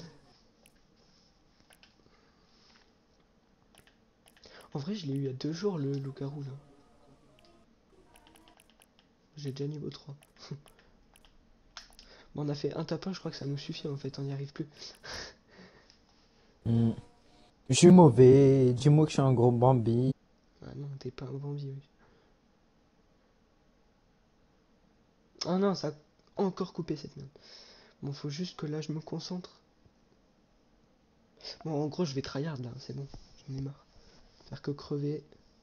En vrai, je l'ai eu il y a 2 jours, le loup-garou, là. J'ai déjà niveau 3. Bon, on a fait un tapin, je crois que ça nous suffit, en fait, on n'y arrive plus. Hmm. Je suis mauvais. Dis-moi que je suis un gros Bambi. Ah non, t'es pas un Bambi, oui. Ah non, ça a encore coupé cette merde. Bon, faut juste que là, je me concentre. Bon, en gros, je vais tryhard, là, c'est bon. J'en ai marre. Faire que crever.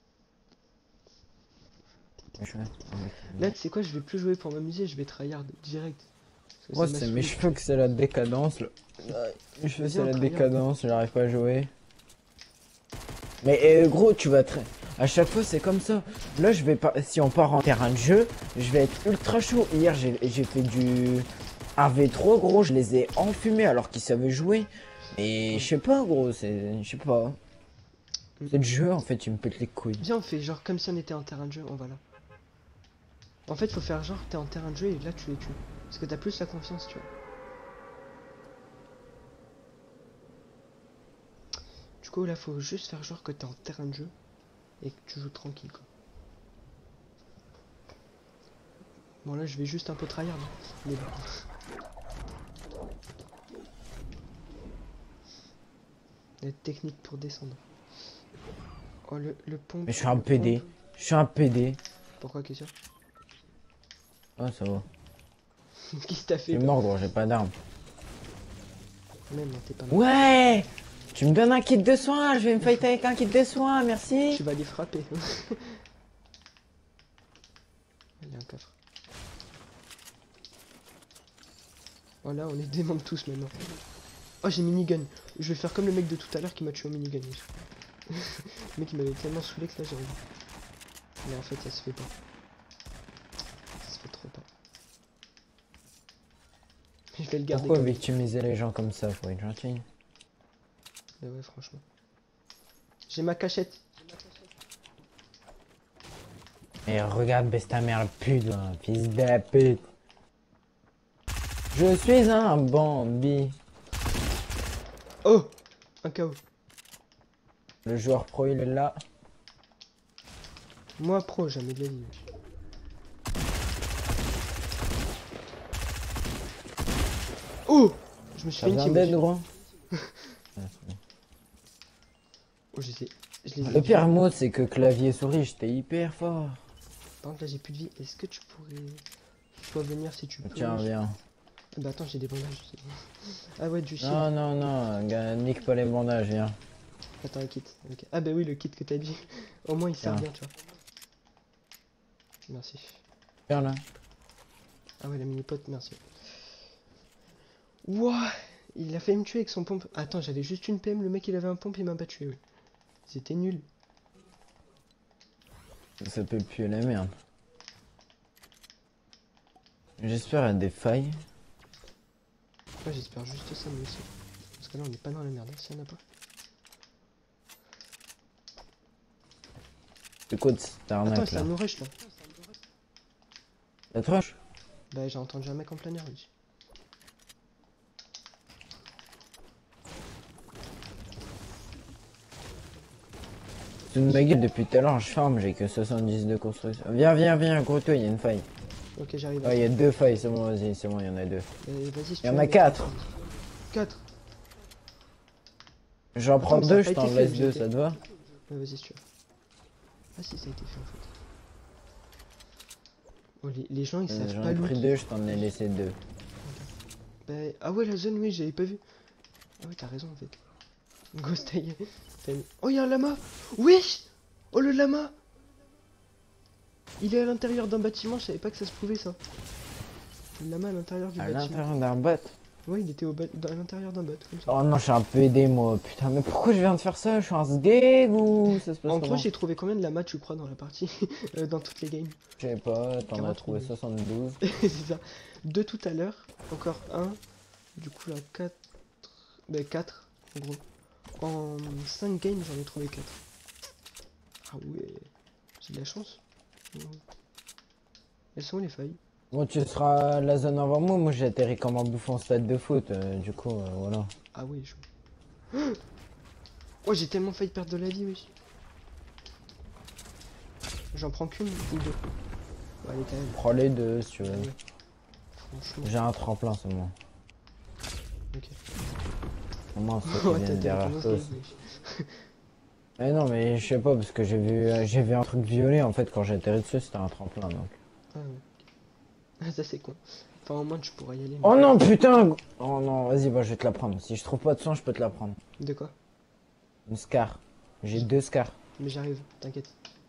Là, tu sais quoi, je vais plus jouer pour m'amuser, je vais tryhard direct. Parce que Moi, ça m'a c'est mes saoulé. cheveux que c'est la décadence. Là. Mes cheveux, Vas-y, c'est on la tryhard. décadence. J'arrive pas à jouer. Mais gros, tu vas très. À chaque fois, c'est comme ça. Là, je vais pas. Si on part en terrain de jeu, je vais être ultra chaud. Hier, j'ai fait du 1v3, gros. Je les ai enfumés alors qu'ils savaient jouer. Et je sais pas, gros. Je sais pas. C'est le jeu, en fait, tu me pètes les couilles. Viens, on fait genre comme si on était en terrain de jeu, on va là. En fait, faut faire genre t'es en terrain de jeu et là tu les tues. Parce que t'as plus la confiance, tu vois. Du coup, là, faut juste faire genre que t'es en terrain de jeu et que tu joues tranquille, quoi. Bon, là, je vais juste un peu tryhard. Hein. Mais bon. La technique pour descendre. Oh, le pont. Mais je suis un PD. Je suis un PD. Pourquoi, question? Ah, ça va. Qu'est-ce que t'as Je fait, suis toi? mort, gros. J'ai pas d'armes. Même, non, t'es pas mort. Ouais! Tu me donnes un kit de soins. Je vais me fighter avec un kit de soins. Merci. Tu vas les frapper. Il y a un coffre. Oh là, on les démonte tous maintenant. Oh, j'ai minigun. Je vais faire comme le mec de tout à l'heure qui m'a tué au minigun. Le mec il m'avait tellement saoulé que là j'ai envie. Mais en fait ça se fait pas. Ça se fait trop pas. Je vais le garder. Pourquoi comme... victimiser les gens comme ça? Faut être gentil. Bah ouais franchement. J'ai ma cachette. Et regarde, baisse ta mère, putain, fils de pute. Je suis un Bambi. Oh, un KO. Le joueur pro, il est là. Moi pro, jamais de la vie. Oh, je me suis Ça fait une vient team. d'aide, gros. Oh, je les ai Le vus. pire mot, c'est que clavier et souris, j'étais hyper fort. Par contre là j'ai plus de vie. Est-ce que tu pourrais soit venir si tu peux? Tiens, viens. Bah attends, j'ai des bandages. Ah ouais, du shit. Non, non, non, gars, nique pas les bandages, viens. Attends, un kit. Ok. Ah bah oui, le kit que t'as dit. Au moins il sert Tiens. bien, tu vois. Merci. Viens là. Ah ouais, la mini-pote, merci. Wouah, il a failli me tuer avec son pompe. Attends, j'avais juste une PM, le mec il avait un pompe, il m'a pas tué, oui. C'était nul. Ça peut puer la merde. J'espère à des failles. Ouais, j'espère juste ça, moi aussi. Parce que là, on n'est pas dans la merde, hein, s'il y en a pas. Écoute, cette Attends, arnaque c'est là. un no rush là. La troche? Bah, j'ai entendu un mec en plein air, lui. C'est une ma gueule depuis tout à l'heure, je ferme, j'ai que 70 de construction. Viens, viens, viens, gros toi, il y a une faille. Ok, j'arrive. Ouais, il y a deux failles, c'est bon, vas-y, c'est bon, il y en a deux. Vas-y, Il y en a 4. 4. J'en prends Attends, ça a deux, pas je t'en été fait, laisse deux, j'étais- ça te va? Ouais, vas-y, si tu veux. Ah si, ça a été fait en fait. Oh, les gens ils savent J'en pas ai pris loot. deux, je t'en ai laissé deux. Bah, ah ouais, la zone, oui, j'avais pas vu. Ah ouais, t'as raison en fait. Ghost taille. Oh, y'a un lama. Wesh. Oh, le lama. Il est à l'intérieur d'un bâtiment, je savais pas que ça se pouvait ça. Le lama à l'intérieur du À bâtiment. l'intérieur d'un bot. Ouais, il était à l'intérieur d'un bot, comme ça. Oh non, je suis un peu aidé moi, putain, mais pourquoi je viens de faire ça? Je suis un sgeg ou ça se passe En gros, comment? j'ai trouvé combien de lamas, tu crois, dans la partie dans toutes les games? Je sais pas, t'en as 40 trouvé 72. C'est ça. Deux tout à l'heure, encore un. Du coup, là, 4. Bah, 4, en gros. En 5 games, j'en ai trouvé 4. Ah ouais, j'ai de la chance. Elles sont où les failles? Bon, tu seras à la zone avant moi, moi j'ai atterri comme un bouffon stade de foot, du coup, voilà. Ah ouais, chaud. Oh, j'ai tellement failli perdre de la vie, oui. J'en prends qu'une ou deux. Bon, allez, quand même. Prends les deux si tu veux. Ah ouais. Franchement, J'ai un tremplin seulement. ok. Comment c'est Ouais, qu'ils viennent derrière tellement toi? safe, wesh. Eh non, mais je sais pas, parce que j'ai vu un truc violet en fait quand j'ai atterri dessus, c'était un tremplin donc. Ah ouais. Ah, ça c'est con. Enfin, au moins tu pourras y aller. Oh non, putain! Oh non, vas-y, bah je vais te la prendre. Si je trouve pas de sang, je peux te la prendre. De quoi? Une scar. J'ai deux scars. Mais j'arrive, t'inquiète.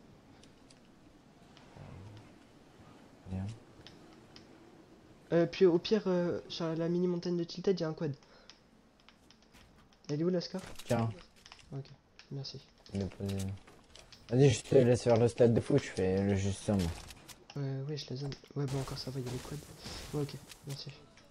Bien. Puis au pire, sur la mini montagne de Tilted, il y a un quad. Elle est où la scar? Tiens, Ok, merci. je l'ai posé. Vas-y, je te laisse faire le stade de foot, je fais le juste ça moi. Ouais, je la zone. Ouais, bon, encore ça va, il y a les quads. Ouais, ok, merci.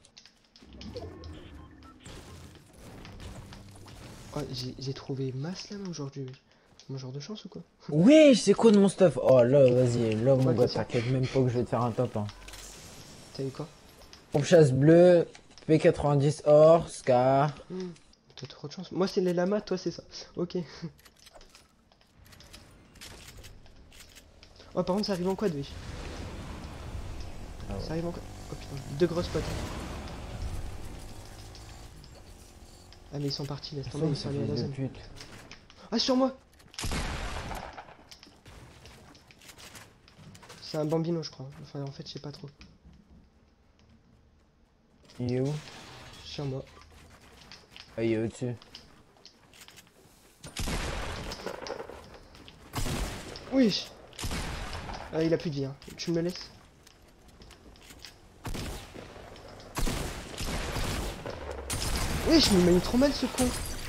Oh, j'ai trouvé masse là aujourd'hui. C'est mon genre de chance ou quoi? Oui, c'est quoi de mon stuff? Oh là, vas-y, là mon Ouais, gars, c'est ça. t'inquiète même pas que je vais te faire un top. Hein. T'as eu quoi? Pompe chasse bleue, P90 or, scar. T'as trop de chance. Moi c'est les lamas, toi c'est ça. Ok. Oh, par contre, ça arrive en quad, oui. Ah ouais. Ça arrive en quad. Oh putain, deux grosses potes. Ah, mais ils sont partis, laisse tomber, ils sont allés à la zone. Pute. Ah, sur moi! C'est un bambino, je crois. Enfin, en fait, je sais pas trop. Il est où? Sur moi. Ah, il est au-dessus. Oui! Il a plus de vie, hein. Tu me le laisses? Wesh, mais il m'a mis trop mal ce con.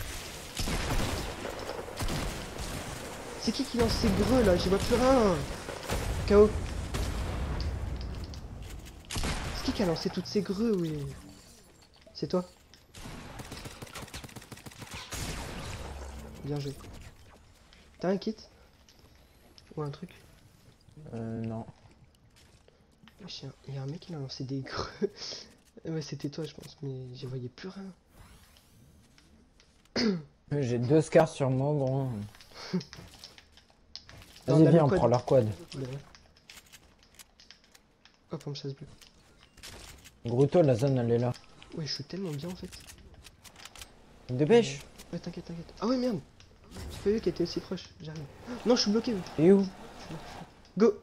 C'est qui lance ces greux là? J'y vois plus rien. KO. C'est qui a lancé toutes ces greux, oui? C'est toi. Bien joué. T'as un kit? Ou un truc? Non. Wesh, il y a un mec qui a lancé des greux. Ouais, c'était toi, je pense, mais j'y voyais plus rien. J'ai 2 scars sur moi, gros. On Vas-y, a viens, le on quad. prend leur quad. Ouais. Hop, on me chasse bleu. Gruto, la zone, elle est là. Ouais, je suis tellement bien en fait. Dépêche. Ouais, t'inquiète, t'inquiète. Ah ouais, merde. J'ai pas vu qu'elle était aussi proche. J'arrive. Non, je suis bloqué. Ouais. Et où? Go.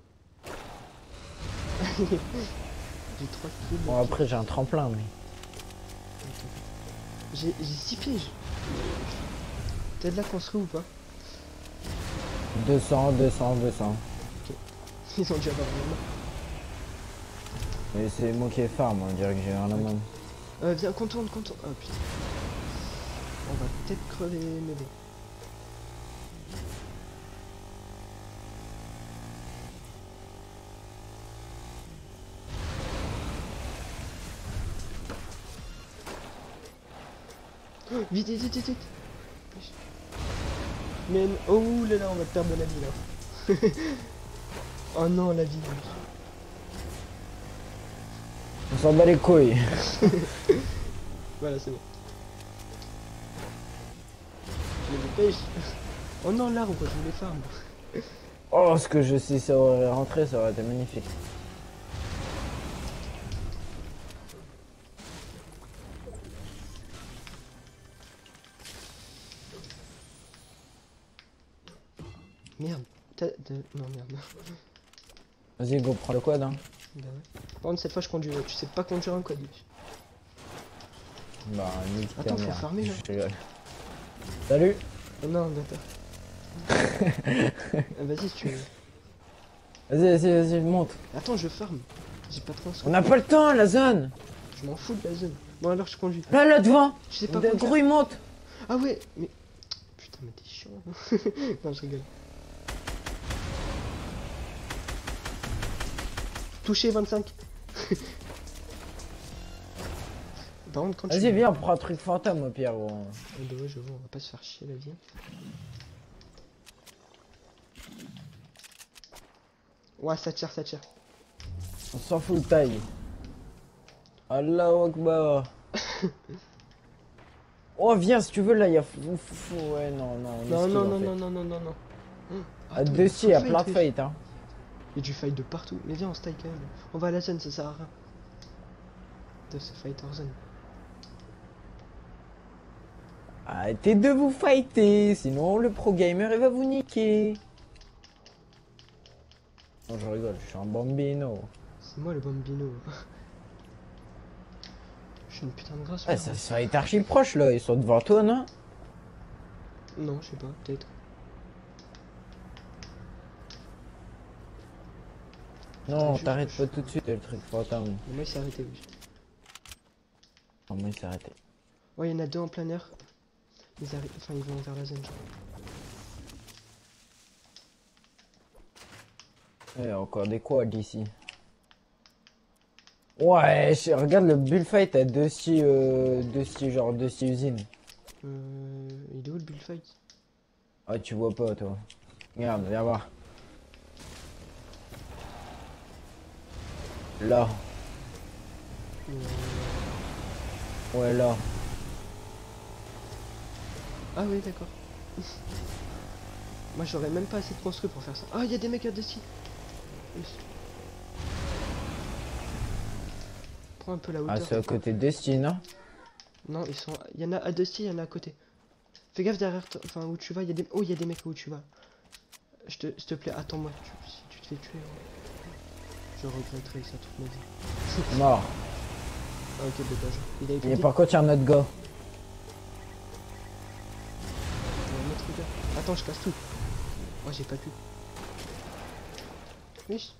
J'ai 3 kills. Bon, après, j'ai un tremplin, mais. J'ai 6 pièges. T'as de la construit ou pas? 200, 200, 200. Ils ont déjà pas vraiment. Mais c'est moi qui ai farm, on dirait que j'ai rien à même. Viens, contourne. Oh putain. On va peut-être crever, mais bon. Oh, vite. Mais oh là là, on va perdre de la vie là. Oh non, la vie. On s'en bat les couilles. Voilà, c'est bon. Je me dépêche. Oh non, l'arbre, je voulais farm. Oh, ce que je sais, ça aurait rentré, ça aurait été magnifique. Merde. Non, merde. Vas-y, go, prends le quad, hein. Bah ouais. Par contre, cette fois, je conduis. Tu sais pas conduire un quad. Bah, nique ta Attends, faut mère. farmer, là. Je rigole. Salut. Oh non, bâtard. Vas-y, si tu veux. Vas-y, monte. Attends, je farm. J'ai pas trop. On n'a pas le temps, la zone. Je m'en fous de la zone. Bon, alors, je conduis. Là, devant. Je sais pas Le conduire. gros, il monte. Ah ouais, mais. Putain, mais t'es chiant. Non, je rigole. Touché 25. Par contre, quand tu. Vas-y, viens, on prend un truc fantôme au pire, gros. Oh, bah ouais, je vois, on va pas se faire chier la vie. Ouais, ça tire. On s'en fout de taille. Allahu Akbar. Oh, viens si tu veux, là, il y a. Ouais, non. Non. À dessus, il y a plein de fights, hein. Il y a du fight de partout. Mais viens, on se taille quand même. On va à la zone, ça sert à rien. De se fight hors zone. Arrêtez de vous fighter, sinon le pro gamer il va vous niquer. Non, je rigole, je suis un bambino. C'est moi le bambino. Je suis une putain de grosse. Ouais, ça va être archi proche là, ils sont devant toi, non? Non, je sais pas, peut-être. Non, Juste t'arrêtes que pas je- tout de suite le truc fantôme. Mais moi, il s'est arrêté, oui. Non, moi il s'est arrêté. Ouais, il y en a deux en plein air. Ils arrivent, enfin, ils vont vers la zone. Je crois. Ouais, encore des quads ici. Ouais, regarde le bullfight à deux usines. Il est où le bullfight? Ah, tu vois pas toi. Regarde, viens voir. Là. Ouais, là. Ah oui, d'accord. Moi, j'aurais même pas assez de construit pour faire ça. Ah, il y a des mecs à dessus. Prends un peu la hauteur. Ah, c'est à côté de Destiny, hein? Non, ils sont. Il y en a à Dusty, il y en a à côté. Fais gaffe derrière toi. Enfin, où tu vas, il y a des. Oh, il y a des mecs où tu vas. S'il te plaît, attends-moi. Si tu te fais tuer, je regretterai ça toute ma vie. Mort. Ah, ok, dégage. Il a été. Et par contre, il y a un autre gars. Attends, je casse tout. Oh, j'ai pas pu. Oui.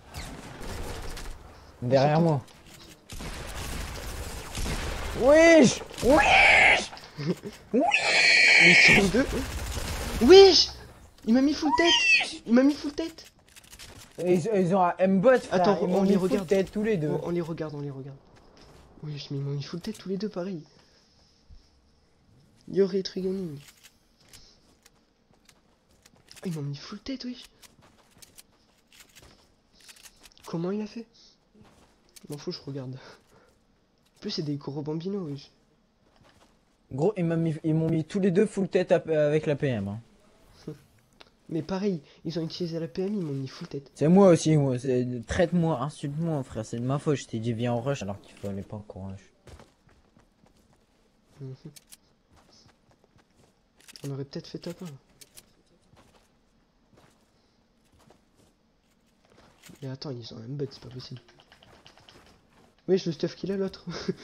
Derrière moi. Wesh! Wesh! Oui, ils sont deux. Wesh! Il m'a mis full tête! Il m'a mis full tête! Ils ont un M-bot, frère. Attends, Ils m'ont on mis les full regarde. tête tous les deux. On les regarde, on les regarde. Wesh, mais ils m'ont mis full tête tous les deux pareil. Yori Trigami. Ah, ils m'ont mis full tête, wesh. Comment il a fait? M'en fous, je regarde. En plus, c'est des gros bambinos, wesh. Gros, ils m'ont mis tous les deux full tête avec la PM. Hein. Mais pareil, ils ont utilisé la PM, ils m'ont mis full tête. C'est moi aussi, moi. Traite-moi, insulte-moi, frère. C'est de ma faute. Je t'ai dit viens en rush alors qu'il fallait pas encore rush. Mhm. On aurait peut-être fait top 1. Mais attends, ils ont un bot, c'est pas possible. Oui, le stuff qu'il a l'autre.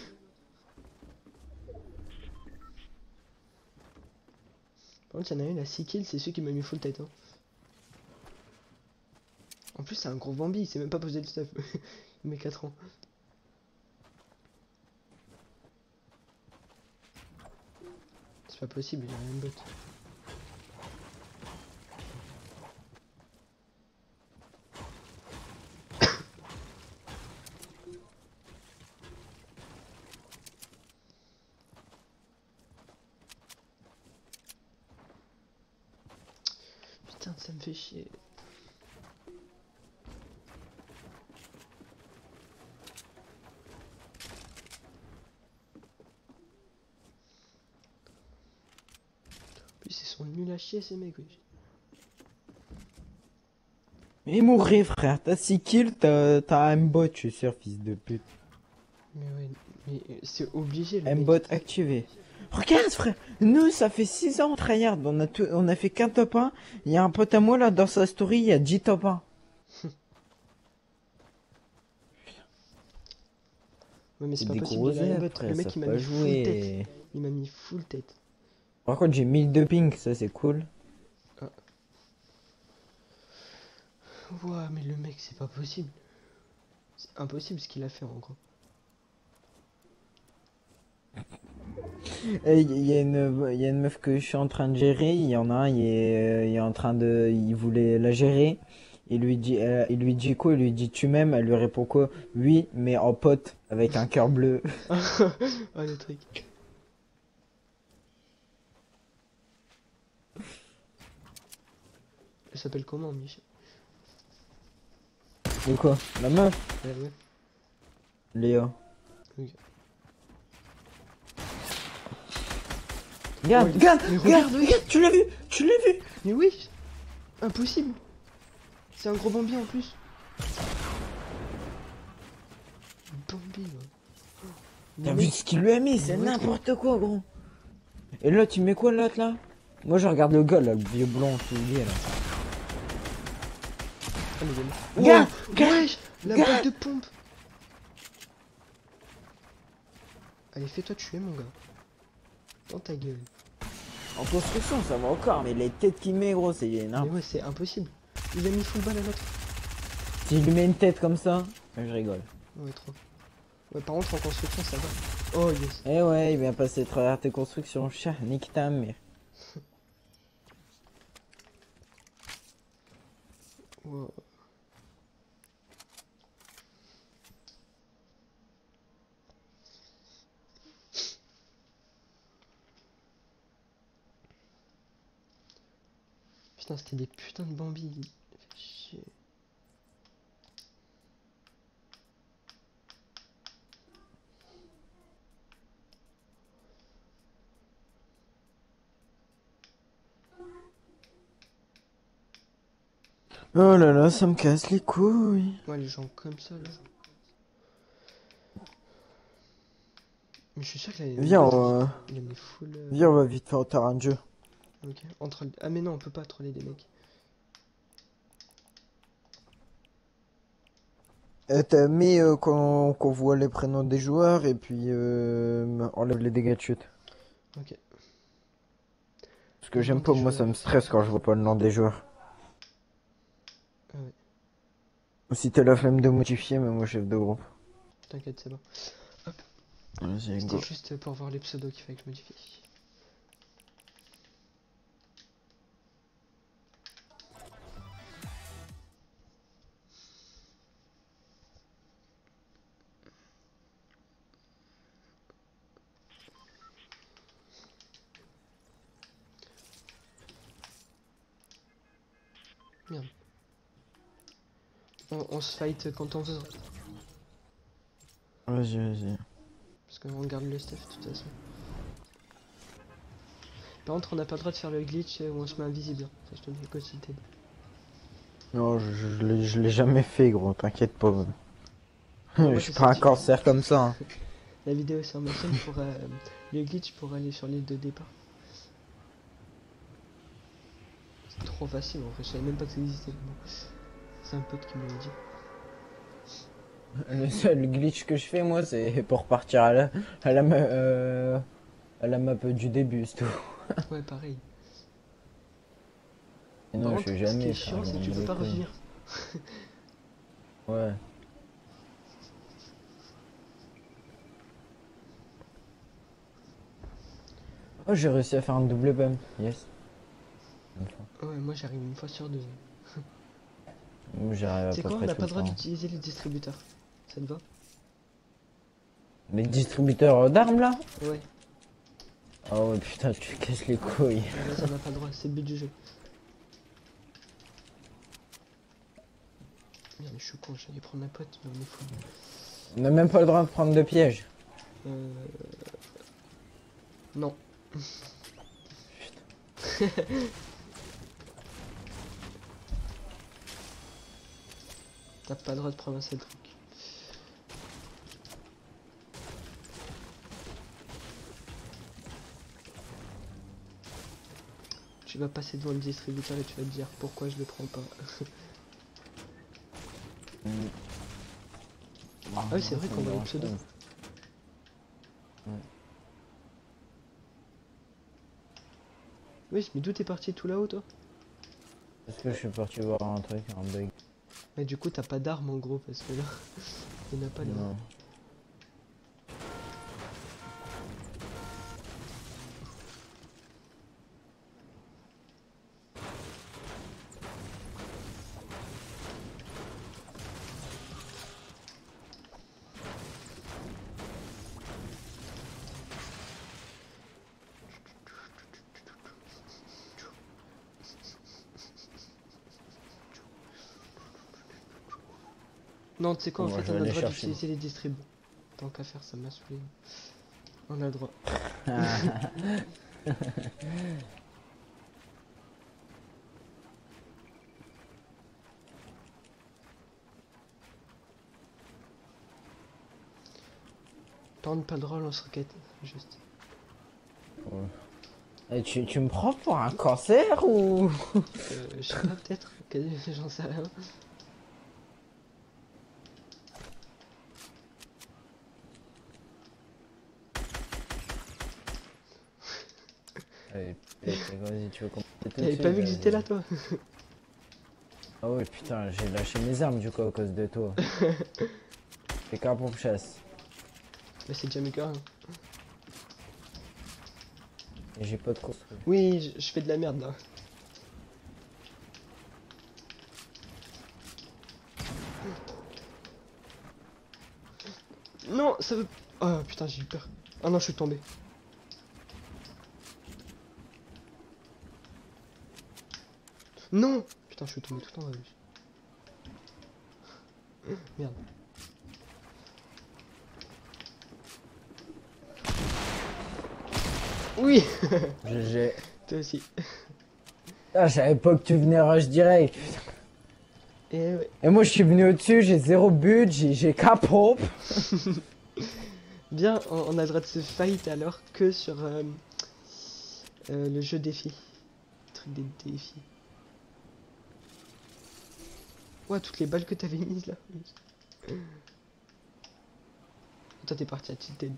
Par contre, il y en a une à 6 kills, c'est celui qui m'a mis full tête. Hein. En plus, c'est un gros Bambi, il s'est même pas posé le stuff. Il met 4 ans. C'est pas possible, il a un bot. Putain, ça me fait chier. En plus, ils sont nuls à chier ces mecs, wesh. Mais mourir, frère. T'as 6 kills, t'as un M-bot, je suis sûr, fils de pute. Mais ouais, mais c'est obligé le M-bot mec. activé. Regarde, frère. Nous, ça fait 6 ans, tryhard. On a fait qu'un top 1. Il y a un pote à moi, là, dans sa story, il y a 10 top 1. Ouais, mais c'est C'est pas des possible, gros il a un ailes, bot. frère. Le mec, Ça il m'a pas mis full tête. jouer. Il m'a mis full tête. Par contre, j'ai 1002 ping, ça c'est cool. Ouah, mais le mec, c'est pas possible. C'est impossible ce qu'il a fait en gros. Et il y a une meuf que je suis en train de gérer. Il y en a un, il est en train de. Il voulait la gérer. Il lui dit quoi? Il lui dit tu m'aimes? Elle lui répond quoi? Oui, mais en pote, avec un cœur bleu. Oh, le truc. Elle s'appelle comment, Michel? De quoi? La meuf? Ouais. Léa. Ok. Regarde, Ouais, regarde, mais regarde, regarde, regarde, tu l'as vu? Tu l'as vu? Mais oui! Impossible! C'est un gros Bambi en plus! Bambi, là. T'as vu ce qu'il lui a mis? C'est Ouais, n'importe quoi, gros. Et là, tu mets quoi, l'autre, là? Moi, je regarde le gars, là, le vieux blond, tout lié, là. Ah, mais Regarde, oh, regarde, wesh! La regarde. balle de pompe! Allez, fais-toi tuer, mon gars. Dans ta gueule. En construction, ça va encore, mais les têtes qu'il met, gros, c'est Mais énorme. ouais, c'est impossible. Il a mis full balle à l'autre. Si je lui mets une tête comme ça, je rigole. Ouais, trop. Ouais, par contre, en construction, ça va. Oh, yes. Eh ouais, il vient passer à travers tes constructions. Chat, nique ta mère. Wow. Putain, c'était des putains de Bambi. Fait chier. Oh là là, ça me casse les couilles. Ouais, les gens comme ça, là. Mais je suis sûr qu'il a Viens, il a mis full. viens, on va vite faire au terrain de jeu. Ok. Ah, mais non, on peut pas troller des mecs. T'as mis qu'on voit les prénoms des joueurs et puis enlève les dégâts de chute. Ok. Parce que j'aime pas, moi ça me stresse quand je vois pas le nom des joueurs. Ah ouais. Ou si t'as la flemme de modifier, mais moi chef de groupe. T'inquiète, c'est bon. Vas-y, C'était go. juste pour voir les pseudos qu'il fallait que je modifie. On se fight quand on veut. Vas-y, vas-y. Parce qu'on garde le stuff de toute façon. Par contre, on n'a pas le droit de faire le glitch où on se met invisible. Ça, je te le dis aussi, Ted. Non, je l'ai jamais fait, gros, t'inquiète pas. moi, Je suis pas un cancer comme ça. Hein. La vidéo sur ma chaîne pour le glitch pour aller sur l'île de départ. C'est trop facile en fait, je savais même pas que ça existait. Bon, c'est un pote qui me l'a dit. Le seul glitch que je fais, moi, c'est pour partir à la map du début, c'est tout. Ouais, pareil. Et Par non, contre, je fais ce qui jamais. est chiant, c'est que tu peux pas revenir. Ouais. Oh, j'ai réussi à faire un double bump. Yes. Ouais, moi j'arrive une fois sur deux. Moi, j'arrive à C'est peu quoi, on près n'a tout pas le droit temps. d'utiliser les distributeurs. Ça te va? Les distributeurs d'armes là? Ouais, Ah ouais, putain, tu casses les couilles. là ça n'a pas le droit, c'est le but du jeu. Merde, je suis con, j'allais prendre un pote, mais on est fou. On n'a même pas le droit de prendre de piège. Non. T'as pas le droit de prendre un seul truc. Tu vas passer devant le distributeur et tu vas te dire pourquoi je le prends pas. Ah oui, c'est vrai qu'on a le pseudo. Oui, mais d'où t'es parti tout là-haut toi? Parce que je suis parti voir un truc, un bug. Mais du coup t'as pas d'armes en gros parce que là, il n'y en a pas là. Non. Non, tu sais quoi, en Moi, fait je on a vais le aller droit chercher. d'utiliser les distribs. Tant qu'à faire, ça m'a saoulé. On a le droit. Par contre, pas le droit, lance-roquette. Juste. Et tu me prends pour un cancer ou? Je sais pas, peut-être. J'en sais rien. Allez, vas-y, tu veux commencer tout de T'avais suite, pas vu que vas-y. j'étais là, toi? Ah ouais, putain, j'ai lâché mes armes du coup à cause de toi. Fais qu'un pour chasse. Mais c'est déjà mieux que rien. Et j'ai pas de construit. Oui, je fais de la merde là. Non, ça veut. Oh putain, j'ai eu peur. Ah non, je suis tombé. Non! Putain, je suis tombé tout en haut. Merde. Oui! GG. Toi aussi. Ah, je savais pas que tu venais rush direct. Et ouais. Et moi je suis venu au-dessus, j'ai 0 but, j'ai qu'un pompe. Bien, on a le droit de se fight alors que sur le jeu défi. Le truc des défis. Ouais, toutes les balles que t'avais mises là. Toi t'es parti à tilted.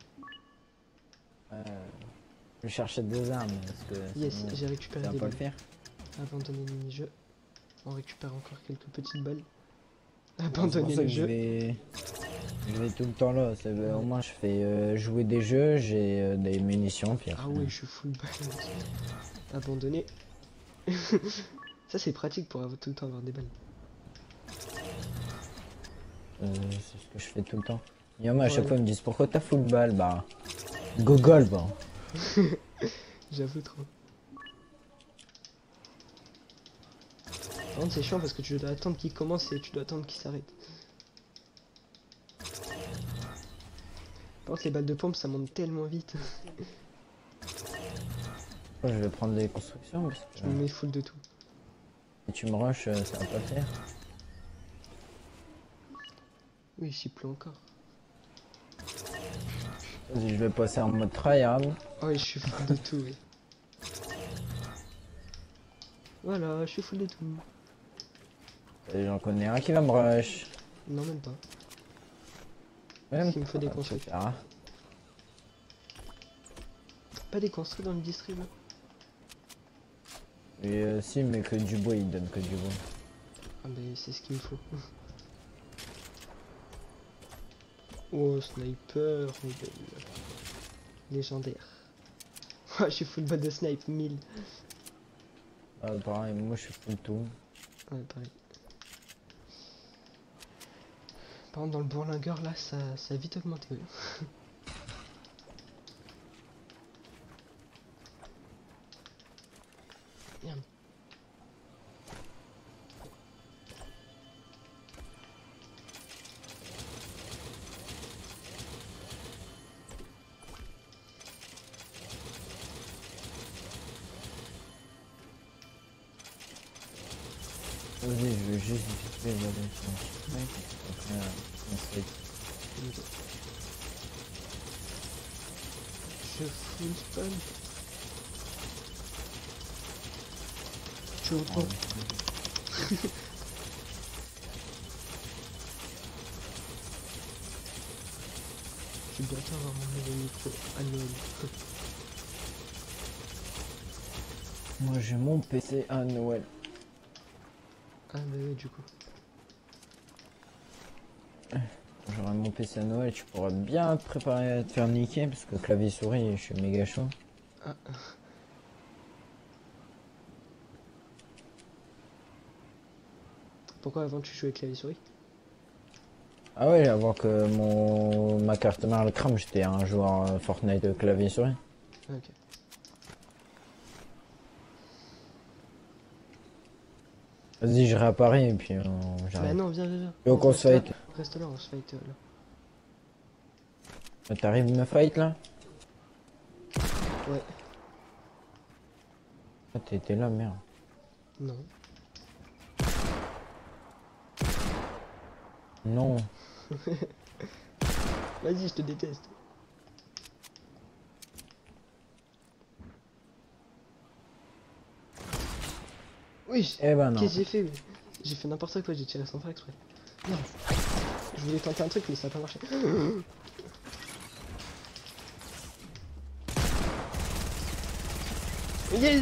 Je cherchais 2 armes parce que Yes, sinon, j'ai récupéré ça des va pas le balles. faire. Abandonner le mini-jeu. On récupère encore quelques petites balles. C'est pour Abandonner ça le que jeu. je vais tout le temps là. Au moins je fais jouer des jeux, j'ai des munitions. Puis Ah ouais, je suis full balle. Abandonner. Ça c'est pratique pour tout le temps avoir des balles. c'est ce que je fais tout le temps. Yama à chaque Voilà. fois ils me disent pourquoi t'as full balle. Bah Gogol bah. J'avoue trop. Par contre c'est chiant parce que tu dois attendre qu'il commence et tu dois attendre qu'il s'arrête. Par contre les balles de pompe ça monte tellement vite. Je vais prendre des constructions parce que Je me mets full de tout. si tu me rushes, ça va pas le faire. Oui, j'y pleut encore. Vas-y, je vais passer en mode tryhard. Oh oui, je suis full de tout, oui. Voilà, je suis full de tout. Et j'en connais un qui va me rush. Non, même pas. Même Il me faut des pas, construits. ça sert. Pas des construits dans le district là. Et si, mais que du bois, il donne que du bois. Ah bah c'est ce qu'il me faut. Oh sniper, oh, belle. Légendaire. Ah, je suis full mode de snipe, 1000. Ah, pareil, moi je suis full tout. Ouais, pareil. Par contre, dans le bourlingueur là, ça a vite augmenté. Oui. Merde. Vas-y, je veux juste vite fait regarder sur mon mec. Après, on se fait. Je full spam. Je reprends. Je vais bientôt avoir mon nouveau micro à Noël. Moi j'ai mon PC à Noël. Ah bah oui, du coup. J'aurai mon PC à Noël, tu pourras bien te préparer à te faire niquer parce que clavier souris, je suis méga chaud. Ah. Pourquoi avant tu jouais clavier souris? Ah ouais, avant que ma carte mère le crame, j'étais un joueur Fortnite clavier souris. Ah, ok. Vas-y, je réapparais et puis Bah j'arrive. non, viens. Et on se fight. Reste là, on se fight là. T'arrives me fight là? Ouais. Ah, t'es là, merde. Non. Non. Vas-y, je te déteste. Oui, Eh ben non. qu'est-ce que j'ai fait? J'ai fait n'importe quoi, j'ai tiré sans faire exprès. Merde. Je voulais tenter un truc, mais ça n'a pas marché. Yes.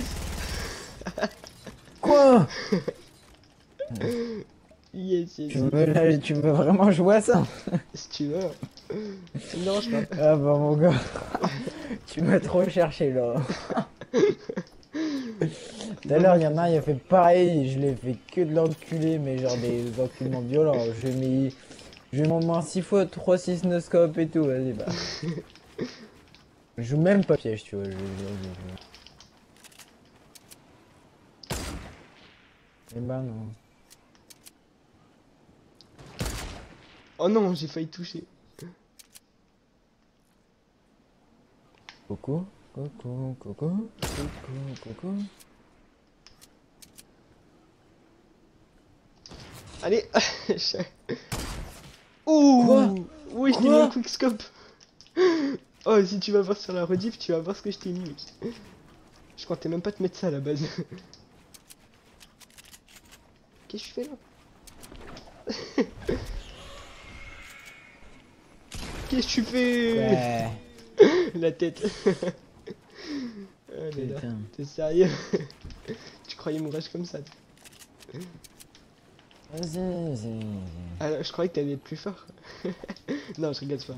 Quoi? Yes. Tu veux vraiment jouer à ça? Si tu veux. Ça me dérange pas. Ah bah mon gars. Tu m'as trop cherché là. Tout à l'heure, il y en a un, il a fait pareil, je l'ai fait que de l'enculer, mais genre des enculements violents. Je mets mon main 6 fois 3-6 no scope et tout, vas-y bah. Je joue même pas piège, tu vois. Eh ben non. Oh non, j'ai failli toucher. Coucou. Allez. Ouh. Quoi? Oui, je t'ai mis un quickscope. Oh, si tu vas voir sur la rediff, tu vas voir ce que je t'ai mis. Je comptais même pas te mettre ça à la base. Qu'est-ce que je fais là? Qu'est-ce que tu fais? Ouais. La tête. Oh là là. Putain. T'es sérieux? Tu croyais mon rage comme ça? Vas-y. Ah, je croyais que t'allais être plus fort. Non, je rigole pas.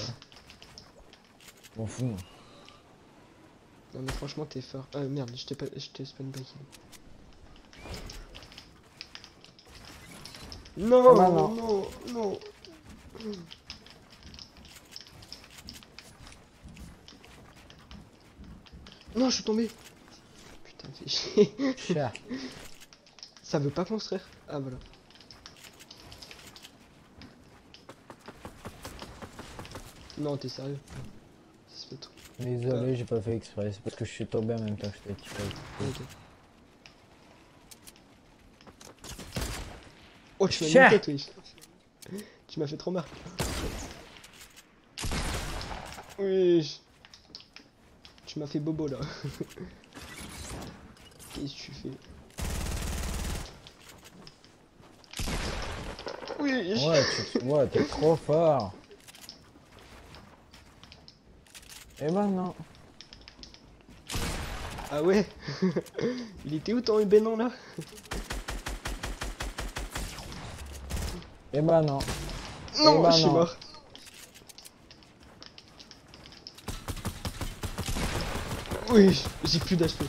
M'en fous. Non mais franchement t'es fort. Ah merde, je t'ai spawn back. Non, Ah, non. non. Non, je suis tombé. Putain, fais chier. Chat. Ça veut pas construire. Ah voilà. Non, t'es sérieux? Ça se fait trop. Désolé, j'ai pas fait exprès, c'est parce que je suis tombé en même temps que je t'ai tiré. Ok. Oh, tu m'as mis Cher. une tête, oui. Tu m'as fait trop marre. Oui. Tu m'as fait bobo là. Qu'est-ce que tu fais? Oui. Ouais, t'es trop fort. Eh ben non. Ah ouais. Il était où ton bénon là? Eh ben non. Non, Eh ben je suis non. mort. Oui, j'ai plus d'HP.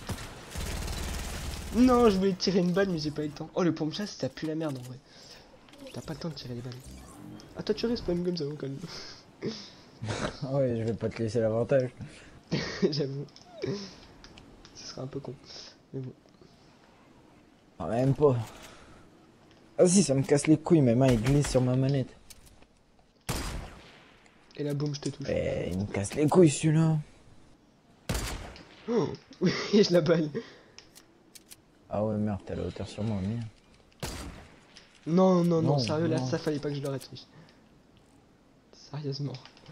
Non, je voulais tirer une balle, mais j'ai pas eu le temps. Oh, le pompe-chasse, ça pue la merde en vrai. T'as pas le temps de tirer les balles. Ah, toi, tu respawn comme ça, quand même. Ouais, je vais pas te laisser l'avantage. J'avoue. Ce serait un peu con. Mais bon. Ah, même pas. Ah si, ça me casse les couilles, mes mains ils glissent sur ma manette. Et là, boum, je te touche. Eh, il me casse les couilles celui-là. Oh, oui, je la balle. Ah ouais, merde, t'es à la hauteur sur moi, merde. Non, non, non, Non, sérieux, là, non. ça fallait pas que je l'aurais triché. Sérieusement.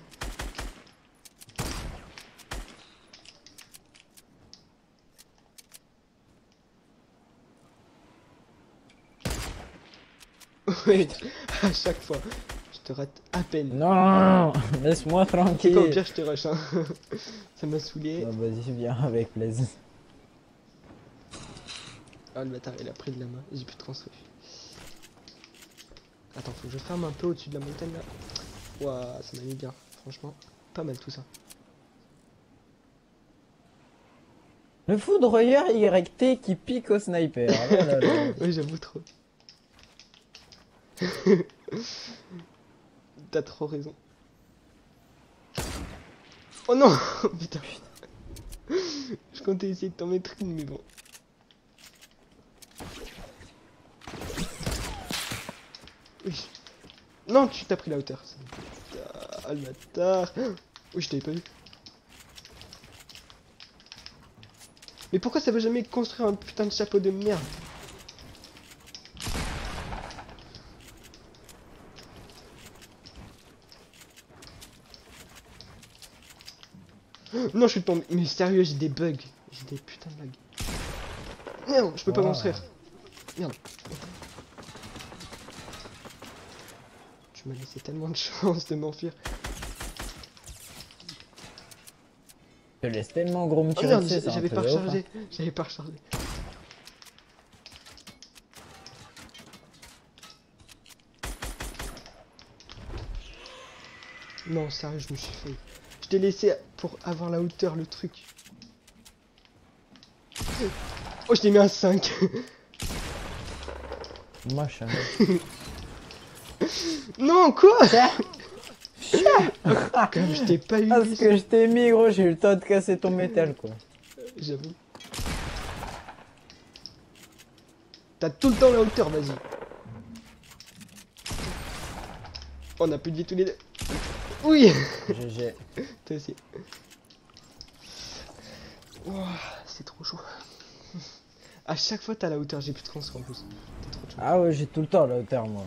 Oui, à chaque fois. Je te rate à peine. Non, laisse-moi C'est pas au tranquille. pire, je te rush, hein. Ça m'a saoulé. Ah, vas-y, viens avec plaisir. Ah, le bâtard, il a pris de la main. J'ai plus de construire. Attends, faut que je ferme un peu au-dessus de la montagne là. Ouah, ça m'a mis bien. Franchement, pas mal tout ça. Le foudroyeur YT qui pique au sniper. Oh là là. Oui, j'avoue trop. T'as trop raison. Oh non. Putain. Je comptais essayer de t'en mettre une, mais bon. Oui. Non, tu t'as pris la hauteur. Ah, le bâtard. Oui, je t'avais pas vu. Mais pourquoi ça veut jamais construire un putain de chapeau de merde? Non, je suis tombé. Mais sérieux, j'ai des bugs. J'ai des putains de bugs. Merde, je peux pas Wow. construire. Merde. Tu m'as laissé tellement de chance de m'enfuir. Je te laisse tellement gros me Oh tirer merde, dessus, c'est un j'avais truc pas de ouf, rechargé. J'avais pas rechargé. Non, sérieux, je me suis fait. Je t'ai laissé pour avoir la hauteur, le truc. Oh, je t'ai mis un 5. hein. Machin. Non, quoi? Comme je t'ai pas eu. Ah, ce que je t'ai mis, gros, j'ai eu le temps de casser ton métal, quoi. J'avoue. T'as tout le temps la hauteur, vas-y. On a plus de vie tous les deux. Oui. GG. Toi aussi. Ouah, c'est trop chaud. À chaque fois t'as la hauteur, j'ai plus de transfert en plus. T'es trop chaud. Ah ouais, j'ai tout le temps la hauteur, moi.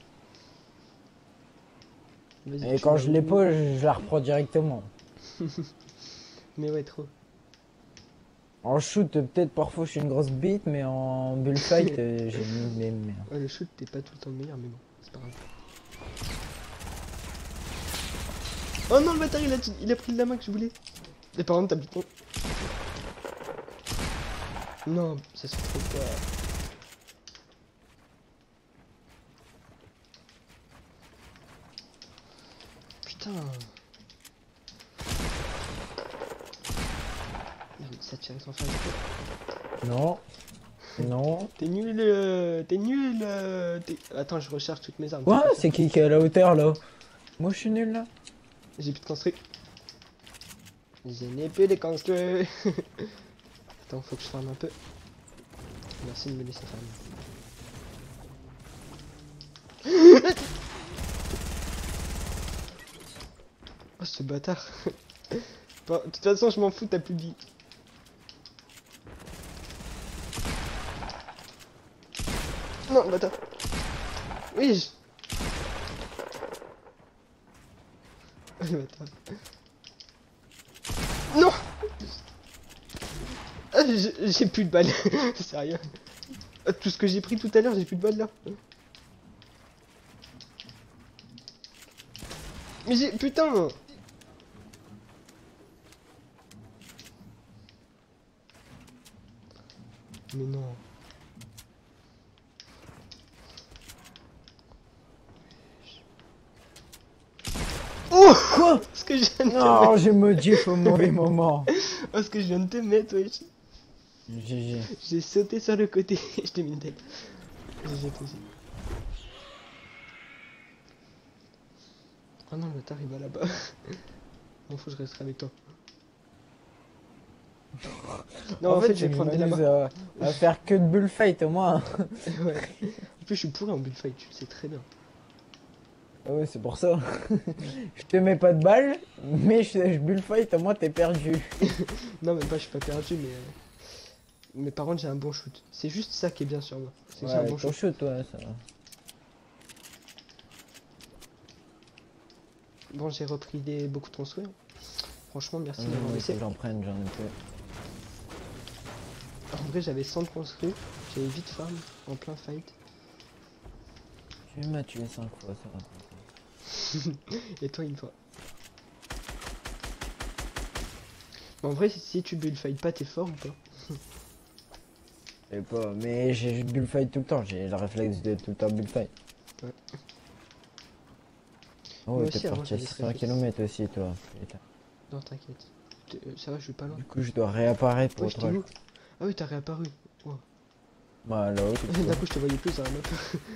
Vas-y, Et tu quand vas je où? l'ai pas, je la reprends directement. Mais ouais, trop. En shoot, peut-être parfois je suis une grosse bite, mais en bullfight, j'ai mis mes merdes. Ouais, le shoot t'es pas tout le temps le meilleur, mais bon, c'est pas grave. Oh non, le bâtard il a pris de la main que je voulais. Et par contre, t'as plus de temps. Non, ça se fait trop pas. Putain. Merde, ça tire sans faire exprès. Non. Non. T'es nul, t'es nul. Attends, je recherche toutes mes armes. Ouais, c'est qui est à la hauteur, là? Moi, je suis nul, là. J'ai plus de construit. Je n'ai plus de construit. Attends, faut que je farme un peu. Merci de me laisser farmer. Oh ce bâtard. Bon, de toute façon je m'en fous, t'as plus de vie. Non bâtard. Oui Oh le bâtard. Non. Ah, j'ai plus de balles. Sérieux. Ah, tout ce que j'ai pris tout à l'heure, j'ai plus de balles là. Mais j'ai... Putain. Mais non. Oh Quoi? ce que je viens de te Non, mettre. j'ai modif au mauvais moment. Oh ce que je viens de te mettre, wesh. GG. J'ai sauté sur le côté. Je t'ai mis une tête. GG toi aussi. Oh non, le bâtard il va là-bas. Bon, faut que je resterai avec toi. Non, en fait, je vais prendre des lamas. À faire que de bullfight au moins. Ouais. En plus, je suis pourri en bullfight, tu le sais très bien. Ah ouais, c'est pour ça. Je te mets pas de balles, mais je bullfight, au moins t'es perdu. Non, même pas, je suis pas perdu, mais par contre, j'ai un bon shoot. C'est juste ça qui est bien sur moi. C'est que j'ai un Ouais, bon ton shoot. shoot, ouais, ça va. Bon, j'ai repris beaucoup de construits. Franchement, merci Moi, d'avoir il faut laissé. que j'en prenne, j'en ai plus. En vrai, j'avais 100 de construits. J'avais vite farm en plein fight. Tu m'as tué 5 fois, ça va. Et toi, une fois. En vrai, si tu bullfight pas, t'es fort ou pas? Je sais pas, mais j'ai bullfight tout le temps, j'ai le réflexe de tout le temps bullfight. Ouais. Oh, Moi t'es aussi, avant, parti à j'avais ce 600 réflexe. km aussi, toi. Putain. Non, t'inquiète. Ça va, je suis pas loin. Du coup, je dois réapparaître pour Ouais, j'étais troll. où? Ah oui, t'as réapparu. Wow. Bah, là-haut, tout D'un ça. coup, je te voyais plus sur la map.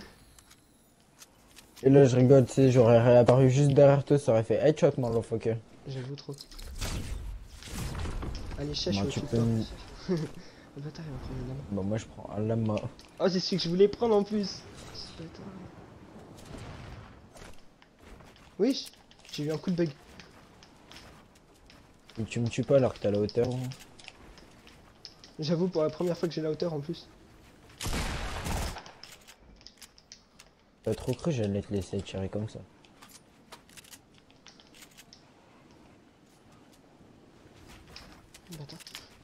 Et là, je rigole, tu sais, j'aurais réapparu juste derrière toi, ça aurait fait headshot, motherfucker. J'avoue trop. Allez, cherche Moi, au tu tout peux le me- Le bâtard, il va prendre une lame. Bah, moi, je prends un lama. Oh, c'est celui que je voulais prendre en plus. Ce bâtard. Oui, j'ai eu un coup de bug. Et tu me tues pas alors que t'as la hauteur. J'avoue, pour la première fois que j'ai la hauteur en plus. T'as trop cru, j'allais te laisser tirer comme ça. Bâtard.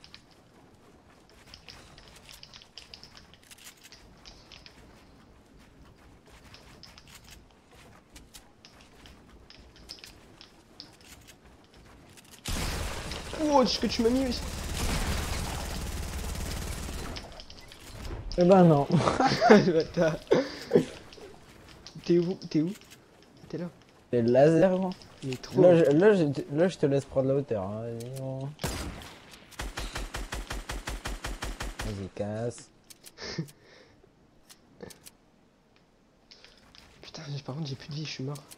Oh, ce que tu m'as mis, oui. Eh ben non. Le bâtard. T'es où? T'es où? T'es là. C'est le laser, gros. Mais trop. Là, je te laisse prendre la hauteur. Hein. Vas-y, gros. Vas-y, casse. Putain, par contre, j'ai plus de vie, je suis mort.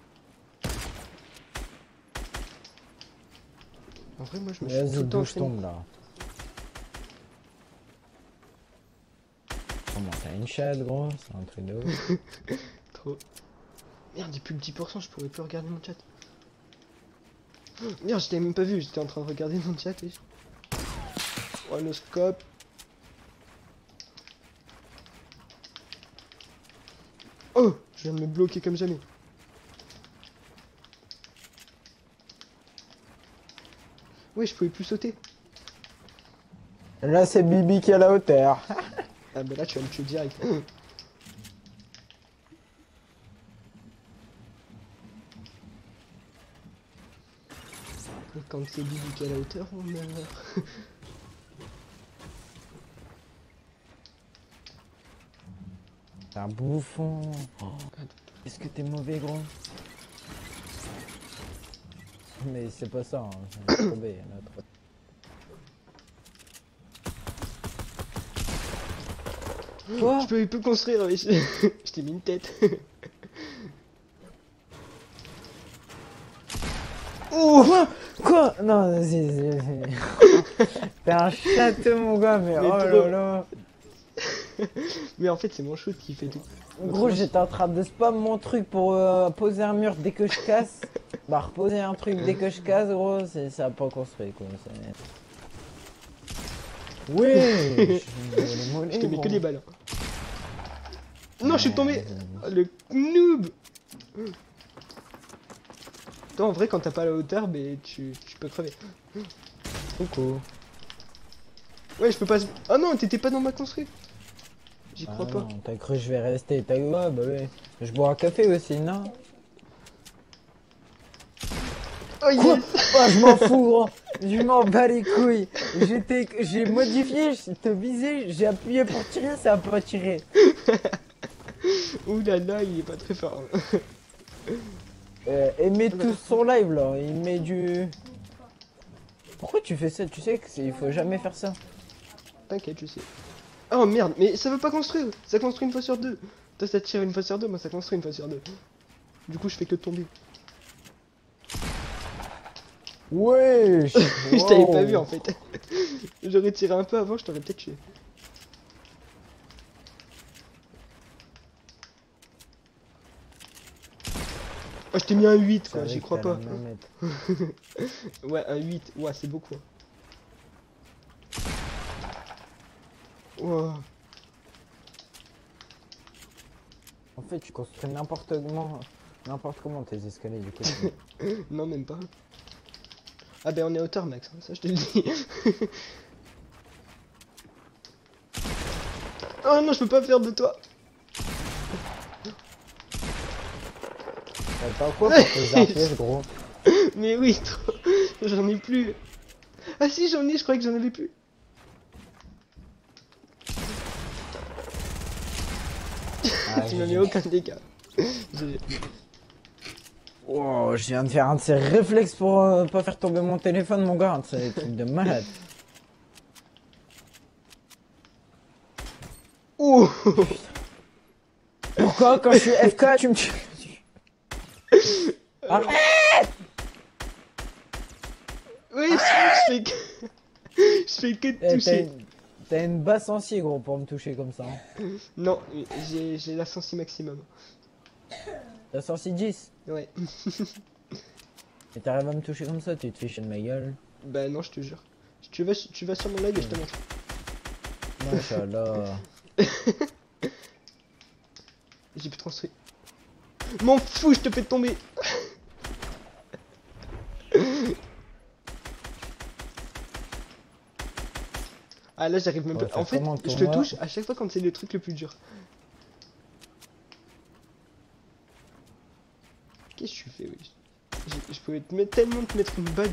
En vrai, moi, je me suis tout Vas-y, le temps d'où je entraîné. tombe là. Comment t'as une chatte, gros? C'est un truc de ouf. Trop. Merde, j'ai plus le 10%, je pourrais plus regarder mon chat. Oh, merde, je t'avais même pas vu, j'étais en train de regarder mon chat. Et... Oh, no scope. Oh, je viens de me bloquer comme jamais. Oui, je pouvais plus sauter. Là, c'est Bibi qui est à la hauteur. Ah bah là, tu vas me tuer direct. Et quand c'est Bibi qui est à la hauteur, on meurt. T'es un bouffon. Oh, est-ce que t'es mauvais, gros? Mais c'est pas ça, hein. C'est tombé, il y en a trop. Quoi? Je peux plus construire, mais je t'ai mis une tête. Oh, quoi? Non, vas-y. T'es un château, mon gars, mais Mais oh trop. là là. Mais en fait, c'est mon shoot qui fait tout. Gros, j'étais en train de spam mon truc pour poser un mur dès que je casse. Bah reposer un truc dès que je casse gros, ça a pas construit quoi. Ouais. Je te mets que des balles. Non, je suis tombé. Oh, le noob. Toi, en vrai, quand t'as pas la hauteur, mais tu peux crever. Coucou. Ouais, je peux pas. Ah non, t'étais pas dans ma construite. J'y crois pas. Non, t'as cru que je vais rester. T'as ouais, bah ouais. Je bois un café aussi, non? Oh Quoi? yes. Oh, je m'en fous, gros. Je m'en bats les couilles. J'ai modifié, je te visais, j'ai appuyé pour tirer, ça a pas tiré. Ouh là là, il est pas très fort. Il met tout son live là, il met du. Pourquoi tu fais ça? Tu sais il faut jamais faire ça. T'inquiète, je sais. Oh merde, mais ça veut pas construire. Ça construit une fois sur deux. Toi, ça tire une fois sur deux, moi, ça construit une fois sur deux. Du coup, je fais que tomber. Ouais. Je t'avais pas vu en fait. J'aurais tiré un peu avant, je t'aurais peut-être tué. Oh, je t'ai mis un 8 quoi, j'y crois pas. Ouais, un 8, ouais, c'est beaucoup. Wow. En fait, tu construis n'importe comment tes escaliers du coup. Non, même pas. Ah ben on est à hauteur max, hein, ça je te le dis. Oh non, je peux pas faire de toi. T'as quoi pour tes arpièges gros? Mais oui, trop. J'en ai plus. Ah si, j'en ai, je croyais que j'en avais plus. Ah, Tu m'as mis aucun dégât. Oh, je viens de faire un de ces réflexes pour pas faire tomber mon téléphone, mon gars. C'est des trucs de malade. Ouh. Pourquoi quand je suis FK, tu me tues? Arrête! Oui, je fais que... je fais que de toucher. T'as une basse sensible gros pour me toucher comme ça. Hein. Non, j'ai la sensi maximum. T'as sensi 10? Ouais. Et t'arrives à me toucher comme ça, tu te fais chier de ma gueule. Bah non, je te jure. Tu vas sur mon live et je te montre. Machallah. J'ai pu construire. M'en fous, je te fais tomber. Ah là j'arrive même pas. En fait, je te touche à chaque fois quand c'est le truc le plus dur. Qu'est-ce que tu fais, oui. Je pouvais tellement te mettre une bague.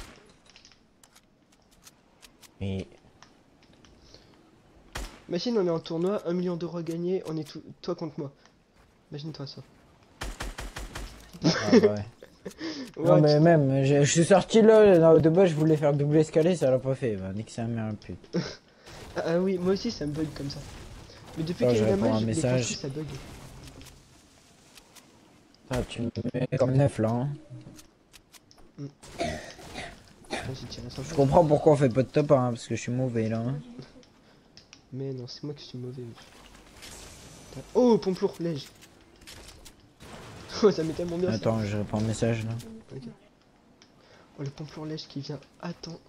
Mais... Imagine, on est en tournoi, 1 million d'euros à gagner, on est toi contre moi. Imagine-toi ça. Ah bah ouais. Ouais, Non mais même, je suis sorti là, de base je voulais faire double escalier, ça l'a pas fait, bah nique sa mère pute. Ah oui, moi aussi ça me bug comme ça. Mais depuis Là, qu'il y a je une réponds à mage, un les message. construits, ça bug. Ah, tu me mets comme neuf là. Hein. Vas-y, tire à 100. Je comprends pourquoi on fait pas de top 1, parce que je suis mauvais là. Hein. Mais non, c'est moi qui suis mauvais. Oh, pompe lourd, lège. Oh, ça met tellement bien. Attends, je réponds un message là. Ok. Oh, le pompe lourd lège qui vient. Attends.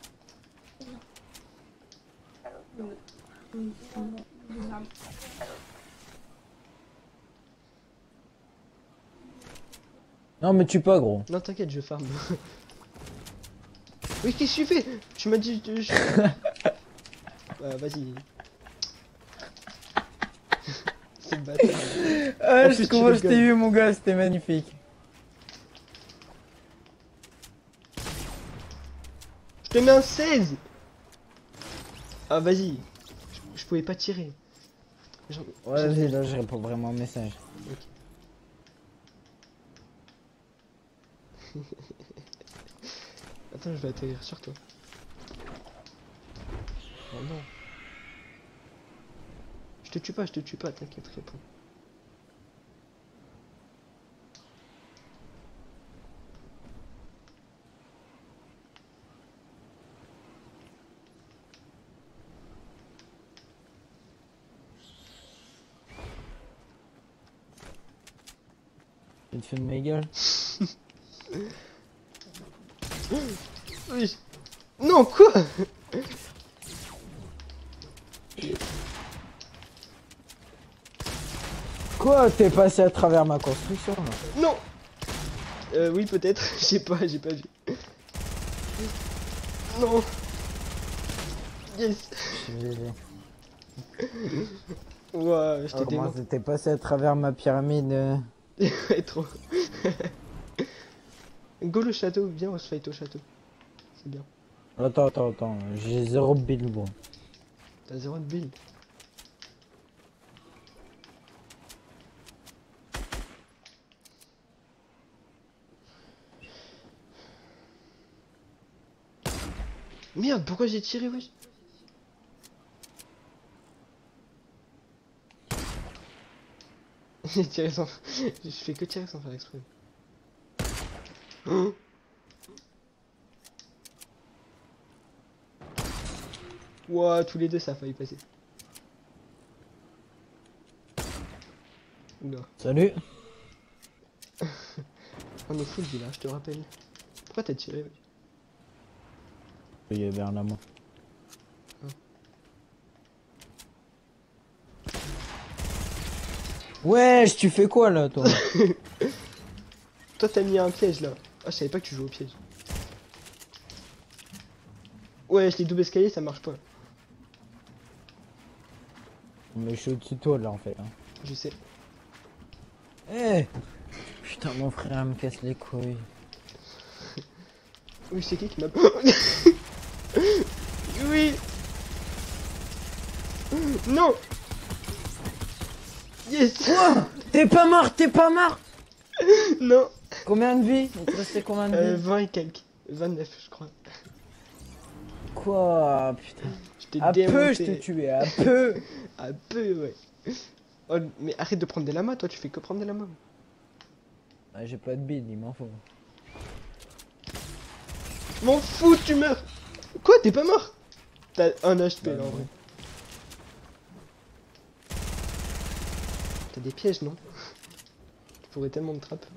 Non mais tu pas gros. Non, t'inquiète, je farm. Oui, qu'est-ce que tu fais? Tu m'as dit. Vas-y. C'est le bâtard. Ah, En plus, tu rigoles. je t'ai eu mon gars, c'était magnifique. Je te mets un 16. Ah, vas-y. Je pouvais pas tirer. Ouais, vas-y, là je réponds vraiment un message. Attends, je vais atterrir sur toi. Oh non. Je te tue pas, t'inquiète, réponds. Tu te fais de ma gueule. Oui. Non, quoi? Quoi? T'es passé à travers ma construction là? Non. Oui, peut-être. J'ai pas vu. Non. Yes. Ouah, je t'ai Comment démonté. t'es passé à travers ma pyramide? Ouais, trop. Go le château, viens, on se fight au château. C'est bien. Attends, j'ai 0 build bon. T'as 0 de build. Merde, pourquoi j'ai tiré, wesh? J'ai tiré sans... Je fais que tirer sans faire exprès. Oh. Ouah, tous les deux ça a failli passer. Oula. Salut. On est full village, je te rappelle. Pourquoi t'as tiré, wesh? Il y avait un amour. Wesh, tu fais quoi là toi? Toi t'as mis un piège là. Ah, je savais pas que tu jouais au piège. Ouais, les doubles escaliers ça marche pas. Mais je suis au-dessus de toi là en fait. Hein. Je sais. Eh putain, mon frère me casse les couilles. Oui, c'est qui m'a... Oui. Non. Yes. Quoi? T'es pas mort. Non. Combien de vie? Il te restait combien de vie? 20 et quelques. 29 je crois. Quoi? Putain. Je t'ai À peu démonté. je t'ai tué, à peu. À peu, ouais. Oh, mais arrête de prendre des lamas, toi, tu fais que prendre des lamas. Ah, j'ai pas de build, il m'en faut. M'en fous, tu meurs. Quoi, t'es pas mort? T'as 1 HP là en non. vrai. T'as des pièges, non? Tu pourrais tellement me trapper.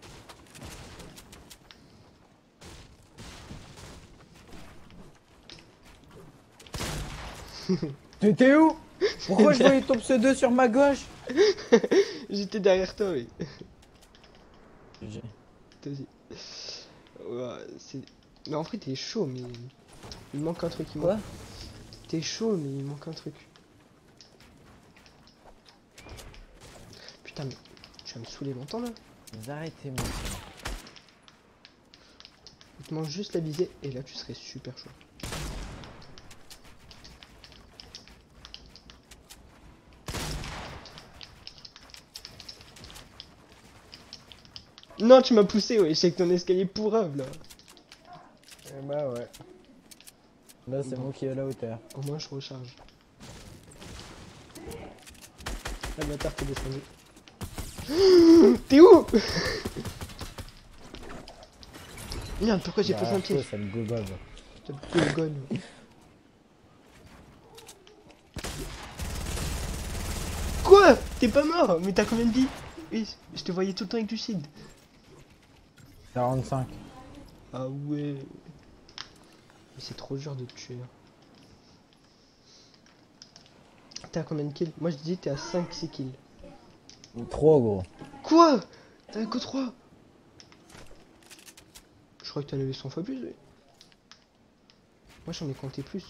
T'étais où? Pourquoi je voyais ton pseudo sur ma gauche? J'étais derrière toi, oui. J'ai- Toi aussi. Ouais, mais en vrai, t'es chaud, mais il manque un truc. Quoi? T'es chaud, mais il manque un truc. Putain, mais tu vas me saouler longtemps là. Vous arrêtez moi. Il te manque juste la visée et là tu serais super chaud. Non, tu m'as poussé, ouais, c'est que ton escalier pourrave là. Eh bah ouais. Là c'est moi qui ai à la hauteur. Au moins je recharge. La bâtard t'es descendu. T'es où? Merde, pourquoi j'ai posé un piège? Ça me gobave. T'as plus le gun. Quoi? T'es pas mort? Mais t'as combien de vie? Oui, je te voyais tout le temps avec du shield. 45. Ah ouais. Mais c'est trop dur de te tuer. T'es à combien de kills? Moi je dis t'es à 5-6 kills. 3 gros. Quoi? T'avais que 3? Je crois que t'en avais 100 fois plus, oui. Moi j'en ai compté plus.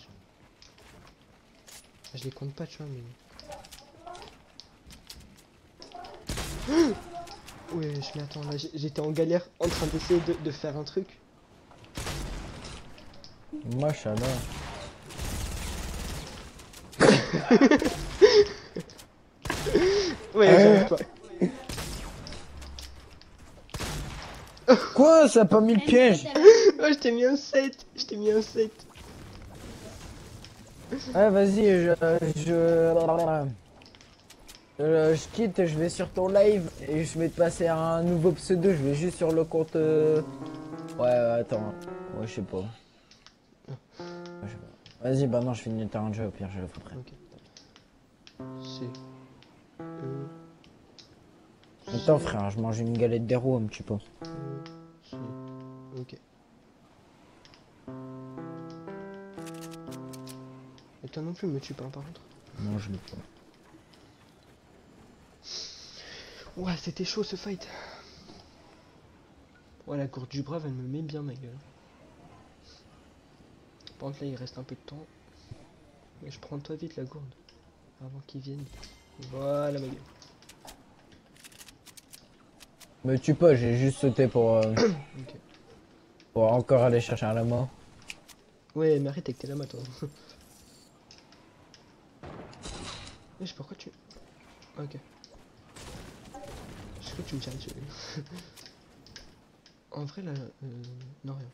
Je les compte pas, tu vois, mais... Ouais, mais attends, là j'étais en galère en train d'essayer de faire un truc. Machallah. Ouais, j'arrive pas. Quoi? Ça a pas mis le piège? Oh, je t'ai mis un 7. Je t'ai mis un 7. Ouais, vas-y, je quitte, je vais sur ton live et je vais te passer un nouveau pseudo. Je vais juste sur le compte. Ouais, attends. Ouais, je sais pas. Vas-y, bah non, je finis le terrain de jeu, au pire, je le ferai. Ok. C'est... Attends, frère, je mange une galette des roues un petit peu. C'est... Ok. Et toi non plus me tue pas par contre. Non, je l'ai pas. Ouais, c'était chaud ce fight. Ouais, la courte du brave, elle me met bien ma gueule. Par contre là, il reste un peu de temps. Mais je prends toi vite la gourde. Avant qu'ils viennent. Voilà ma gueule. Me tue pas, j'ai juste sauté Ok. pour encore aller chercher un lama. Ouais, mais arrête avec tes lamas toi. Mais je sais pourquoi tu... Ok. Je sais que tu me tiens dessus. En vrai là... non rien.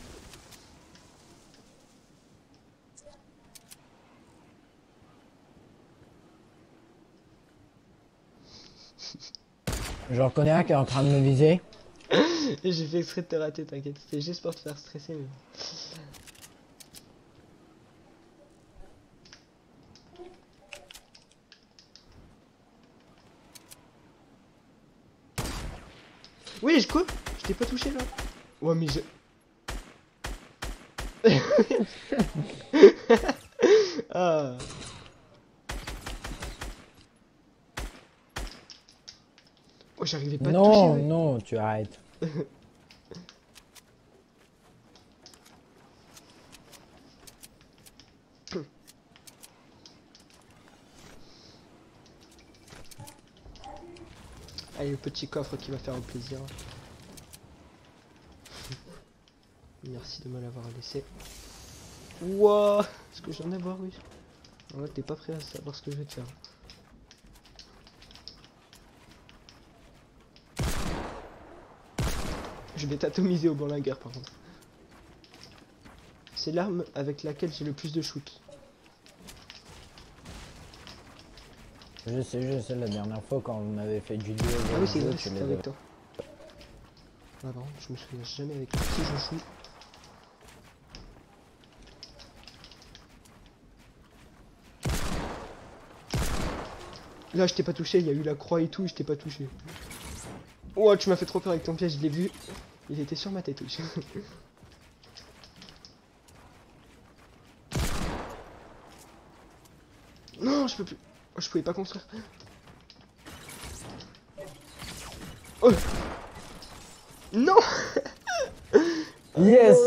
Je reconnais un qui est en train de me viser. Et j'ai fait exprès de te rater, t'inquiète. C'était juste pour te faire stresser. Mais... Oui, je coupe. Je t'ai pas touché là. Ouais, mais je... ah. Oh, j'arrivais pas à te toucher. Non, Ouais. non, tu arrêtes. Allez, le petit coffre qui va faire plaisir. Merci de me l'avoir laissé. Wouah. Est-ce que j'en ai à voir, oui. Ouais, t'es pas prêt à savoir ce que je vais te faire. Je vais t'atomiser au bourlingueur par contre. C'est l'arme avec laquelle j'ai le plus de shoot. Je sais, la dernière fois quand on avait fait du duo, Ah oui, c'est vrai, tu c'était les avec avais. toi. Ah, par contre, je me souviens jamais avec qui je joue. Là, je t'ai pas touché, il y a eu la croix et tout, je t'ai pas touché. Oh, tu m'as fait trop peur avec ton piège, je l'ai vu. Il était sur ma tête, oui. Non, je peux plus. Oh, je pouvais pas construire. Oh. Non. Yes.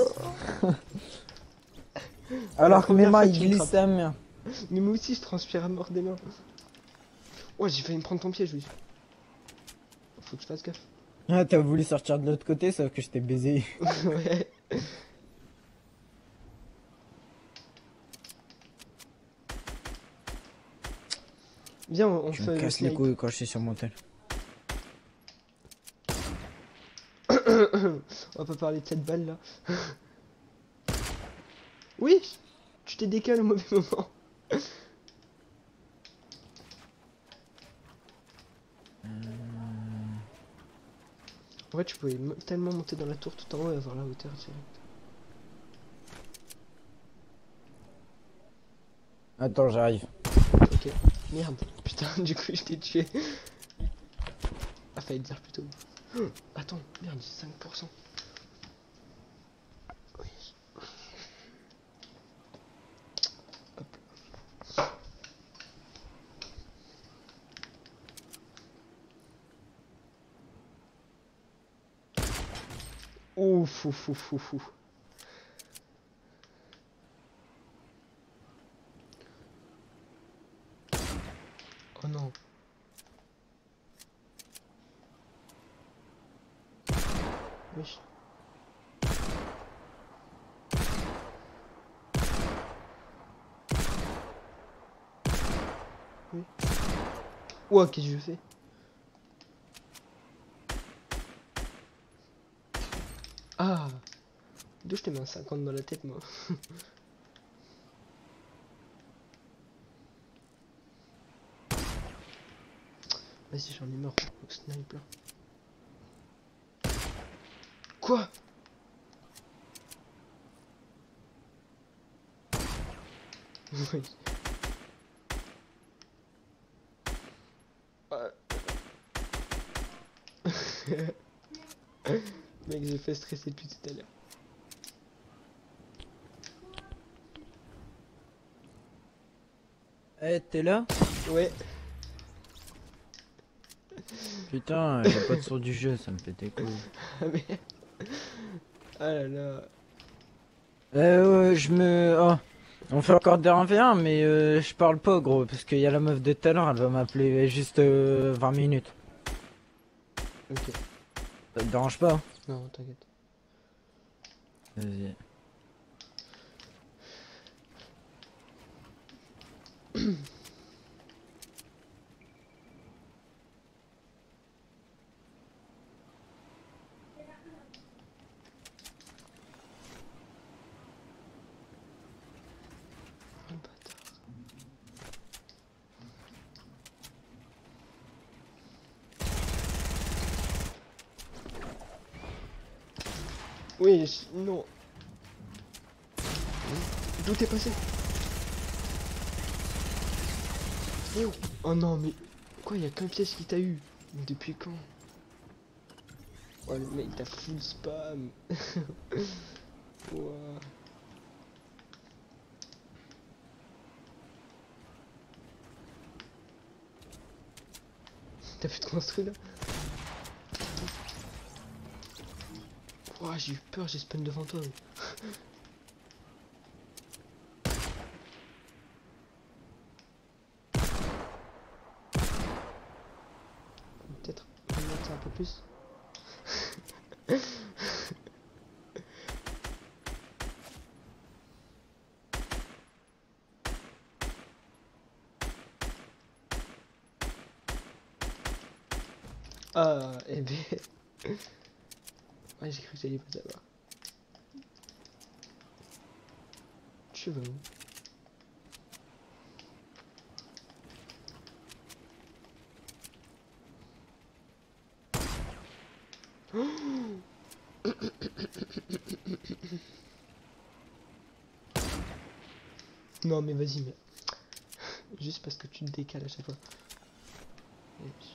Alors que mes première mains fois ils qu'il me glissent frappe. sa mère. Mais moi aussi, je transpire à mort des mains. Oh, j'ai failli me prendre ton piège, oui. Faut que je fasse gaffe. Ah, t'as voulu sortir de l'autre côté, sauf que je t'ai baisé. Ouais. Viens, on Tu me fait le casses les snipe. couilles quand je suis sur mon tel. On va pas parler de cette balle là. Oui, tu t'es décalé au mauvais moment. En vrai, tu pouvais tellement monter dans la tour tout en haut et avoir la hauteur directe. Attends, j'arrive. Ok. Merde. Putain, du coup, je t'ai tué. Ah, fallait dire plutôt. Attends, merde, 5%. Oui. Hop. Ouf, ouf, ouf, ouf, ouf. Oh non. Wesh. Oui. Ouah, qu'est-ce que je fais? Ah. D'où je te mets un 50 dans la tête, moi. Vas-y, j'en ai marre au snipe là. Quoi? Oui. Mec, J'ai fait stresser depuis tout à l'heure. Eh, t'es là? Ouais. Putain, j'ai pas de son du jeu, ça me fait tes couilles. Ah merde. Ah là là. Oh, on fait encore des 1v1, mais je parle pas, gros, parce qu'il y a la meuf de tout à l'heure, elle va m'appeler juste 20 minutes. Ok. Ça te dérange pas? Non, t'inquiète. Vas-y. Oh, le bâtard. Oui, non. D'où t'es passé? Eh oh. Oh non, mais quoi, y a qu'un piège qui t'a eu? Mais depuis quand? Oh, le mec t'a full spam. Ouah. T'as pu te construire là? Ouah, j'ai eu peur, j'ai spawn devant toi. Oui. Peut-être monter un peu plus. Ah, eh ben. Ouais, j'ai cru que j'allais pas savoir. Tu vas où? Non mais vas-y, mais juste parce que tu te décales à chaque fois. Et puis-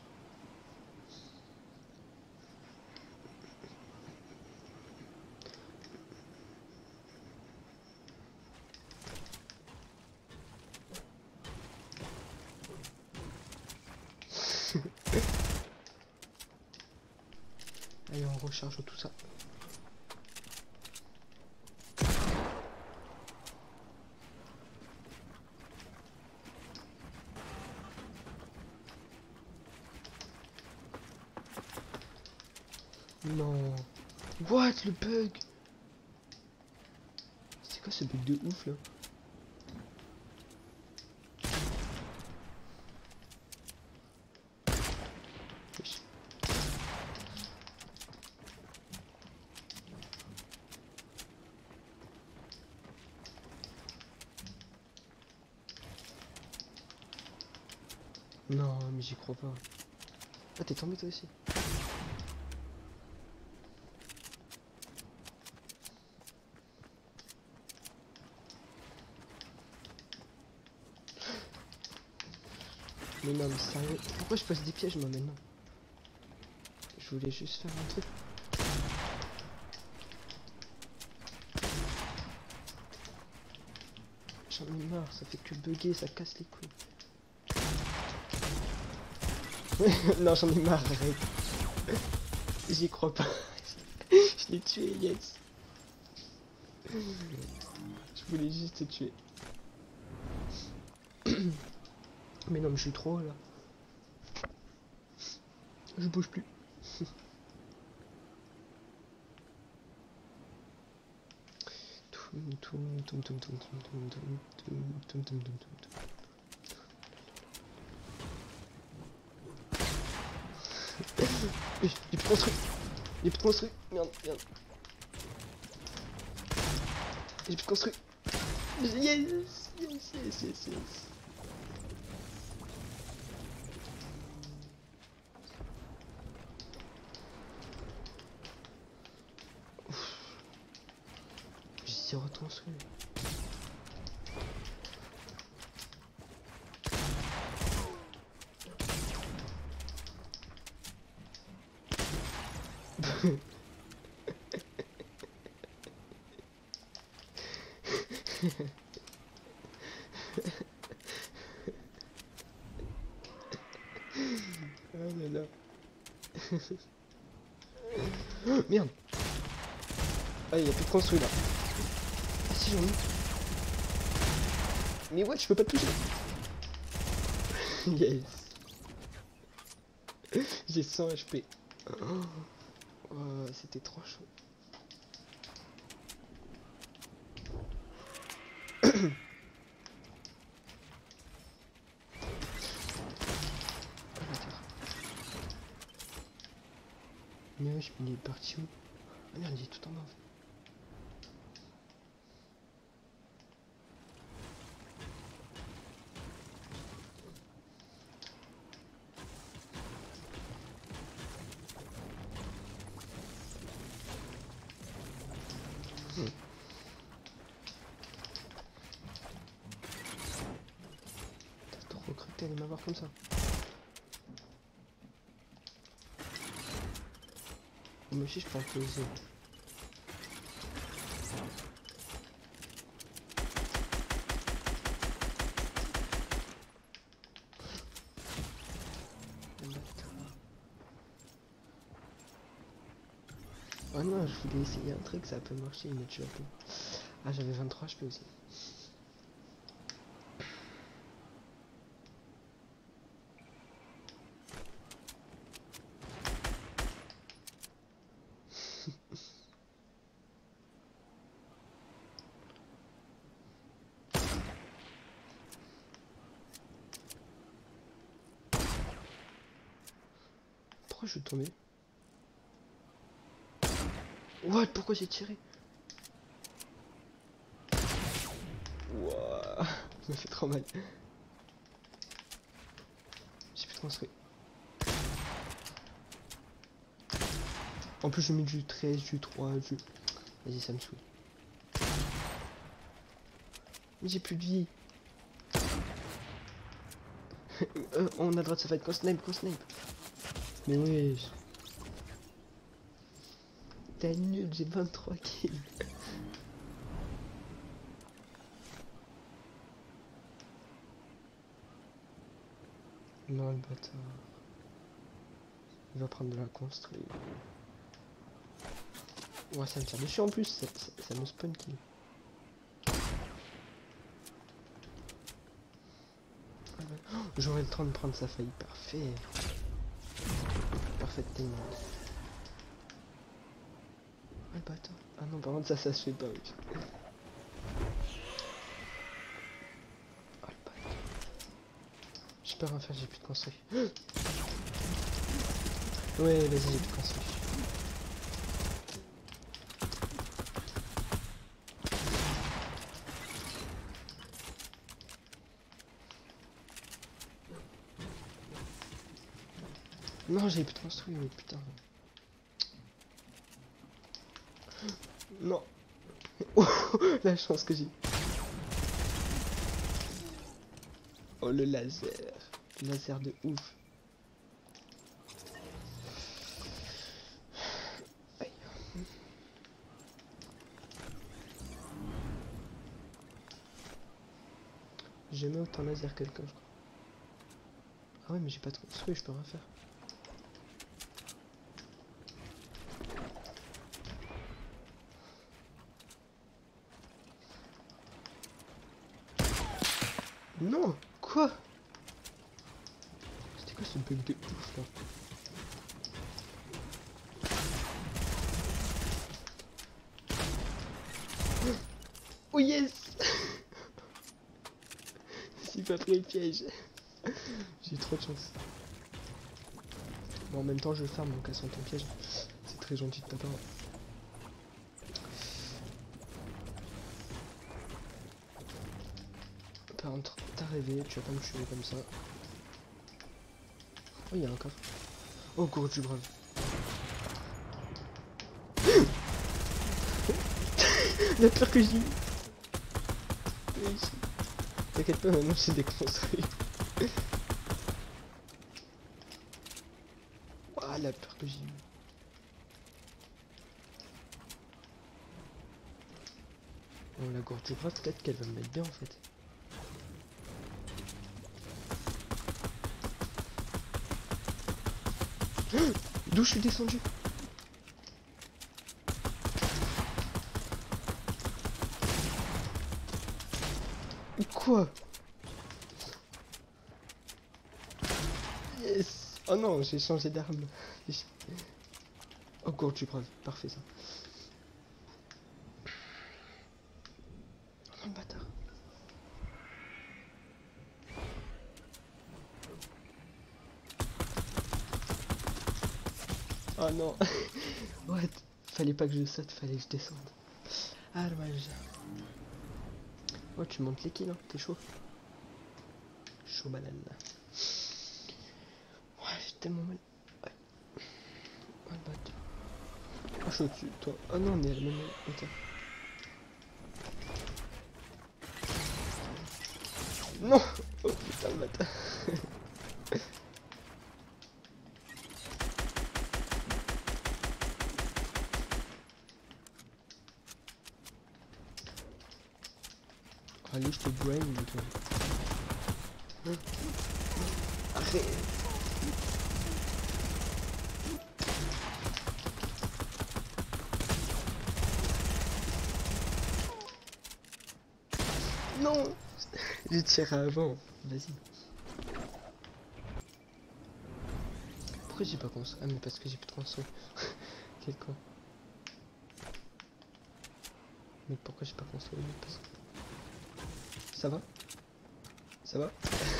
Allez, on recharge tout ça. Non. What, le bug? C'est quoi ce bug de ouf là? Wesh. Non, mais j'y crois pas. Ah, t'es tombé toi aussi? Mais non, mais sérieux, pourquoi je passe des pièges moi maintenant? Je voulais juste faire un truc. J'en ai marre, ça fait que bugger, ça casse les couilles. Non, j'en ai marre, arrête. J'y crois pas. Je l'ai tué, yes. Je voulais juste te tuer. Mais non, mais je suis trop haut là. Je bouge plus. J'ai plus construit. J'ai plus construit. Merde, merde. J'ai plus construit. Yes, yes, yes, yes, yes. J'ai reconstruit. Oh là là. Oh, merde. Ah, il y a plus de construit là. Ah si, j'en ai. Mais ouais, je peux pas te toucher. Yes. J'ai 100 HP. Oh, c'était trop chaud. Mais ouais, il est parti où? Ah merde, il est tout en bas. En fait. T'as trop recruté de m'avoir comme ça. Moi aussi je peux en poser. Oh non, je voulais essayer un truc, ça a pas marché, il m'a tué un peu. Ah, j'avais 23 HP aussi. Pourquoi je suis tombé? What? Pourquoi j'ai tiré? Wouah, ça m'a fait trop mal. J'ai plus de construit. En plus, je mets du 13, du 3, du... Vas-y, ça me saoule. J'ai plus de vie. On a le droit de se fight, qu'on snipe, qu'on snipe. Mais oui. T'es nul, j'ai 23 kills. Non, le bâtard. Il va prendre de la construire. Ouais, ça me tire dessus en plus, ça me spawn kill. J'aurais le temps de prendre sa faille, parfait. Parfait tellement. Ah le bâtard. Ah non, par contre ça se fait pas. Oui. Ah le bâtard. Je peux rien faire, j'ai plus de construit. Ouais, vas-y, j'ai plus de construit. Non, j'ai plus de construit, mais putain. Non. Oh, la chance que j'ai. Oh, le laser. Le laser de ouf. Aïe. J'ai jamais autant laser quelqu'un, je crois. Ah ouais, mais j'ai pas de construit, je peux rien faire. Non, quoi? C'était quoi ce bug de ouf là? Oh yes. C'est pas pris le piège. J'ai trop de chance. Bon, en même temps je ferme en cassant ton piège. C'est très gentil de ta part. Par contre, t'as rêvé, tu vas pas me tuer comme ça. Oh, il y a un coffre. Oh, cours du brave. La peur que j'ai. T'inquiète pas, maintenant j'ai déconstruit. Ah, la peur que j'ai eue. Bon, la gourde du bras, peut-être qu'elle va me mettre bien en fait. D'où je suis descendu? Quoi? Yes! Oh non, j'ai changé d'arme. Oh, gourde du brave, parfait ça. Oh le bâtard. Oh non. What? Fallait pas que je saute, fallait que je descende. Ah dommage. Oh, tu montes les kills, hein, t'es chaud. Chaud banane. Ouais, j'ai tellement mal. Ouais. Oh le bâtard. Oh, je suis au-dessus de toi. Oh non, on est à la même hauteur. Non! Oh putain, le bâtard. Allez, je te brain, toi. Arrête! Non! J'ai tiré avant. Vas-y. Pourquoi j'ai pas construit? Ah, mais parce que j'ai plus de construit. Quel con. Mais pourquoi j'ai pas construit? Ça va? Ça va?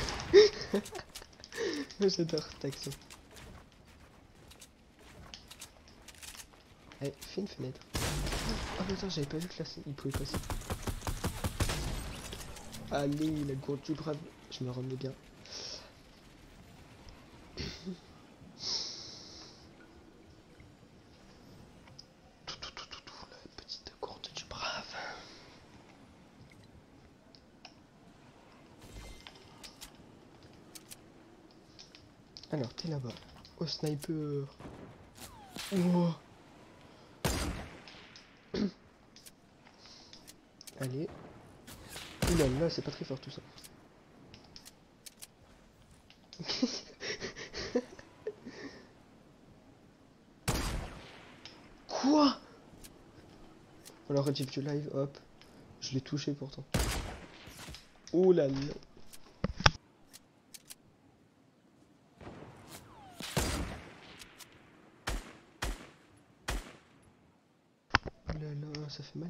J'adore cette action. Eh, fais une fenêtre. Oh putain, j'avais pas vu que là, il pouvait passer. Allez, la gourde du brave. Je me remets bien. La petite gourde du brave. Alors, t'es là-bas. Au sniper. Wow. Allez. Oula là, c'est pas très fort tout ça. Quoi? Alors, rediff du live, hop. Je l'ai touché pourtant. Oh là là. Oh là là, ça fait mal.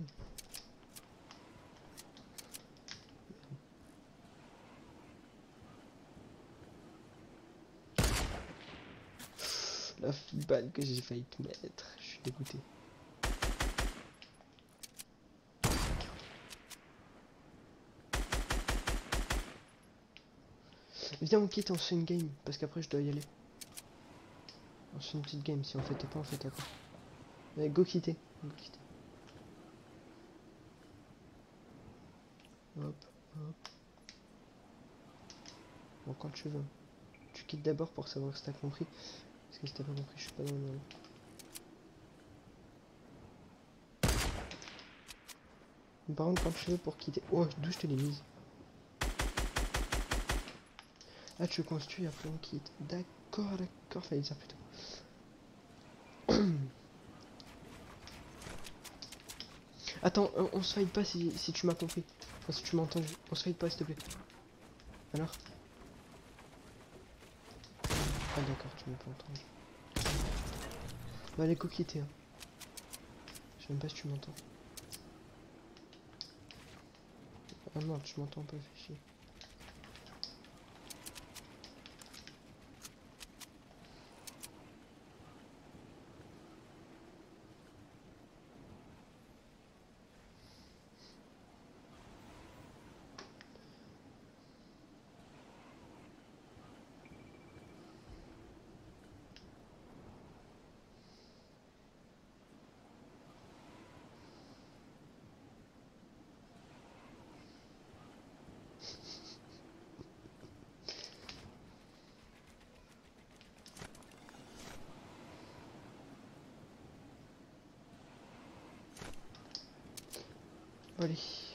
La balle que j'ai failli te mettre. Je suis dégoûté. Viens, on quitte, on se fait une game. Parce qu'après, je dois y aller. On se fait une petite game. Si on fait pas, on fait après. Mais go quitter. Go quitter. Hop, hop. Bon, quand tu veux. Tu quittes d'abord pour savoir si t'as compris. Parce que si t'as pas compris, je suis pas dans le monde. Par contre, quand tu veux pour quitter. Oh, d'où je te l'ai mise? Ah, tu construis, après on quitte. D'accord, d'accord, fallait dire plutôt. Attends, on se fight pas si tu m'as compris. Enfin, si tu m'as entendu. On se fight pas, s'il te plaît. Alors? Ah, d'accord, tu m'as pas entendu. Bah, allez, go quitter. Hein. Je sais même pas si tu m'entends. Ah non, tu m'entends pas, fais chier. Allez.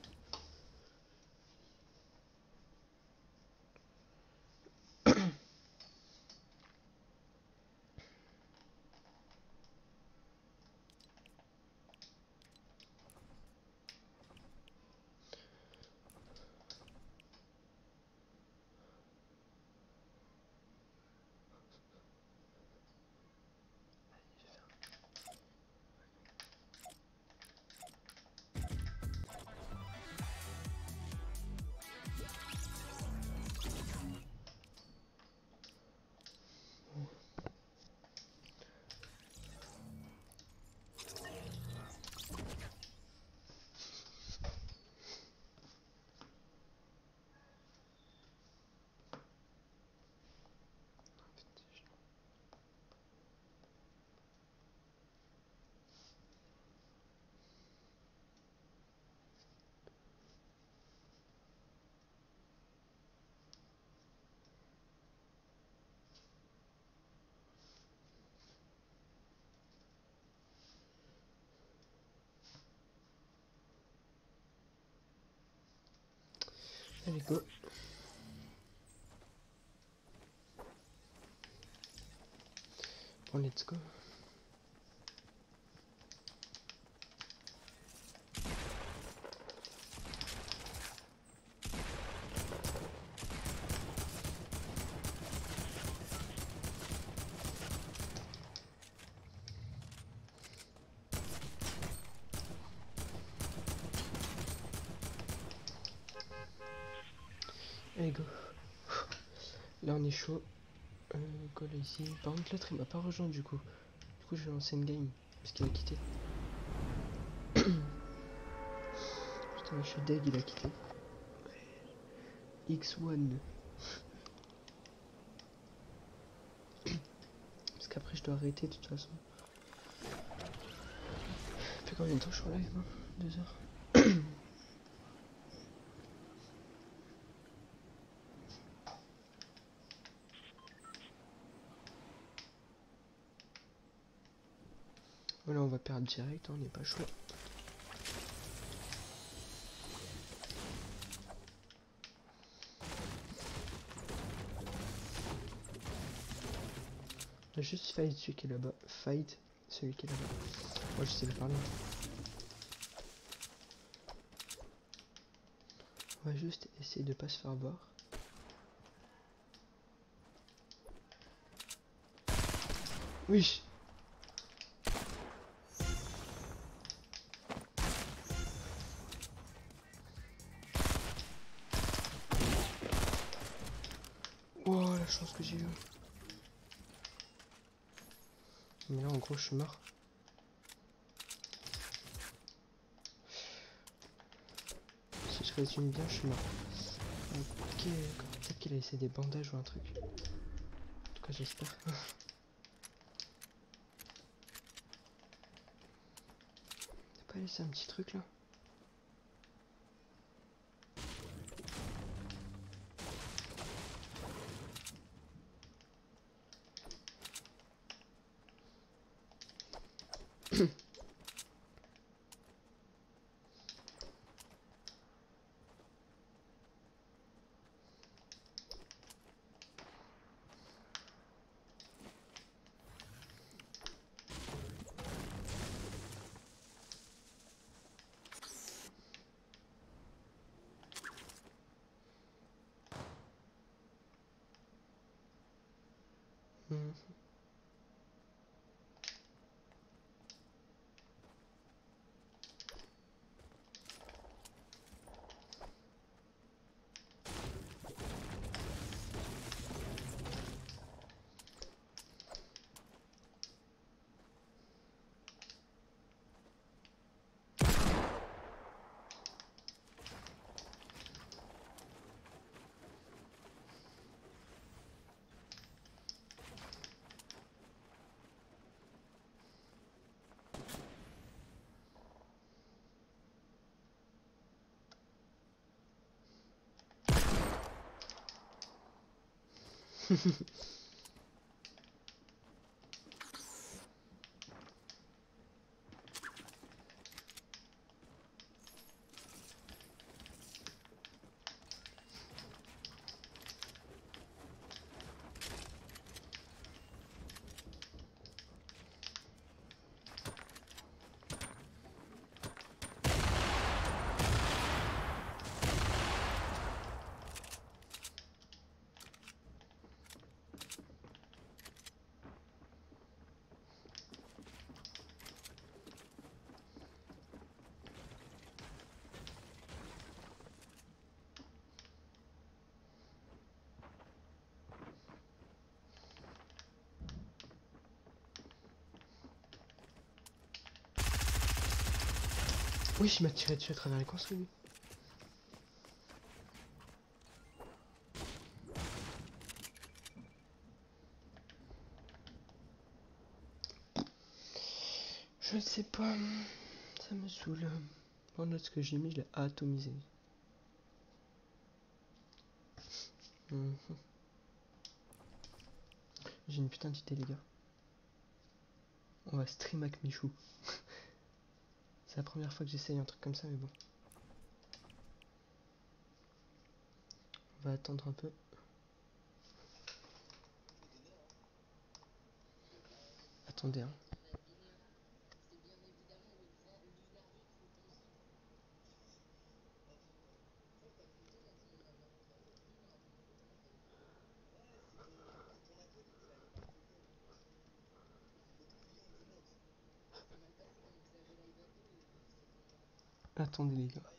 Allez, go. Bon, let's go. Allez, go. Là, on est chaud. Go là ici. Par contre, l'autre il m'a pas rejoint du coup. Du coup, je vais lancer une game. Parce qu'il a quitté. Putain, je suis deg, il a quitté. X1. Parce qu'après, je dois arrêter de toute façon. Ça fait combien de temps je suis en live, hein 2 heures. Voilà, on va perdre direct, hein, on n'est pas chaud. On va juste fight celui qui est là-bas. Fight celui qui est là-bas. Moi, je sais le parler. On va juste essayer de pas se faire voir. Oui. Oh la chance que j'ai eu. Mais là en gros je suis mort. Si je résume bien je suis mort. Ok, peut-être qu'il a essayé des bandages ou un truc. En tout cas j'espère. T'as pas laissé un petit truc là? Oui, il m'a tiré dessus à travers les construits. Lui. Je ne sais pas. Ça me saoule. Bon, note ce que j'ai mis, je l'ai atomisé. J'ai une putain d'idée, les gars. On va stream avec Michou. C'est la première fois que j'essaye un truc comme ça, mais bon. On va attendre un peu. Attendez, hein. Attendez, les gars.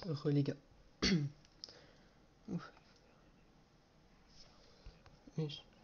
Heureux les gars. Ouf. Wesh.